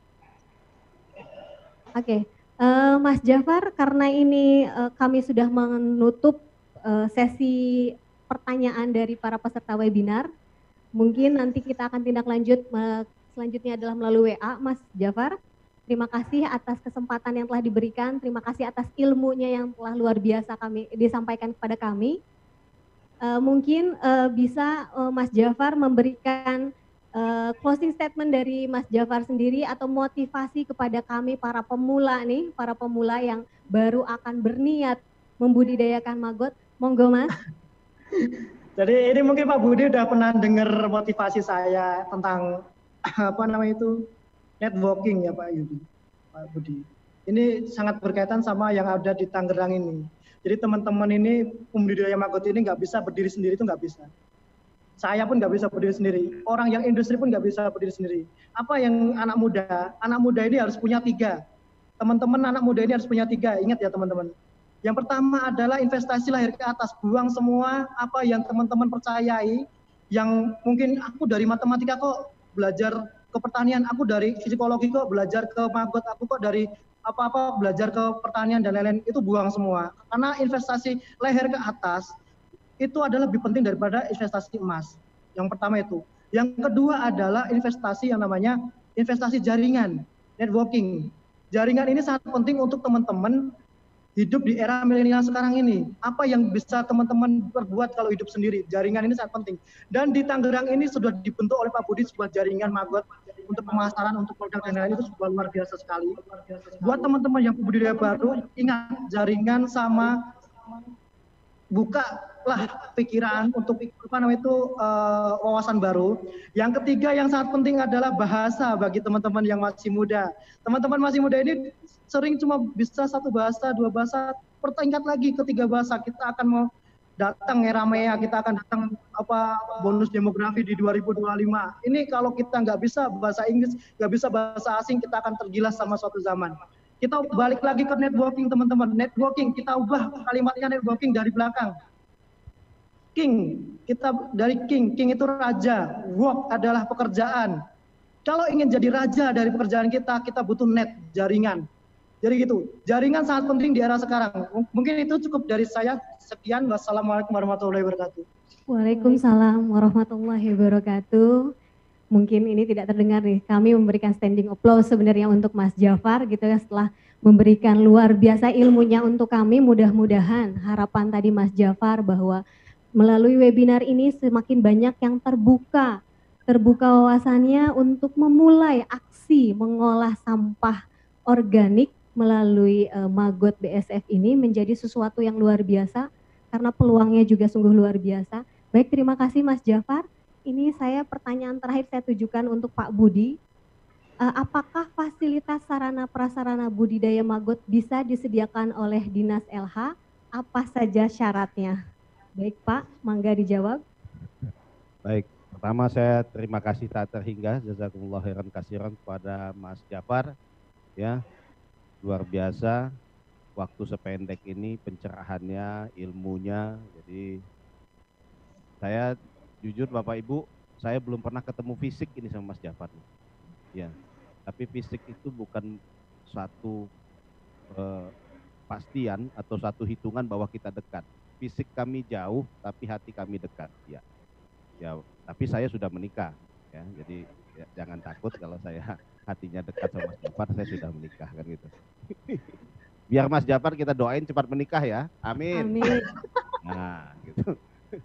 Oke, Mas Jafar, karena ini kami sudah menutup sesi pertanyaan dari para peserta webinar, mungkin nanti kita akan tindak lanjut selanjutnya adalah melalui WA. Mas Jafar, terima kasih atas kesempatan yang telah diberikan, terima kasih atas ilmunya yang telah luar biasa kami disampaikan kepada kami. Mungkin bisa Mas Jafar memberikan closing statement dari Mas Jafar sendiri atau motivasi kepada kami para pemula nih, para pemula yang baru akan berniat membudidayakan maggot. Monggo Mas. Jadi ini mungkin Pak Budi udah pernah dengar motivasi saya tentang apa namanya itu networking ya Pak Budi. Ini sangat berkaitan sama yang ada di Tangerang ini. Jadi teman-teman ini pembudidaya maggot ini nggak bisa berdiri sendiri, itu nggak bisa. Saya pun nggak bisa berdiri sendiri. Orang yang industri pun nggak bisa berdiri sendiri. Apa yang anak muda ini harus punya 3. Teman-teman anak muda ini harus punya 3. Ingat ya teman-teman. Yang pertama adalah investasi lahir ke atas. Buang semua apa yang teman-teman percayai. Yang mungkin aku dari matematika kok belajar ke pertanian, aku dari psikologi kok belajar ke maggot, aku kok dari apa-apa belajar ke pertanian dan lain-lain. Itu buang semua. Karena investasi leher ke atas itu adalah lebih penting daripada investasi emas. Yang pertama itu. Yang kedua adalah investasi yang namanya investasi jaringan, networking. Jaringan ini sangat penting untuk teman-teman hidup di era milenial sekarang ini. Apa yang bisa teman-teman perbuat kalau hidup sendiri? Jaringan ini sangat penting. Dan di Tangerang ini sudah dibentuk oleh Pak Budi sebuah jaringan maggot untuk pemasaran, untuk produk dan lain-lain, itu sebuah luar biasa sekali. Buat teman-teman yang budidaya baru, ingat jaringan sama bukalah pikiran untuk wawasan baru. Yang ketiga yang sangat penting adalah bahasa bagi teman-teman yang masih muda. Teman-teman masih muda ini sering cuma bisa 1 bahasa, 2 bahasa, pertingkat lagi ke 3 bahasa. Kita akan mau datang era MEA, kita akan datang bonus demografi di 2025. Ini kalau kita nggak bisa bahasa Inggris, nggak bisa bahasa asing, kita akan tergilas sama suatu zaman. Kita balik lagi ke networking teman-teman. Networking, kita ubah kalimatnya networking dari belakang. King, kita dari king. King itu raja. Work adalah pekerjaan. Kalau ingin jadi raja dari pekerjaan kita butuh net, jaringan. Jadi gitu, jaringan sangat penting di era sekarang. Mungkin itu cukup dari saya. Sekian, wassalamualaikum warahmatullahi wabarakatuh. Waalaikumsalam warahmatullahi wabarakatuh. Mungkin ini tidak terdengar nih, kami memberikan standing applause sebenarnya untuk Mas Jafar gitu ya, setelah memberikan luar biasa ilmunya untuk kami. Mudah-mudahan harapan tadi Mas Jafar bahwa melalui webinar ini semakin banyak yang terbuka wawasannya untuk memulai aksi mengolah sampah organik melalui maggot BSF ini menjadi sesuatu yang luar biasa karena peluangnya juga sungguh luar biasa. Baik, terima kasih Mas Jafar. Ini pertanyaan terakhir saya tujukan untuk Pak Budi. Apakah fasilitas sarana prasarana budidaya maggot bisa disediakan oleh Dinas LH? Apa saja syaratnya? Baik Pak, mangga dijawab. Baik, pertama saya terima kasih tak terhingga, jazakumullah khairan katsiran kepada Mas Jafar. Ya, luar biasa. Waktu sependek ini pencerahannya, ilmunya. Jadi saya jujur Bapak Ibu, saya belum pernah ketemu fisik ini sama Mas Jafar. Ya, tapi fisik itu bukan suatu pastian atau satu hitungan bahwa kita dekat. Fisik kami jauh, tapi hati kami dekat. Ya, tapi saya sudah menikah. Ya, jadi ya, jangan takut kalau saya hatinya dekat sama Mas Jafar, saya sudah menikah kan gitu. Biar Mas Jafar kita doain cepat menikah ya, amin. Amin. Nah, gitu.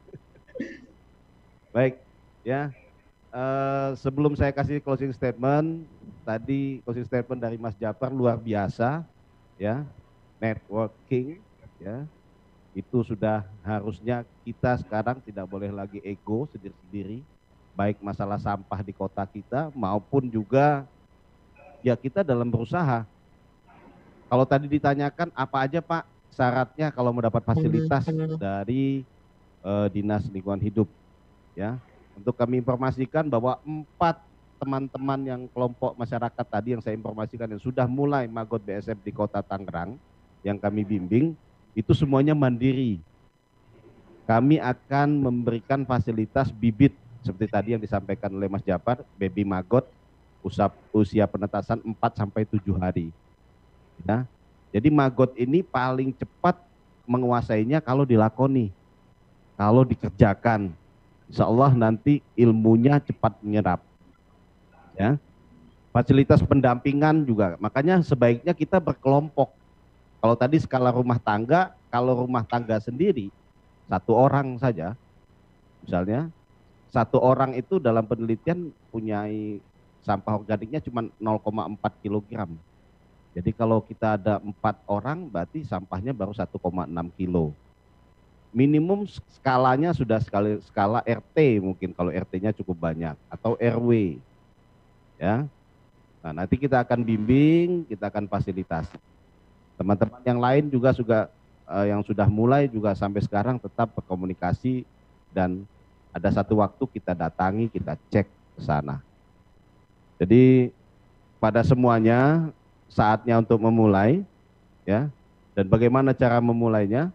Baik, ya. Sebelum saya kasih closing statement, tadi closing statement dari Mas Jafar luar biasa, ya. Networking, ya. Itu sudah harusnya kita sekarang tidak boleh lagi ego sendiri-sendiri, baik masalah sampah di kota kita maupun juga ya kita dalam berusaha. Kalau tadi ditanyakan apa aja Pak syaratnya kalau mendapat fasilitas dari Dinas Lingkungan Hidup. Ya, untuk kami informasikan bahwa 4 teman-teman yang kelompok masyarakat tadi yang saya informasikan yang sudah mulai maggot BSF di Kota Tangerang yang kami bimbing itu semuanya mandiri. Kami akan memberikan fasilitas bibit seperti tadi yang disampaikan oleh Mas Japar, baby maggot usia penetasan 4-7 hari. Ya. Jadi maggot ini paling cepat menguasainya kalau dilakoni, kalau dikerjakan. Insya Allah nanti ilmunya cepat menyerap. Ya. Fasilitas pendampingan juga, makanya sebaiknya kita berkelompok. Kalau tadi skala rumah tangga, kalau rumah tangga sendiri, 1 orang saja, misalnya, 1 orang itu dalam penelitian punya sampah organiknya cuma 0,4 kg. Jadi kalau kita ada 4 orang, berarti sampahnya baru 1,6 kilo. Minimum skalanya sudah skala RT mungkin, kalau RT-nya cukup banyak, atau RW. Ya. Nah, nanti kita akan bimbing, kita akan fasilitasi. Teman-teman yang lain juga yang sudah mulai juga sampai sekarang tetap berkomunikasi, dan ada satu waktu kita datangi, kita cek ke sana. Jadi pada semuanya saatnya untuk memulai, ya. Dan bagaimana cara memulainya?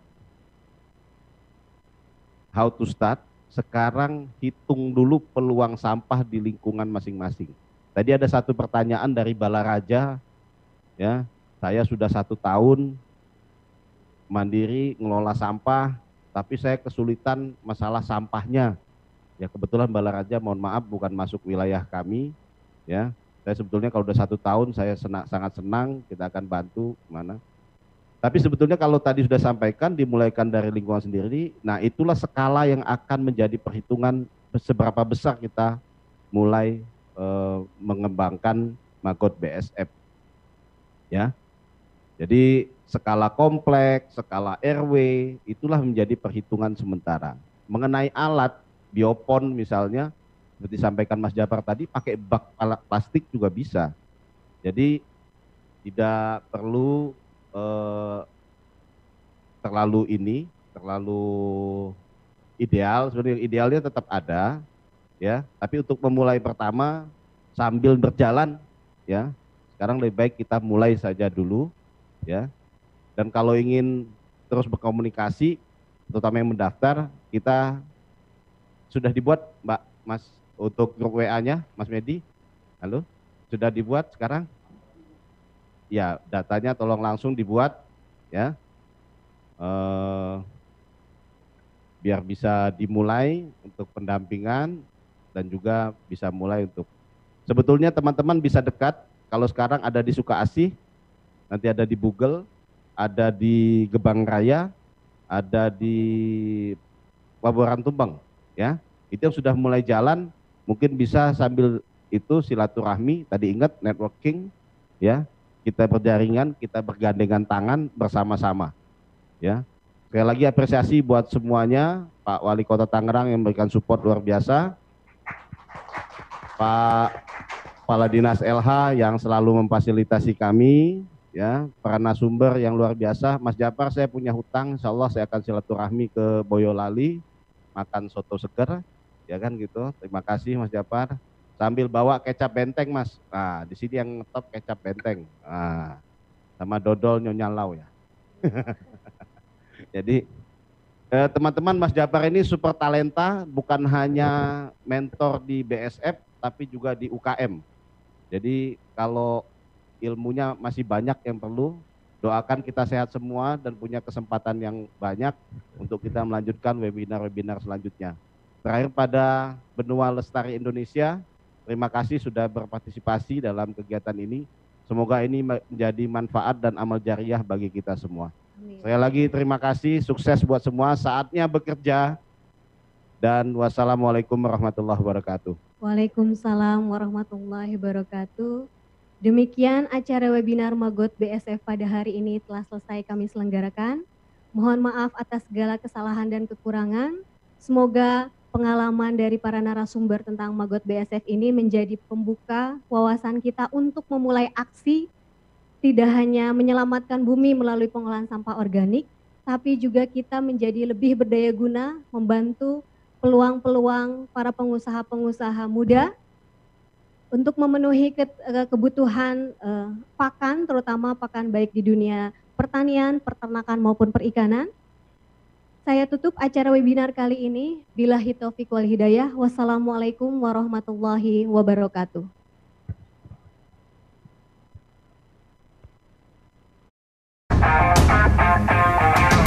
How to start? Sekarang hitung dulu peluang sampah di lingkungan masing-masing. Tadi ada satu pertanyaan dari Balaraja, ya, saya sudah 1 tahun mandiri ngelola sampah, tapi saya kesulitan masalah sampahnya. Ya kebetulan Balaraja, mohon maaf bukan masuk wilayah kami, ya. Saya sebetulnya kalau udah 1 tahun saya sangat senang, kita akan bantu mana. Tapi sebetulnya kalau tadi sudah sampaikan, dimulaikan dari lingkungan sendiri. Nah itulah skala yang akan menjadi perhitungan seberapa besar kita mulai mengembangkan maggot BSF, ya. Jadi skala kompleks, skala RW, itulah menjadi perhitungan sementara. Mengenai alat biopon misalnya, seperti disampaikan Mas Japar tadi, pakai bak plastik juga bisa. Jadi tidak perlu terlalu ideal. Sebenarnya idealnya tetap ada, ya, tapi untuk memulai pertama sambil berjalan, ya, sekarang lebih baik kita mulai saja dulu, ya. Dan kalau ingin terus berkomunikasi, terutama yang mendaftar, kita sudah dibuat, Mbak, Mas, untuk grup WA-nya, Mas Medi, halo, sudah dibuat sekarang? Ya, datanya tolong langsung dibuat, ya, biar bisa dimulai untuk pendampingan. Dan juga bisa mulai untuk, sebetulnya teman-teman bisa dekat, kalau sekarang ada di Sukaasih, nanti ada di Bugel, ada di Gebang Raya, ada di Waboran Tumbang, ya, itu yang sudah mulai jalan, mungkin bisa sambil itu silaturahmi, tadi ingat networking, ya, kita berjaringan, kita bergandengan tangan bersama-sama, ya. Sekali lagi apresiasi buat semuanya, Pak Wali Kota Tangerang yang memberikan support luar biasa, Pak Kepala Dinas LH yang selalu memfasilitasi kami, ya, para narasumber yang luar biasa. Mas Japar, saya punya hutang, insya Allah saya akan silaturahmi ke Boyolali, makan soto seger, ya kan gitu. Terima kasih Mas Japar. Sambil bawa kecap benteng, Mas. Nah, di sini yang top kecap benteng. Nah, sama dodol Nyonya Lau, ya. Jadi teman-teman, Mas Japar ini super talenta, bukan hanya mentor di BSF, tapi juga di UKM. Jadi kalau ilmunya masih banyak yang perlu, doakan kita sehat semua dan punya kesempatan yang banyak untuk kita melanjutkan webinar-webinar selanjutnya. Terakhir pada Benua Lestari Indonesia, terima kasih sudah berpartisipasi dalam kegiatan ini. Semoga ini menjadi manfaat dan amal jariah bagi kita semua. Sekali lagi terima kasih, sukses buat semua, saatnya bekerja, dan wassalamualaikum warahmatullahi wabarakatuh. Waalaikumsalam warahmatullahi wabarakatuh. Demikian acara webinar Maggot BSF pada hari ini telah selesai kami selenggarakan. Mohon maaf atas segala kesalahan dan kekurangan. Semoga pengalaman dari para narasumber tentang Maggot BSF ini menjadi pembuka wawasan kita untuk memulai aksi, tidak hanya menyelamatkan bumi melalui pengolahan sampah organik, tapi juga kita menjadi lebih berdaya guna, membantu peluang-peluang para pengusaha-pengusaha muda untuk memenuhi kebutuhan pakan, terutama pakan baik di dunia pertanian, peternakan maupun perikanan. saya tutup acara webinar kali ini. Billahi taufiq wal hidayah. Wassalamualaikum warahmatullahi wabarakatuh.